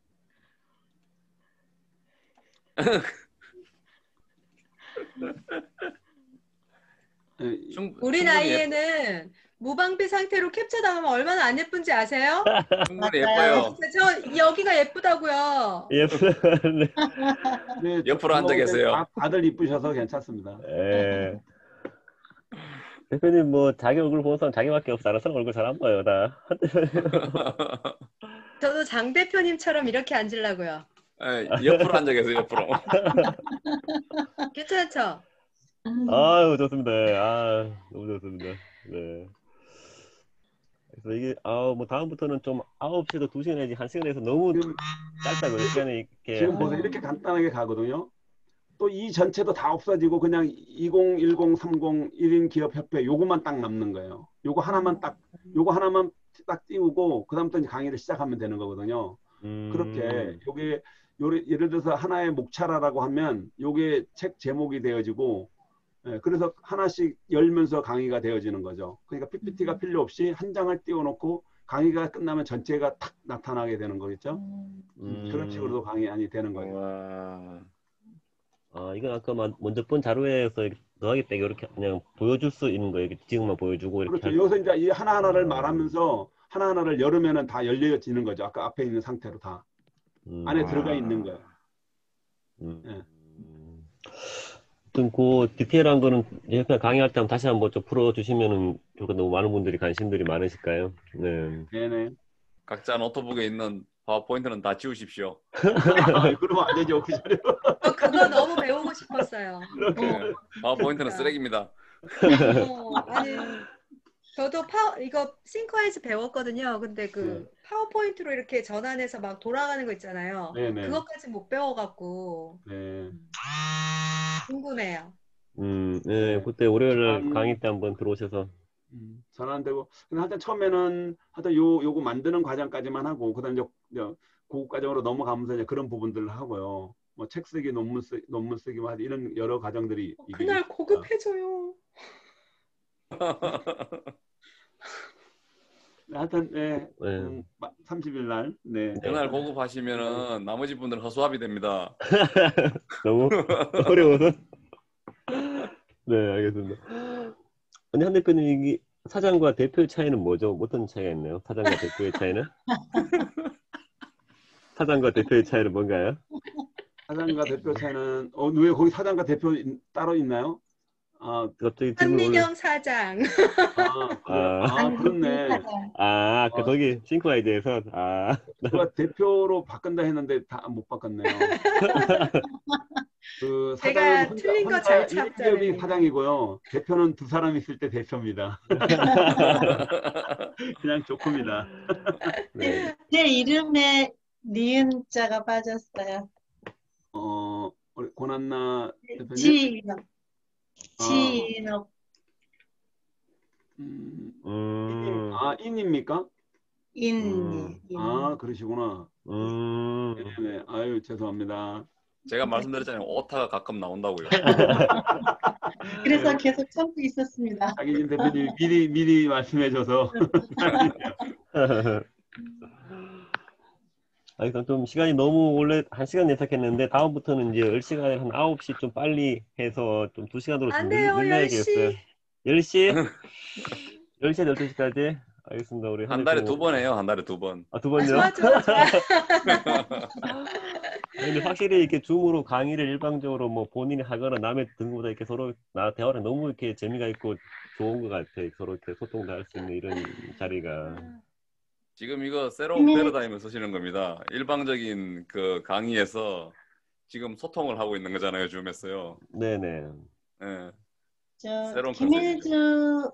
충- 우리 충분히 나이에는 무방비 상태로 capture 당하면 얼마나 안 예쁜지 아세요? 예뻐, 충분히 맞아요. 예뻐요. 저 여기가 예쁘다고요. 예쁘네. 네, 옆으로 앉아 계세요. 아, 다들 이쁘셔서 괜찮습니다. 예. 대표님 뭐 자기 얼굴 보는 사람 자기밖에 없어. 다른 사람 얼굴 잘 안 봐요 다. 저도 장 대표님처럼 이렇게 앉으려고요. 예, 옆으로 앉아 계세요. 옆으로. 괜찮죠? 아유 좋습니다. 아 너무 좋습니다. 네. 그래서 이게 아뭐 다음부터는 좀 아홉 시에서 두 시간 내지 한 시간 내서 너무 지금, 짧다고요. 시간이 이렇게. 지금 보세요. 이렇게 간단하게 가거든요. 또 이 전체도 다 없어지고 그냥 이십, 일공, 삼공 일 인 기업협회 요거만 딱 남는 거예요. 요거 하나만 딱 요거 하나만 딱 띄우고 그다음부터 이제 강의를 시작하면 되는 거거든요. 음, 그렇게 요게 요래, 예를 들어서 하나의 목차라고 하면 요게 책 제목이 되어지고 예, 그래서 하나씩 열면서 강의가 되어지는 거죠. 그러니까 피피티가 필요 없이 한 장을 띄워놓고 강의가 끝나면 전체가 탁 나타나게 되는 거겠죠. 음. 그런 식으로도 강의안이 되는 거예요. 와. 아 이건 아까 만- 먼저 본 자료에서 이렇게 더하기 빼기 이렇게 그냥 보여줄 수 있는 거예요. 이렇게 지금만 보여주고 이렇게. 그렇죠. 할- 여기서 이제 이 하나하나를 아. 말하면서 하나하나를 열으면은 다 열려지는 거죠. 아까 앞에 있는 상태로 다 음, 안에 아. 들어가 있는 거예요. 음. 예. 음. 아무튼 그 디테일한 거는 옆에 강의할 때 한번 다시 한번 좀 풀어주시면은 좋고 너무 많은 분들이 관심들이 많으실까요? 네. 네네. 각자 노트북에 있는 파워포인트는 다 지우십시오. 아, 그러면 안 되죠. 그 자료. 저 그거 너무 배우고 싶었어요. 예, 파워포인트는 쓰레기입니다. 어, 아니 저도 파 이거 싱커에서 배웠거든요. 근데 그 네. 파워포인트로 이렇게 전환해서 막 돌아가는 거 있잖아요. 네네. 그것까지 못 배워갖고 네. 궁금해요. 음, 네, 네. 그때 월요일 날 전- 강의 때 한번 들어오셔서. 음, 전화 안 되고 근데 하여튼 처음에는 하여튼 요 요거 만드는 과정까지만 하고 그다음 이제 이제 고급 과정으로 넘어가면서 이제 그런 부분들을 하고요. 뭐 책 쓰기, 논문 쓰 논문 쓰기 뭐 이런 여러 과정들이 이게 그날 있습니다. 고급해져요. 하여튼 네, 네. 음, 삼십 일 날 네. 네. 그날 고급하시면은 나머지 분들은 허수아비 됩니다. 너무 어려워서. 네, 알겠습니다. 아니, 한 대표님, 이게 사장과 대표의 차이는 뭐죠? 어떤 차이가 있나요? 사장과 대표의 차이는? 사장과 대표의 차이는 뭔가요? 사장과 대표 차이는 어, 왜 거기 사장과 대표 인- 따로 있나요? 아, 갑자기 질문 올려. 한미경 사장. 아, 그래. 아, 아, 그렇네. 아, 그 어. 거기 싱크와이드에서 아, 제가 대표로 바꾼다 했는데 다 못 바꿨네요. 그 제가 사장은 혼자, 틀린 거 혼자 잘 일 기업이 찾잖아요. 사장이고요. 대표는 두 사람 있을 때 대표입니다. 그냥 조금이다. 네. 제 이름에 니은 자가 빠졌어요. 어, 우리 고난나 대표님. 지인업. 아. 지인업. 음, 음, 아, 인입니까? 인. 음. 인. 아, 그러시구나. 음. 네네. 아유, 죄송합니다. 제가 말씀드렸잖아요. 오타가 가끔 나온다고요. 그래서 계속 참고 있었습니다. 장희진 대표님 미리 미리 말씀해줘서 아, 일단 좀 시간이 너무 원래 한 시간 예상했는데 다음부터는 이제 열 시간에 한 아홉 시 좀 빨리 해서 좀 두 시간으로 좀 안 늘, 돼요, 늘려야겠어요. 열 시? 열 시에서 열두 시까지? 알겠습니다. 우리 한 달에 두 번 해요. 한 달에 두 번. 아, 두 번요? 좋아, 좋아, 좋아. 근데 확실히 이렇게 줌으로 강의를 일방적으로 뭐 본인이 하거나 남의 듣는 것보다 이렇게 서로 나 대화를 너무 이렇게 재미가 있고 좋은 것 같아요. 서로 이렇게 소통도 할 수 있는 이런 자리가. 지금 이거 새로운 네. 패러다임을 쓰시는 겁니다. 일방적인 그 강의에서 지금 소통을 하고 있는 거잖아요. 줌에서요. 네네. 예. 저 새로운 김일주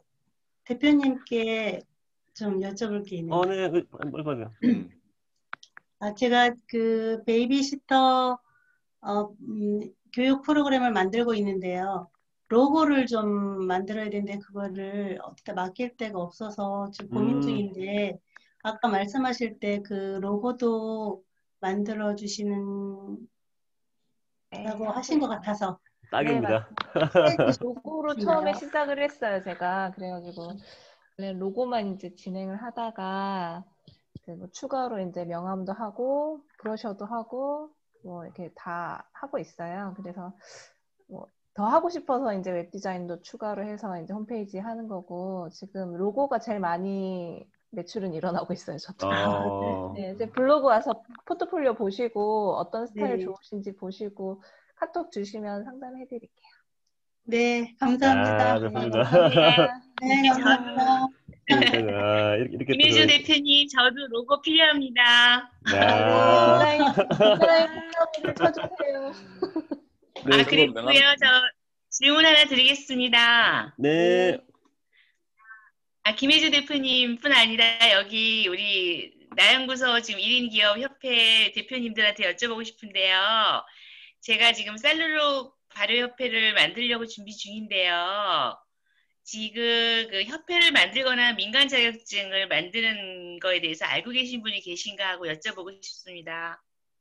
대표님께 좀 여쭤볼 게 있는데. 어, 네. 그, 빨리 봐요. 음. 아, 제가 그 베이비시터 어, 음, 교육 프로그램을 만들고 있는데요. 로고를 좀 만들어야 되는데 그거를 어디다 맡길 데가 없어서 지금 고민 음. 중인데 아까 말씀하실 때 그 로고도 만들어 주시는 라고 하신 것 같아서 딱입니다. 로고로 처음에 시작을 했어요, 제가. 그래가지고 원래 로고만 이제 진행을 하다가 이제 뭐 추가로 이제 명함도 하고 브로셔도 하고 뭐 이렇게 다 하고 있어요. 그래서 뭐 더 하고 싶어서 이제 웹 디자인도 추가로 해서 이제 홈페이지 하는 거고 지금 로고가 제일 많이 매출은 일어나고 있어요, 저도. 어. 네, 이제 블로그 와서 포트폴리오 보시고 어떤 스타일 네. 좋으신지 보시고 카톡 주시면 상담해드릴게요. 네, 감사합니다. 아, 좋습니다. 감사합니다. 네, 감사합니다. 아, 이렇게, 이렇게 또 김혜주 저희- 대표님, 저도 로고 필요합니다. 아, 디자인, 디자인 를 쳐주세요. 네, 아, 저도 그리고요, 명함- 저 질문 하나 드리겠습니다. 네. 아, 김혜주 대표님뿐 아니라 여기 우리 나연구소 지금 일 인 기업 협회 대표님들한테 여쭤보고 싶은데요. 제가 지금 셀룰로 발효협회를 만들려고 준비 중인데요. 지금 그 협회를 만들거나 민간 자격증을 만드는 거에 대해서 알고 계신 분이 계신가 하고 여쭤보고 싶습니다.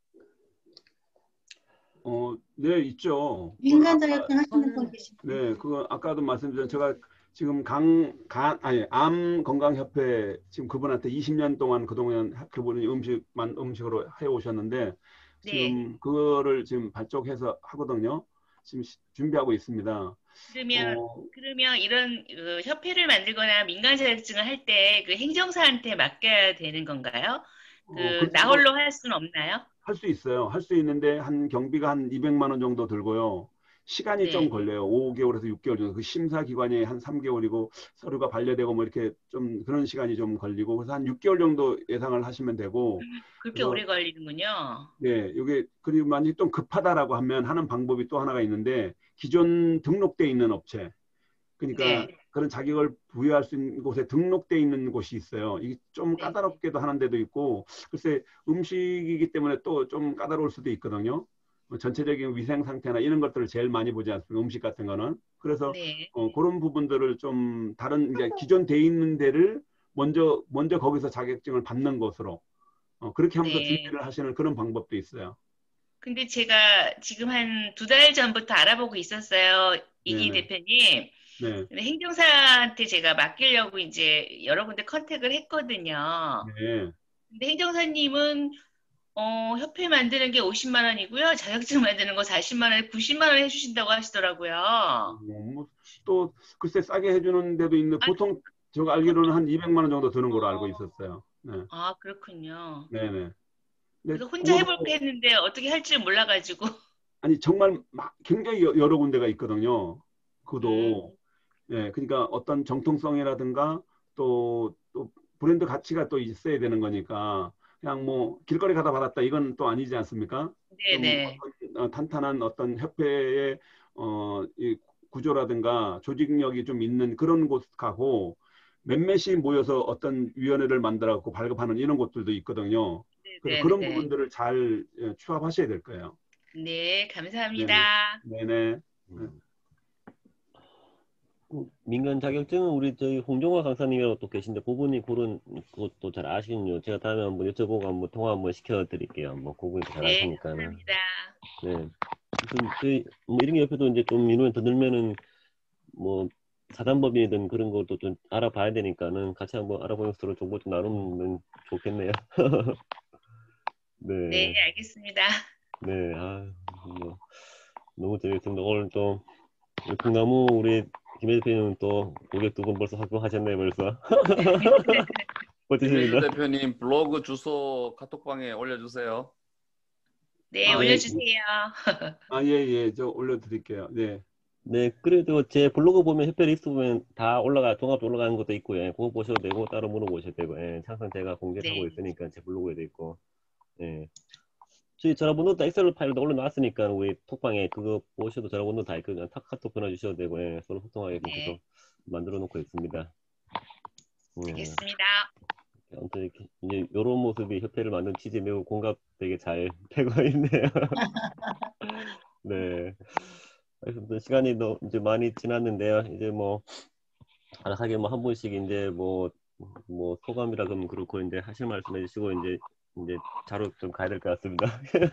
어, 네, 있죠. 민간 그건 아까- 자격증 하시는 분 계시죠? 네, 그거 아까도 말씀드린 제가 지금 강, 간, 아니, 암 건강협회 지금 그분한테 이십 년 동안 그동안 그분이 음식만 음식으로 해 오셨는데 지금 그거를 지금 발족해서 하거든요. 지금 시- 준비하고 있습니다. 그러면 어, 그러면 이런 그 협회를 만들거나 민간 자격증을 할 때 그 행정사한테 맡겨야 되는 건가요? 그 어, 나 홀로 할 수는 없나요? 할 수 있어요. 할 수 있는데 한 경비가 한 이백만 원 정도 들고요. 시간이 네. 좀 걸려요. 오 개월에서 육 개월 정도. 그 심사 기관이 한 삼 개월이고 서류가 반려되고 뭐 이렇게 좀 그런 시간이 좀 걸리고 그래서 한 육 개월 정도 예상을 하시면 되고. 그렇게 그래서- 오래 걸리는군요. 네, 이게 그리고 만약 좀 급하다라고 하면 하는 방법이 또 하나가 있는데 기존 등록돼 있는 업체. 그러니까 네. 그런 자격을 부여할 수 있는 곳에 등록돼 있는 곳이 있어요. 이게 좀 네. 까다롭게도 하는 데도 있고 글쎄 음식이기 때문에 또 좀 까다로울 수도 있거든요. 전체적인 위생 상태나 이런 것들을 제일 많이 보지 않습니까? 음식 같은 거는. 그래서 네. 어, 그런 부분들을 좀 다른 이제 기존 돼 있는 데를 먼저 먼저 거기서 자격증을 받는 것으로 어, 그렇게 하면서 네. 준비를 하시는 그런 방법도 있어요. 근데 제가 지금 한 두 달 전부터 알아보고 있었어요. 이기 네네. 대표님. 네. 근데 행정사한테 제가 맡기려고 이제 여러 군데 컨택을 했거든요. 네. 근데 행정사님은 어, 협회 만드는 게 오십만 원이고요. 자격증 만드는 거 사십만 원에 구십만 원 해주신다고 하시더라고요. 뭐, 뭐, 또 글쎄 싸게 해주는 데도 있는데 아, 보통 제가 알기로는 보통 한 이백만 원 정도 드는 걸로 알고 어, 있었어요. 네. 아, 그렇군요. 네네. 근데 그래서 혼자 그거도 해볼까 했는데 어떻게 할 줄 몰라가지고. 아니 정말 막 굉장히 여- 여러 군데가 있거든요. 그도 음, 예, 그러니까 어떤 정통성이라든가 또, 또 브랜드 가치가 또 있어야 되는 거니까 그냥 뭐 길거리 가다 받았다 이건 또 아니지 않습니까? 좀 네네. 어떤 어, 탄탄한 어떤 협회의 어, 이 구조라든가 조직력이 좀 있는 그런 곳 가고 몇몇이 모여서 어떤 위원회를 만들어 갖고 발급하는 이런 곳들도 있거든요. 그래서 그런 네네네. 부분들을 잘 예, 취합하셔야 될 거예요. 네, 네네. 감사합니다. 네네. 음. 그 민간 자격증은 우리 저희 홍종화 강사님이라고 또 계신데 그분이 그런 것도 잘 아시군요. 제가 다음에 한번 여쭤보고 한번 통화 한번 시켜드릴게요. 한번 그분이 잘 네, 아시니까는. 감사합니다. 네. 무슨 저희 뭐 이런 게 옆에도 이제 좀 인원이 더 늘면은 뭐 사단법인이든 그런 것도 좀 알아봐야 되니까는 같이 한번 알아보면서 서로 정보 좀 나누면 좋겠네요. 네, 네. 알겠습니다. 네. 아, 뭐 너무 재밌습니다. 오늘 또 우리 풍나무 우리 김 대표님은 또 고객 두 분 벌써 확보하셨네요, 벌써. 김혜주 멋지십니다. 대표님 블로그 주소 카톡방에 올려주세요. 네, 아, 예. 올려주세요. 아, 예, 예. 저 올려드릴게요. 네. 네, 그래도 제 블로그 보면 협회 리스트 보면 다 올라가, 종합 올라가는 것도 있고요. 예, 그거 보셔도 되고, 따로 물어보셔도 되고, 예, 항상 제가 공개를 하고 네, 있으니까 제 블로그에도 있고, 예. 저희 전화번호 다 엑셀 파일도 올려놨으니까 우리 톡방에 그거 보셔도 전화번호 다 있거든요. 탁 카톡 보내주셔도 되고, 예, 서로 소통하게끔 계속 네, 만들어 놓고 있습니다. 예. 알겠습니다. 아무튼 이렇게 이제 이런 모습이 협회를 만든 취지에 매우 공감되게 잘 되고 있네요. 네. 알겠습니다. 시간이 너 이제 많이 지났는데요. 이제 뭐 하게 뭐 한 분씩 이제 뭐 뭐 소감이라 그러면 그렇고 이제 하실 말씀 해주시고 이제 이제 자로 좀 가야 될 것 같습니다.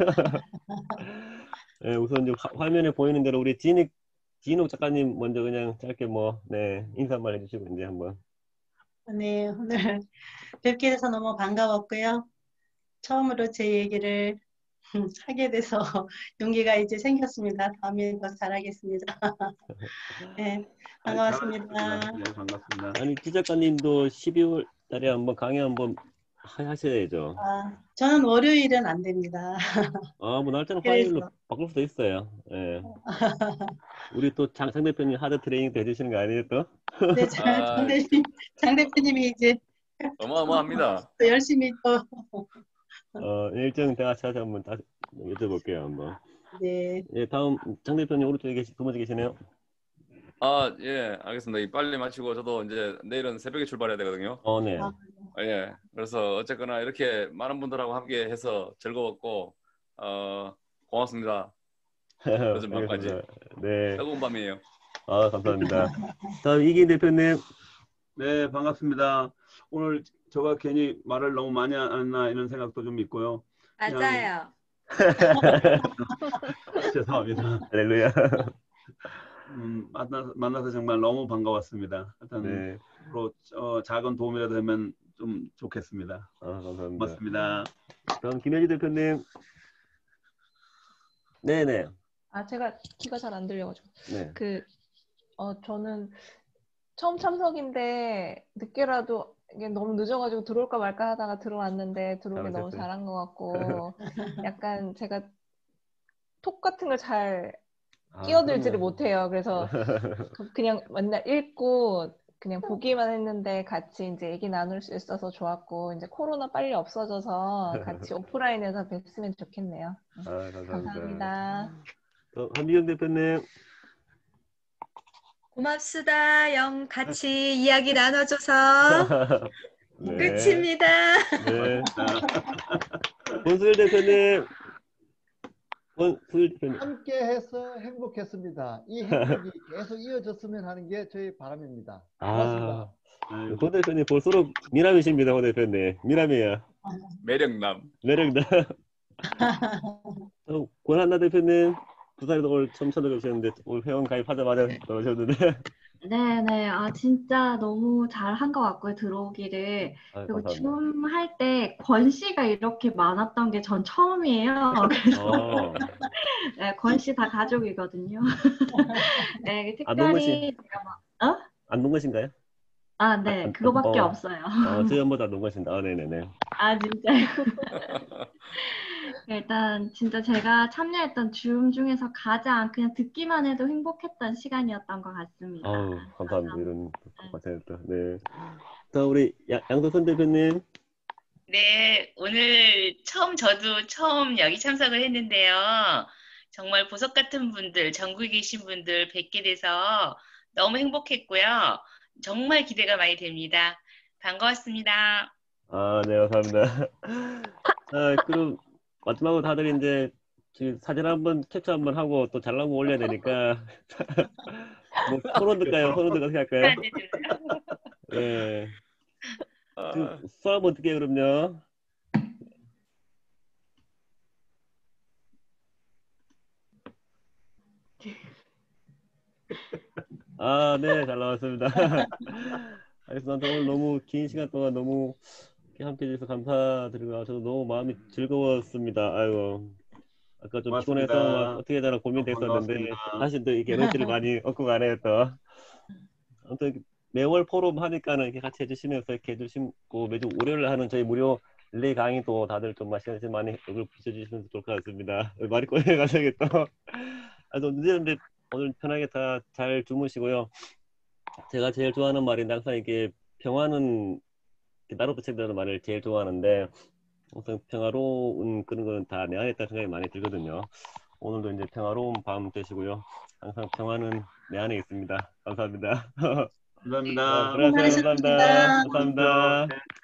네, 우선 이제 화, 화면에 보이는 대로 우리 진익 진욱 작가님 먼저 그냥 짧게 뭐 네 인사말 해주시고 이제 한번. 네, 오늘 뵙게 돼서 너무 반가웠고요. 처음으로 제 얘기를 하게 돼서 용기가 이제 생겼습니다. 다음에 더 잘하겠습니다. 네, 아이, 반가웠습니다. 잘하셨습니다. 네, 반갑습니다. 아니 지 작가님도 십이월 달에 한번 강의 한번 하- 하셔야죠. 아, 저는 월요일은 안 됩니다. 아, 뭐 날짜는 화요일로 그래서 바꿀 수도 있어요. 예. 우리 또 장, 장 대표님 하드 트레이닝도 해주시는 거 아니에요 또? 네, 장, 아, 장 대표님, 장 대표님이 이제 어마어마합니다. 또 열심히 또 어, 일정 다 찾아 한번 다시 여쭤볼게요 한번. 네, 예, 다음 장 대표님 오른쪽에 계시, 두 번째 계시네요. 아, 예, 알겠습니다. 이 빨리 마치고 저도 이제 내일은 새벽에 출발해야 되거든요. 어, 네. 아, 아, 예, 그래서 어쨌거나 이렇게 많은 분들하고 함께 해서 즐거웠고, 어, 고맙습니다. 늦은 밤까지. 알겠습니다. 네. 뜨거운 밤이에요. 아, 감사합니다. 다음 이기 대표님. 네, 반갑습니다. 오늘 제가 괜히 말을 너무 많이 했나 이런 생각도 좀 있고요. 그냥 맞아요. 죄송합니다. 할렐루야. 음, 만나서, 만나서 정말 너무 반가웠습니다. 하여튼 네. 앞으로 어, 작은 도움이라도 되면 좀 좋겠습니다. 아, 감사합니다. 고맙습니다. 다음 김현지 대표님. 네네. 아, 제가 귀가 잘 안 들려가지고. 네. 그, 어, 저는 처음 참석인데 늦게라도 이게 너무 늦어가지고 들어올까 말까 하다가 들어왔는데 들어오길 너무 잘하셨어요. 잘한 것 같고 약간 제가 톡 같은 걸 잘 아, 끼어들지를 그럼요. 못해요. 그래서 그냥 맨날 읽고 그냥 보기만 했는데 같이 이제 얘기 나눌 수 있어서 좋았고 이제 코로나 빨리 없어져서 같이 오프라인에서 뵀으면 좋겠네요. 아, 감사합니다. 감사합니다. 어, 한미경 대표님. 고맙습니다. 영 같이 이야기 나눠줘서 네. 끝입니다. 네. 권수일 대표님. 권수일 대표님. 함께해서 행복했습니다. 이 행복이 계속 이어졌으면 하는 게 저희 바람입니다. 고맙습니다. 아, 권 대표님 볼수록 미남이십니다, 권 대표님. 미남이에요. 매력남. 매력남. 어, 권한나 대표님, 부산에도 오늘 처음 찾아오셨는데 오늘 회원 가입하자마자 나오셨는데. 네네. 아, 진짜 너무 잘한 것 같고요, 들어오기를. 아유, 그리고 감사합니다. 춤 할 때 권 씨가 이렇게 많았던 게 전 처음이에요. 그래서 어, 네, 권 씨 다 가족이거든요. 네, 안동근 씨, 특별히 제가 막, 어? 안동근 씨인가요? 아, 안, 네, 안, 그거밖에 어, 없어요. 어, 저희 엄마도 안동근 씨인데. 아, 네네네. 아, 진짜요? 일단 진짜 제가 참여했던 줌 중에서 가장 그냥 듣기만 해도 행복했던 시간이었던 것 같습니다. 아우, 감사합니다. 이런 네. 고생했다. 네. 자, 우리 양, 양도선 대표님. 네, 오늘 처음 저도 처음 여기 참석을 했는데요. 정말 보석 같은 분들, 전국에 계신 분들 뵙게 돼서 너무 행복했고요. 정말 기대가 많이 됩니다. 반가웠습니다. 아, 네, 감사합니다. 아, 그럼 마지막으로 다들 이제 지금 사진 한번 캡처 한번 하고 또 잘 나온 거 올려야 되니까 뭐 손 들까요? 손 들 어떻게 할까요? 예. 지금 수업 어떻게 해요, 그럼요? 아, 네, 잘 나왔습니다. 알겠습니다. 오늘 너무 긴 시간 동안 너무 함께 해주셔서 감사드리고 저도 너무 마음이 즐거웠습니다. 아이고, 아까 좀 고맙습니다. 피곤해서 막 어떻게 해야 되나 고민됐었는데 반갑습니다. 다시 또 이렇게 에너지를 많이 얻고 가네요 또. 아무튼 매월 포럼 하니까는 이렇게 같이 해주시면서 이렇게 해주시고 매주 월요일 하는 저희 무료 릴레이 강의도 다들 좀 시간 많이 얼굴 비춰주시면 좋을 것 같습니다. 말이 꼬여가지고 또. 아, 또 늦었는데 오늘 편하게 다 잘 주무시고요. 제가 제일 좋아하는 말인데 항상 이게 평화는 나로부터 책들은 말을 제일 좋아하는데 항상 평화로운 그런 거는 다 내 안에 있다는 생각이 많이 들거든요. 오늘도 이제 평화로운 밤 되시고요. 항상 평화는 내 안에 있습니다. 감사합니다. 감사합니다. 아, 들어가세요. 감사합니다. 감사합니다.